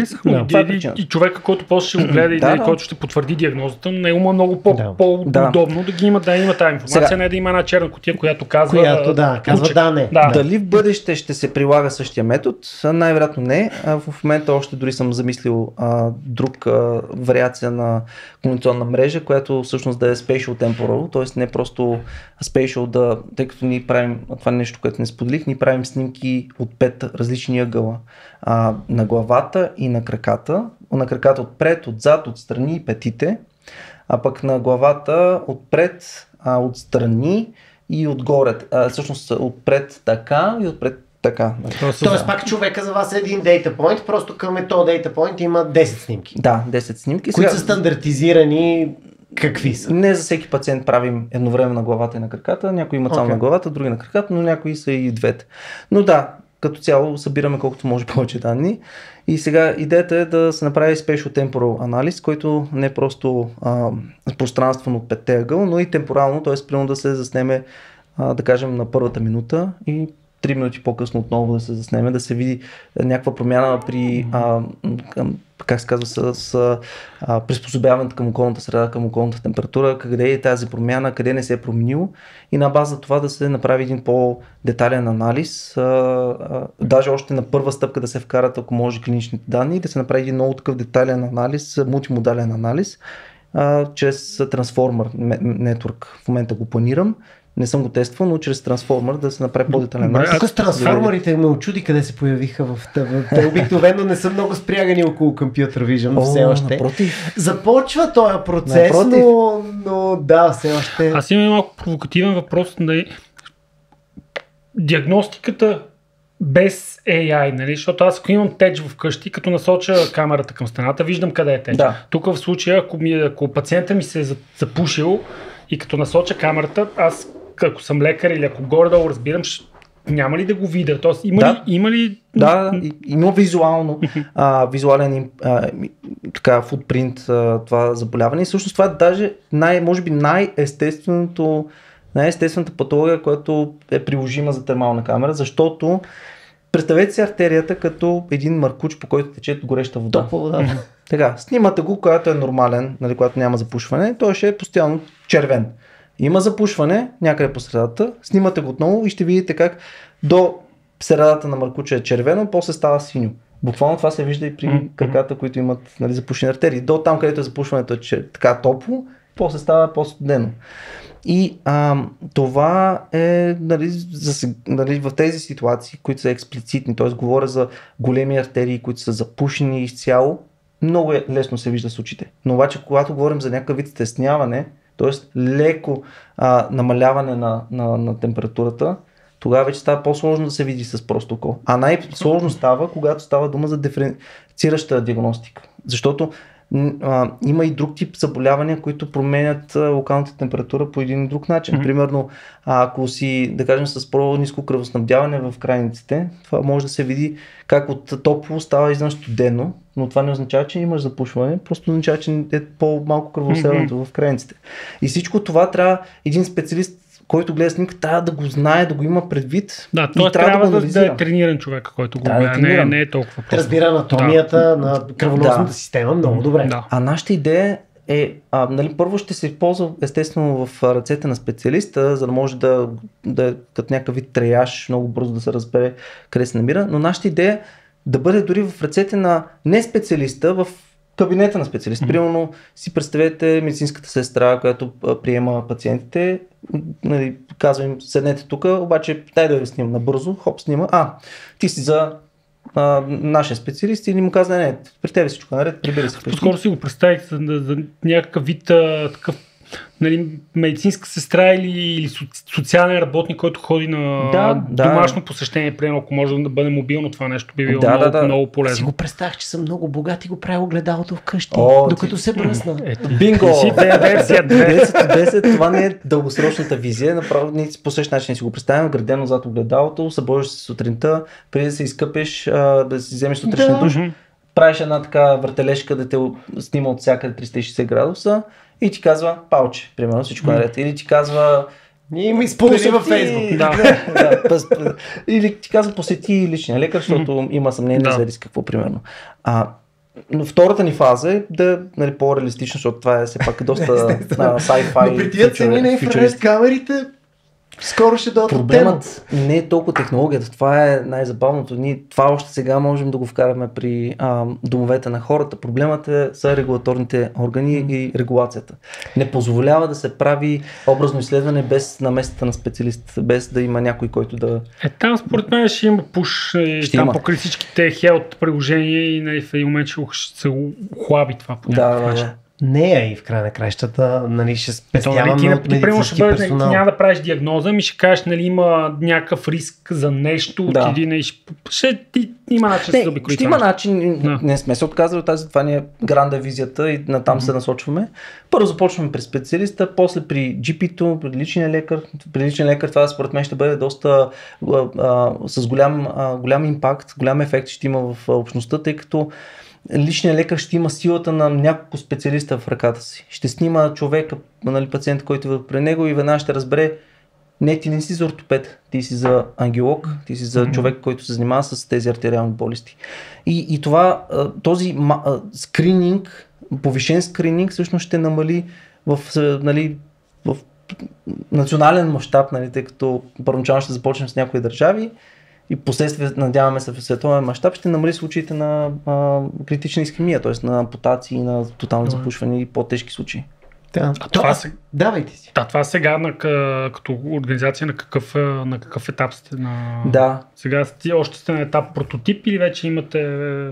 Speaker 4: И човека, който после ще го гледа и който ще потвърди диагнозата, него му е много по-удобно да има тази информация, не да има една черна кутия, която казва
Speaker 2: не.
Speaker 3: Дали в бъдеще ще се прилага същия метод? Най-вероятно не. В момента още дори съм замислил друг вариация на комуникационна мрежа, която всъщност да е spatial temporal, т.е. не просто spatial, тъй като ние правим това нещо, което не споделих, ние правим снимки от 5 различни ъгъла на главата и на краката. На краката отпред, отзад, отстрани и петите, а пък на главата отпред, отстрани и отгоре. Всъщност отпред така и отпред така.
Speaker 2: Тоест пак човека за вас е един data point, просто към този data point има 10 снимки.
Speaker 3: Да, 10 снимки.
Speaker 2: Които са стандартизирани. Какви са?
Speaker 3: Не за всеки пациент правим едновременно на главата и на краката. Някои имат само на главата, други на краката, но някои са и двете. Но да, като цяло събираме колкото може повече данни. И сега идеята е да се направи Spatial Temporal анализ, който не е просто пространствено от 5 ъгъл, но и темпорално, т.е. примерно да се заснеме, да кажем, на първата минута и 3 минути по-късно отново да се заснеме, да се види някаква промяна при как се казва, с приспособяването към околната среда, към околната температура, къде е тази промяна, къде не се е променило и на база това да се направи един по-детален анализ, даже още на първа стъпка да се вкарат, ако може, клиничните данни и да се направи един много такъв детален анализ, мултимодален анализ, чрез Transformer Network. В момента го планирам. Не съм го тествал, но чрез трансформер да се направи по-детален анализ.
Speaker 2: Тук с трансформерите ме очуди къде се появиха в това. Те обикновено не са много спрягани около Computer Vision все още.
Speaker 3: Напротив.
Speaker 2: Започва този процес, но да, все още.
Speaker 4: Аз имам малко провокативен въпрос. Диагностиката без AI, нали? Защото аз ако имам теч вкъщи, като насоча камерата към стената, виждам къде е теч. Да. Тук в случая, ако пациента ми се е запушил и като насоча камерата, аз ако съм лекар или ако горе-долу разбирам, няма ли да го видя? Тоест, има ли...
Speaker 3: Да, има визуален футпринт това заболяване и всъщност това е даже може би най-естествената патология, която е приложима за термална камера, защото представете си артерията като един маркуч, по който тече гореща вода.
Speaker 2: Топла вода.
Speaker 3: Така, снимате го, когато е нормален, нали, когато няма запушване, той ще е постоянно червен. Има запушване някъде по средата, снимате го отново и ще видите как до средата на маркуча е червено, после става синьо. Буквално това се вижда и при краката, които имат, нали, запушени артерии. До там, където е запушването е така топло, после става по-студено. И това е, нали, в тези ситуации, които са експлицитни, т.е. говоря за големи артерии, които са запушени изцяло, много лесно се вижда с очите. Но обаче, когато говорим за някакъв вид стесняване, т.е. леко намаляване на температурата, тогава вече става по-сложно да се види с просто око. А най-сложно става, когато става дума за диференцираща диагностика. Защото има и друг тип заболявания, които променят локалната температура по един друг начин. Примерно, ако си, да кажем, с по-ниско кръвоснабдяване в крайниците, това може да се види как от топло става извън студено, но това не означава, че имаш запушване, просто означава, че е по-малко кръвоснабдяването в крайниците. И всичко това трябва един специалист, който гледа снимка, трябва да го знае, да го има предвид.
Speaker 4: Да, той трябва да е трениран човек, който го гледа. Не е толкова просто.
Speaker 2: Разбира анатомията на кръвоносната система много добре.
Speaker 3: Да. А нашата идея нали, първо ще се използва естествено в ръцете на специалиста, за да може да като някакъв вид треяж много бързо да се разбере къде се намира, но нашата идея да бъде дори в ръцете на не специалиста, в кабинета на специалист. Примерно си представете медицинската сестра, която приема пациентите, нали, казва им, седнете тук, обаче дай да ви снимам набързо, хоп, снима, ти си за нашия специалист или му казва, не, при тебе всичко наред, прибери се.
Speaker 4: По-скоро си го представих за някакъв вид такъв, нали, медицинска сестра или социален работник, който ходи на домашно посещение, примерно, ако може да бъде мобилно, това нещо би било много полезно.
Speaker 2: Си го представях, че съм много богат и го правя огледалото вкъщи, докато се бръсна.
Speaker 3: Бинго! 10, това не е дългосрочната визия, направо ние по същия начин си го представим, градено зад огледалото, събуждаш се сутринта, преди да се изкъпеш, да си вземеш сутрешен душ, правиш една така въртележка да те снима от всякъде 360 градуса, и ти казва палче, примерно всичко наред. Или ти казва...
Speaker 2: Ние ми изпълни във Фейсбук.
Speaker 3: Или ти казва посети личния лекар, защото има съмнение за риск какво, примерно. Но втората ни фаза е да, нали, по-реалистично, защото това е все пак доста sci-fi.
Speaker 2: Но при тия цени на инфраред камерите скоро ще дойдат.
Speaker 3: Проблемът не е толкова технологията, това е най-забавното. Ние това още сега можем да го вкараме при домовете на хората. Проблемът са регулаторните органи и регулацията. Не позволява да се прави образно изследване без намесата на специалист, без да има някой, който да...
Speaker 4: Там според мен ще има пуш там покрай всичките хелт приложения и в един момент ще се хлаби това по някакъв начин.
Speaker 2: Не, и в край на краищата, нали, ще спестяваме от медицински персонал.
Speaker 4: Няма да правиш диагноза, ми ще кажеш, нали, има някакъв риск за нещо, има начин да се заобиколи.
Speaker 3: Ще има начин, не сме се отказали от тази, това ни е гранда визията и натам се насочваме. Първо започваме при специалиста, после при GP-то, при личния лекар. При личния лекар това според мен ще бъде доста с голям импакт, голям ефект ще има в общността, тъй като личният лекар ще има силата на няколко специалиста в ръката си. Ще снима човека, нали, пациент, който е при него и веднага ще разбере, не, ти не си за ортопед, ти си за ангиолог, ти си за човек, който се занимава с тези артериални болести. И това, този скрининг, повишен скрининг всъщност ще намали в национален мащаб, нали, тъй като първоначално ще започнем с някои държави, и последствие, надяваме се, в световен мащаб ще намали случаите на критична исхемия, т.е. на ампутации, на тотално запушване и по-тежки случаи.
Speaker 2: Давайте си.
Speaker 4: Това сега като организация на какъв етап сте? Сега още сте на етап прототип или вече имате...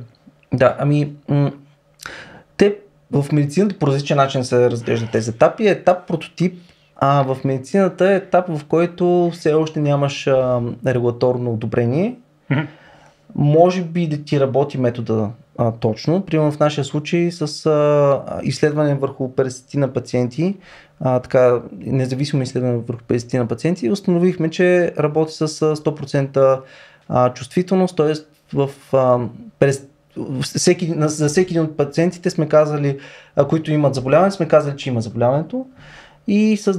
Speaker 3: Те в медицината по различен начин се разглеждат тези етапи. Етап прототип, в медицината е етап, в който все още нямаш регулаторно одобрение. Може би да ти работи метода точно. Примерно в нашия случай с изследване върху 50 на пациенти, независимо изследване върху 50 на пациенти, установихме, че работи с 100% чувствителност, т.е. за всеки един от пациентите сме казали, които имат заболяване, сме казали, че има заболяването. И с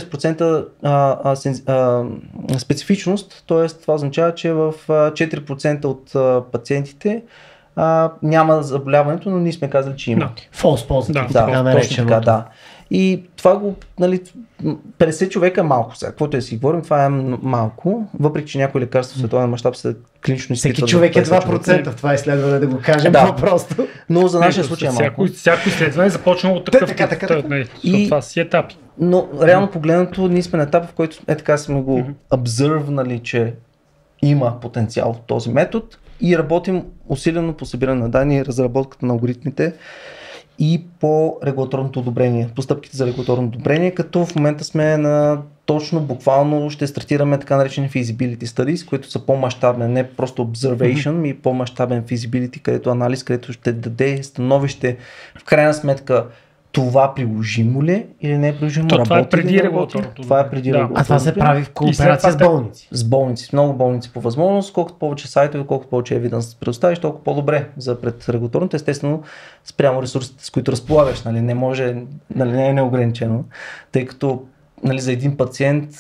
Speaker 3: 96% специфичност, т.е. това означава, че в 4% от пациентите няма заболяването, но ние сме казали, че има.
Speaker 2: False positive.
Speaker 3: Точно така, да. И това го, нали, 50 човека е малко сега. Каквото да си говорим, това е малко, въпреки че някои лекарства в световен мащаб са клинично изпитват.
Speaker 2: Всеки човек е 2% в това изследване, да го кажем по-просто.
Speaker 3: Но за нашия случай е малко.
Speaker 4: Всяко изследване е започнало от такъв това си етапи.
Speaker 3: Но реално погледнато, ние сме на етап, в който така сме го обзървнали, че има потенциал в този метод и работим усилено по събиране на данни, разработката на алгоритмите и по регулаторното одобрение, постъпките за регулаторно одобрение, като в момента сме на точно, буквално ще стартираме така наречени feasibility studies, които са по-мащабни, не просто observation, и по-мащабен feasibility, където анализ, където ще даде становище в крайна сметка това приложимо ли или не е приложимо,
Speaker 4: това е преди регулаторното.
Speaker 3: Това е преди регулаторното.
Speaker 2: А това се прави в кооперация с болници?
Speaker 3: С болници, с много болници по възможност, колкото повече сайтове, колкото повече евиденс предоставиш, толкова по-добре за пред регулаторното. Естествено, спрямо ресурсите, с които разполагаш, нали, не може, нали, не е неограничено, тъй като, нали, за един пациент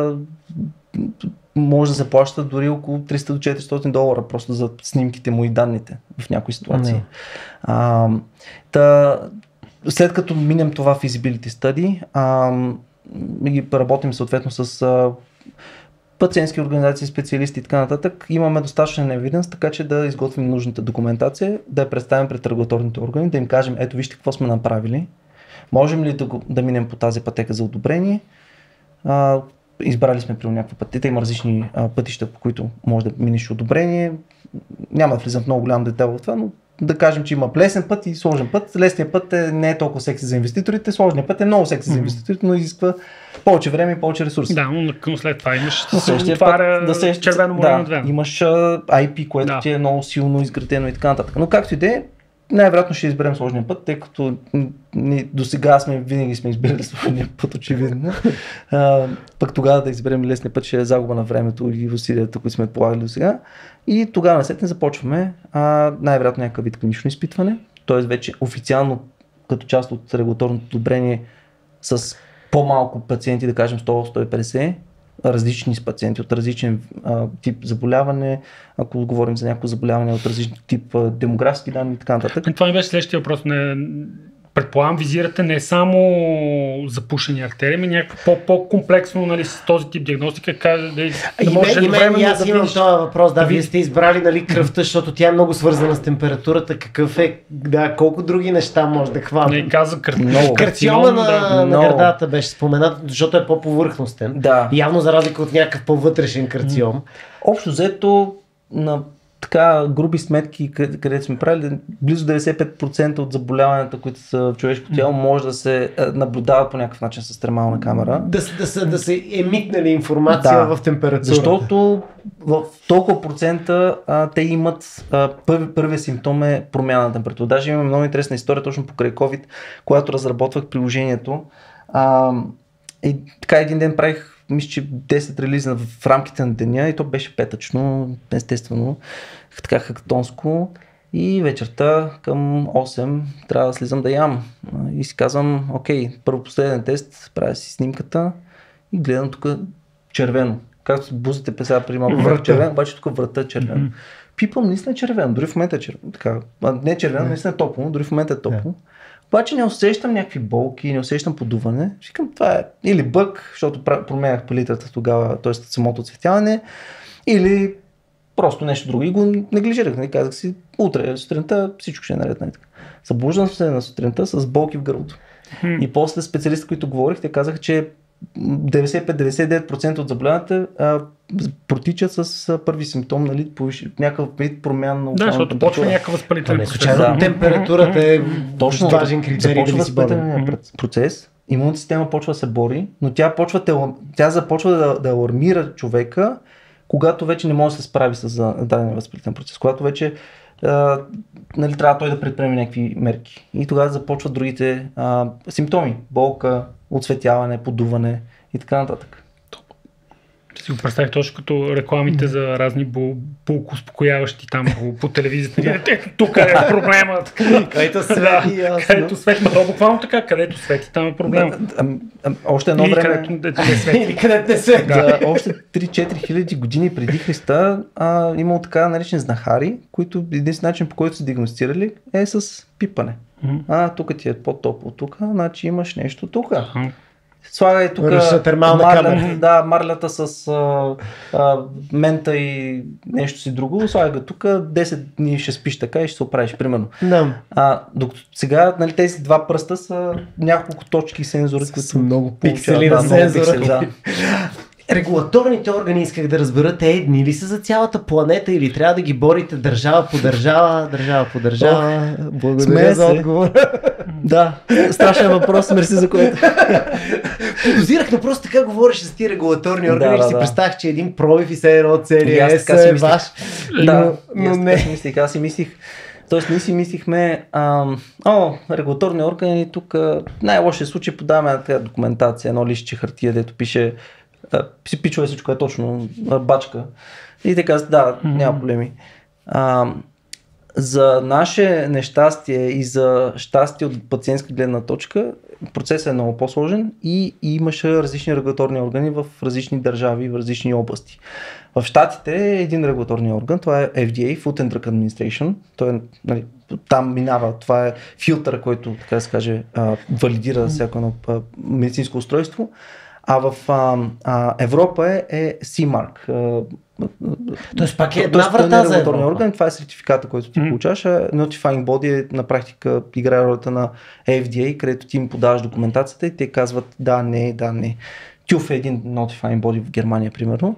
Speaker 3: може да се плаща дори около $300 до $400 просто за снимките му и данните в някои ситуации. след като минем това feasibility study, и работим съответно с пациентски организации, специалисти и така нататък, имаме достатъчен evidence, така че да изготвим нужната документация, да я представим пред регулаторните органи, да им кажем, ето вижте какво сме направили, можем ли да минем по тази пътека за одобрение. Избрали сме при някаква пътека, има различни пътища, по които може да минеш одобрение. Няма да влизам в много голям детайл в това, но да кажем, че има лесен път и сложен път. Лесният път не е толкова секси за инвеститорите, сложният път е много секси за инвеститорите, но изисква повече време и повече ресурси.
Speaker 4: Да, но след това имаш червено море над време.
Speaker 3: Имаш IP, което ти е много силно изградено и така нататък. Но както и да е, най-вероятно ще изберем сложния път, тъй като до сега винаги сме избирали сложния път, очевидно. Пък тогава да изберем лесния път ще е загуба на времето и усилията, които сме полагали до сега. И тогава насетне започваме най-вероятно някакъв вид клинично изпитване, т.е. вече официално като част от регулаторното одобрение с по-малко пациенти, да кажем 100-150, различни с пациенти от различен тип заболяване, ако говорим за някакво заболяване от различен тип демографски данни и така нататък.
Speaker 4: Това ми беше следващия въпрос. Предполагам, визирате не само запушени артерии, но някакво по-комплексно, нали, с този тип диагностика.
Speaker 2: И аз имам този въпрос. Вие сте избрали кръвта, защото тя е много свързана с температурата. Какъв е, колко други неща може да хване? Карциома на гърдата беше споменат, защото е по-повърхностен.
Speaker 3: Да.
Speaker 2: Явно за разлика от някакъв по-вътрешен карциом.
Speaker 3: Общо взето на така груби сметки, където сме правили, близо 95% от заболяванията, които са в човешко тяло, може да се наблюдават по някакъв начин с термална камера.
Speaker 2: Да се емитнали информация в температура.
Speaker 3: Защото в толкова процента те имат първият симптом е промяна на температура. Даже имаме много интересна история точно покрай COVID, когато разработвах приложението. И така един ден правих мисля, че 10 релиза в рамките на деня и то беше петъчно, естествено, така хактонско. И вечерта към 8 трябва да слизам да ям. И си казвам, окей, първо последен тест, правя си снимката и гледам тук червено. Както бузите песа при малко червено, обаче тук врата е червено. Пипам, наистина е червено, дори в момента е червено. Така, не е червено, наистина е топло, дори в момента е топло. Обаче не усещам някакви болки, не усещам подуване. Викам, това е или бък, защото променях палитрата тогава, т.е. самото оцветяване, или просто нещо друго. И го неглижирах. Казах си, утре, сутринта всичко ще е наред. Събуждам се на сутринта с болки в гърлото. И после специалистите, които говорих, те казаха, че 95-99% от заболяванията протичат с първи симптом, нали, някакъв вид промяна на
Speaker 4: околната температура. Да, защото почва някакъв възпалителен
Speaker 2: процес. Температурата е важен критерий да си борим.
Speaker 3: Процес, имунната система почва да се бори, но тя започва да алармира човека, когато вече не може да се справи с даден възпалителен процес, когато вече нали, трябва той да предприеме някакви мерки. И тогава започват другите симптоми, болка, оцветяване, подуване и така нататък.
Speaker 4: Си го представих точно като рекламите за разни успокояващи там по телевизията. Тук е проблемът.
Speaker 2: Където свети.
Speaker 4: Където свети. Буквално така, където свети, там е проблемът.
Speaker 3: Още едно време.
Speaker 2: Или където не свети.
Speaker 3: Още 3-4 хиляди години преди Христа имало така наречени знахари, които единствен начин, по който са диагностирали, е с пипане. Тук ти е по-топло тук, значи имаш нещо тук. Слагай тук марлята с мента и нещо си друго, слагай тук, 10 дни ще спиш така и ще се оправиш, примерно. Докато сега, нали, тези два пръста са няколко точки сензори, които
Speaker 2: са много пиксели на сензора. Регулаторните органи, исках да разберат, едни ли са за цялата планета или трябва да ги борите държава по държава, държава по държава? Благодаря за отговор.
Speaker 3: Да, страшен въпрос, мерси за което.
Speaker 2: Подозирах, но просто така говориш с тия регулаторни органи, че си представях, че един пробив и все едно целия ЕС е ваш.
Speaker 3: Но не. Аз си мислих, тоест ние си мислихме, регулаторни органи, тук най-лошия случай подаваме документация, едно листче хартия, дето пише си пичове, всичко е точно, бачка. И те казват, няма проблеми. За наше нещастие и за щастие от пациентска гледна точка, процесът е много по-сложен и имаше различни регулаторни органи в различни държави, в различни области. В Щатите е един регулаторен орган, това е FDA, Food and Drug Administration. Той нали, там минава, това е филтъра, който, така да се каже, валидира всяко едно медицинско устройство. А в Европа е CMARC.
Speaker 2: Тоест пак е една врата за Европа.
Speaker 3: Орган, това е сертификата, който ти получаваш. Notifying Body е на практика играе ролята на FDA, където ти им подаваш документацията и те казват да, не, да, не. TÜV е един Notifying Body в Германия, примерно.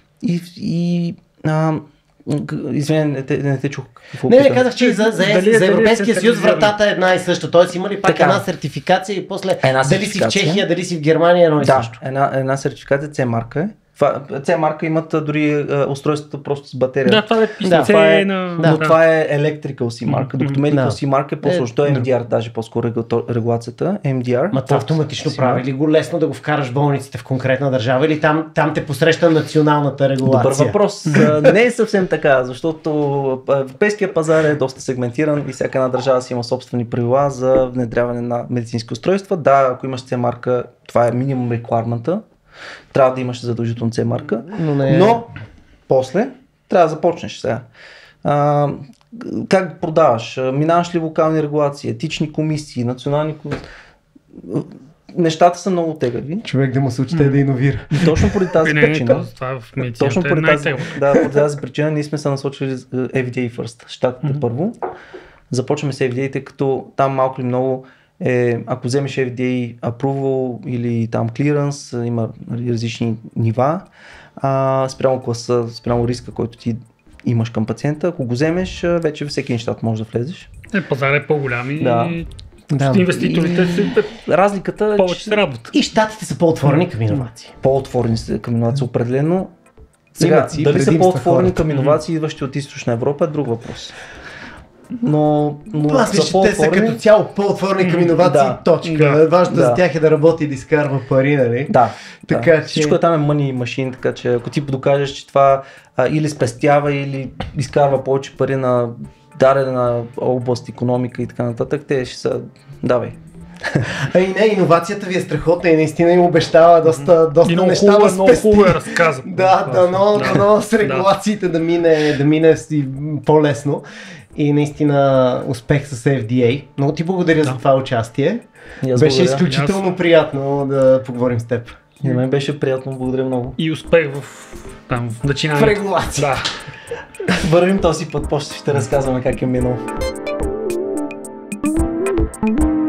Speaker 3: Извиня, не те чух.
Speaker 2: Не, казах, че за Европейския съюз вратата е една и съща. Тоест има ли пак една сертификация и после дали си в Чехия, дали си в Германия, едно и също?
Speaker 3: Една сертификация C-марка е. C-марка имат дори устройствата просто с батерия.
Speaker 4: Да, това е
Speaker 3: но това е Electrical C-марка, докато Medical C-марка е по-сложно. Той е MDR, даже по-скоро регулацията. MDR.
Speaker 2: Ма това автоматично прави ли го лесно да го вкараш в болниците в конкретна държава или там те посреща националната регулация?
Speaker 3: Добър въпрос. Не е съвсем така, защото европейския пазар е доста сегментиран и всяка една държава си има собствени правила за внедряване на медицински устройства. Да, ако имаш C-марка, това е минимум requirement-а. Трябва да имаш задължително C-марка, но после трябва да започнеш сега. Как продаваш? Минаваш ли локални регулации, етични комисии, национални комисии? Нещата са много тегави.
Speaker 2: Човек да му се учите да иновира.
Speaker 3: Точно поради тази причина.
Speaker 4: Точно поради
Speaker 3: тази причина ние сме се насочили FDA first. Щатите първо. Започваме с FDA, тъй като там малко или много ако вземеш FDA approval или там clearance, има различни нива, спрямо класа, спрямо риска, който ти имаш към пациента. Ако го вземеш, вече всеки щат може да влезеш.
Speaker 4: Пазар е по-голям и
Speaker 3: инвеститорите разликата
Speaker 4: повече се работа.
Speaker 2: И щатите са по-отворени към иновации.
Speaker 3: По-отворени са към иновации, определено. Сега, дали са по-отворени към иновации, идващи от Източна Европа, е друг въпрос. Но
Speaker 2: аз мисля, че те са като цяло по-отворени към иновации, точка. Важно за тях е да работи и да изкарва пари, нали?
Speaker 3: Така че... Всичко там е money machine, така че ако ти докажеш, че това или спестява, или изкарва повече пари на дадена област, икономика и така нататък, те ще са... Давай.
Speaker 2: Иновацията ви е страхотна и наистина им обещава доста неща да спести.
Speaker 4: Много е разказан.
Speaker 2: Дано с регулациите да мине по-лесно. И наистина успех с FDA. Много ти благодаря за това участие. Беше изключително приятно да поговорим с теб.
Speaker 3: На мен беше приятно, благодаря много.
Speaker 4: И успех в начинането.
Speaker 2: В регулация.
Speaker 4: Да.
Speaker 3: Вървим този път, после ще разказваме как е минало.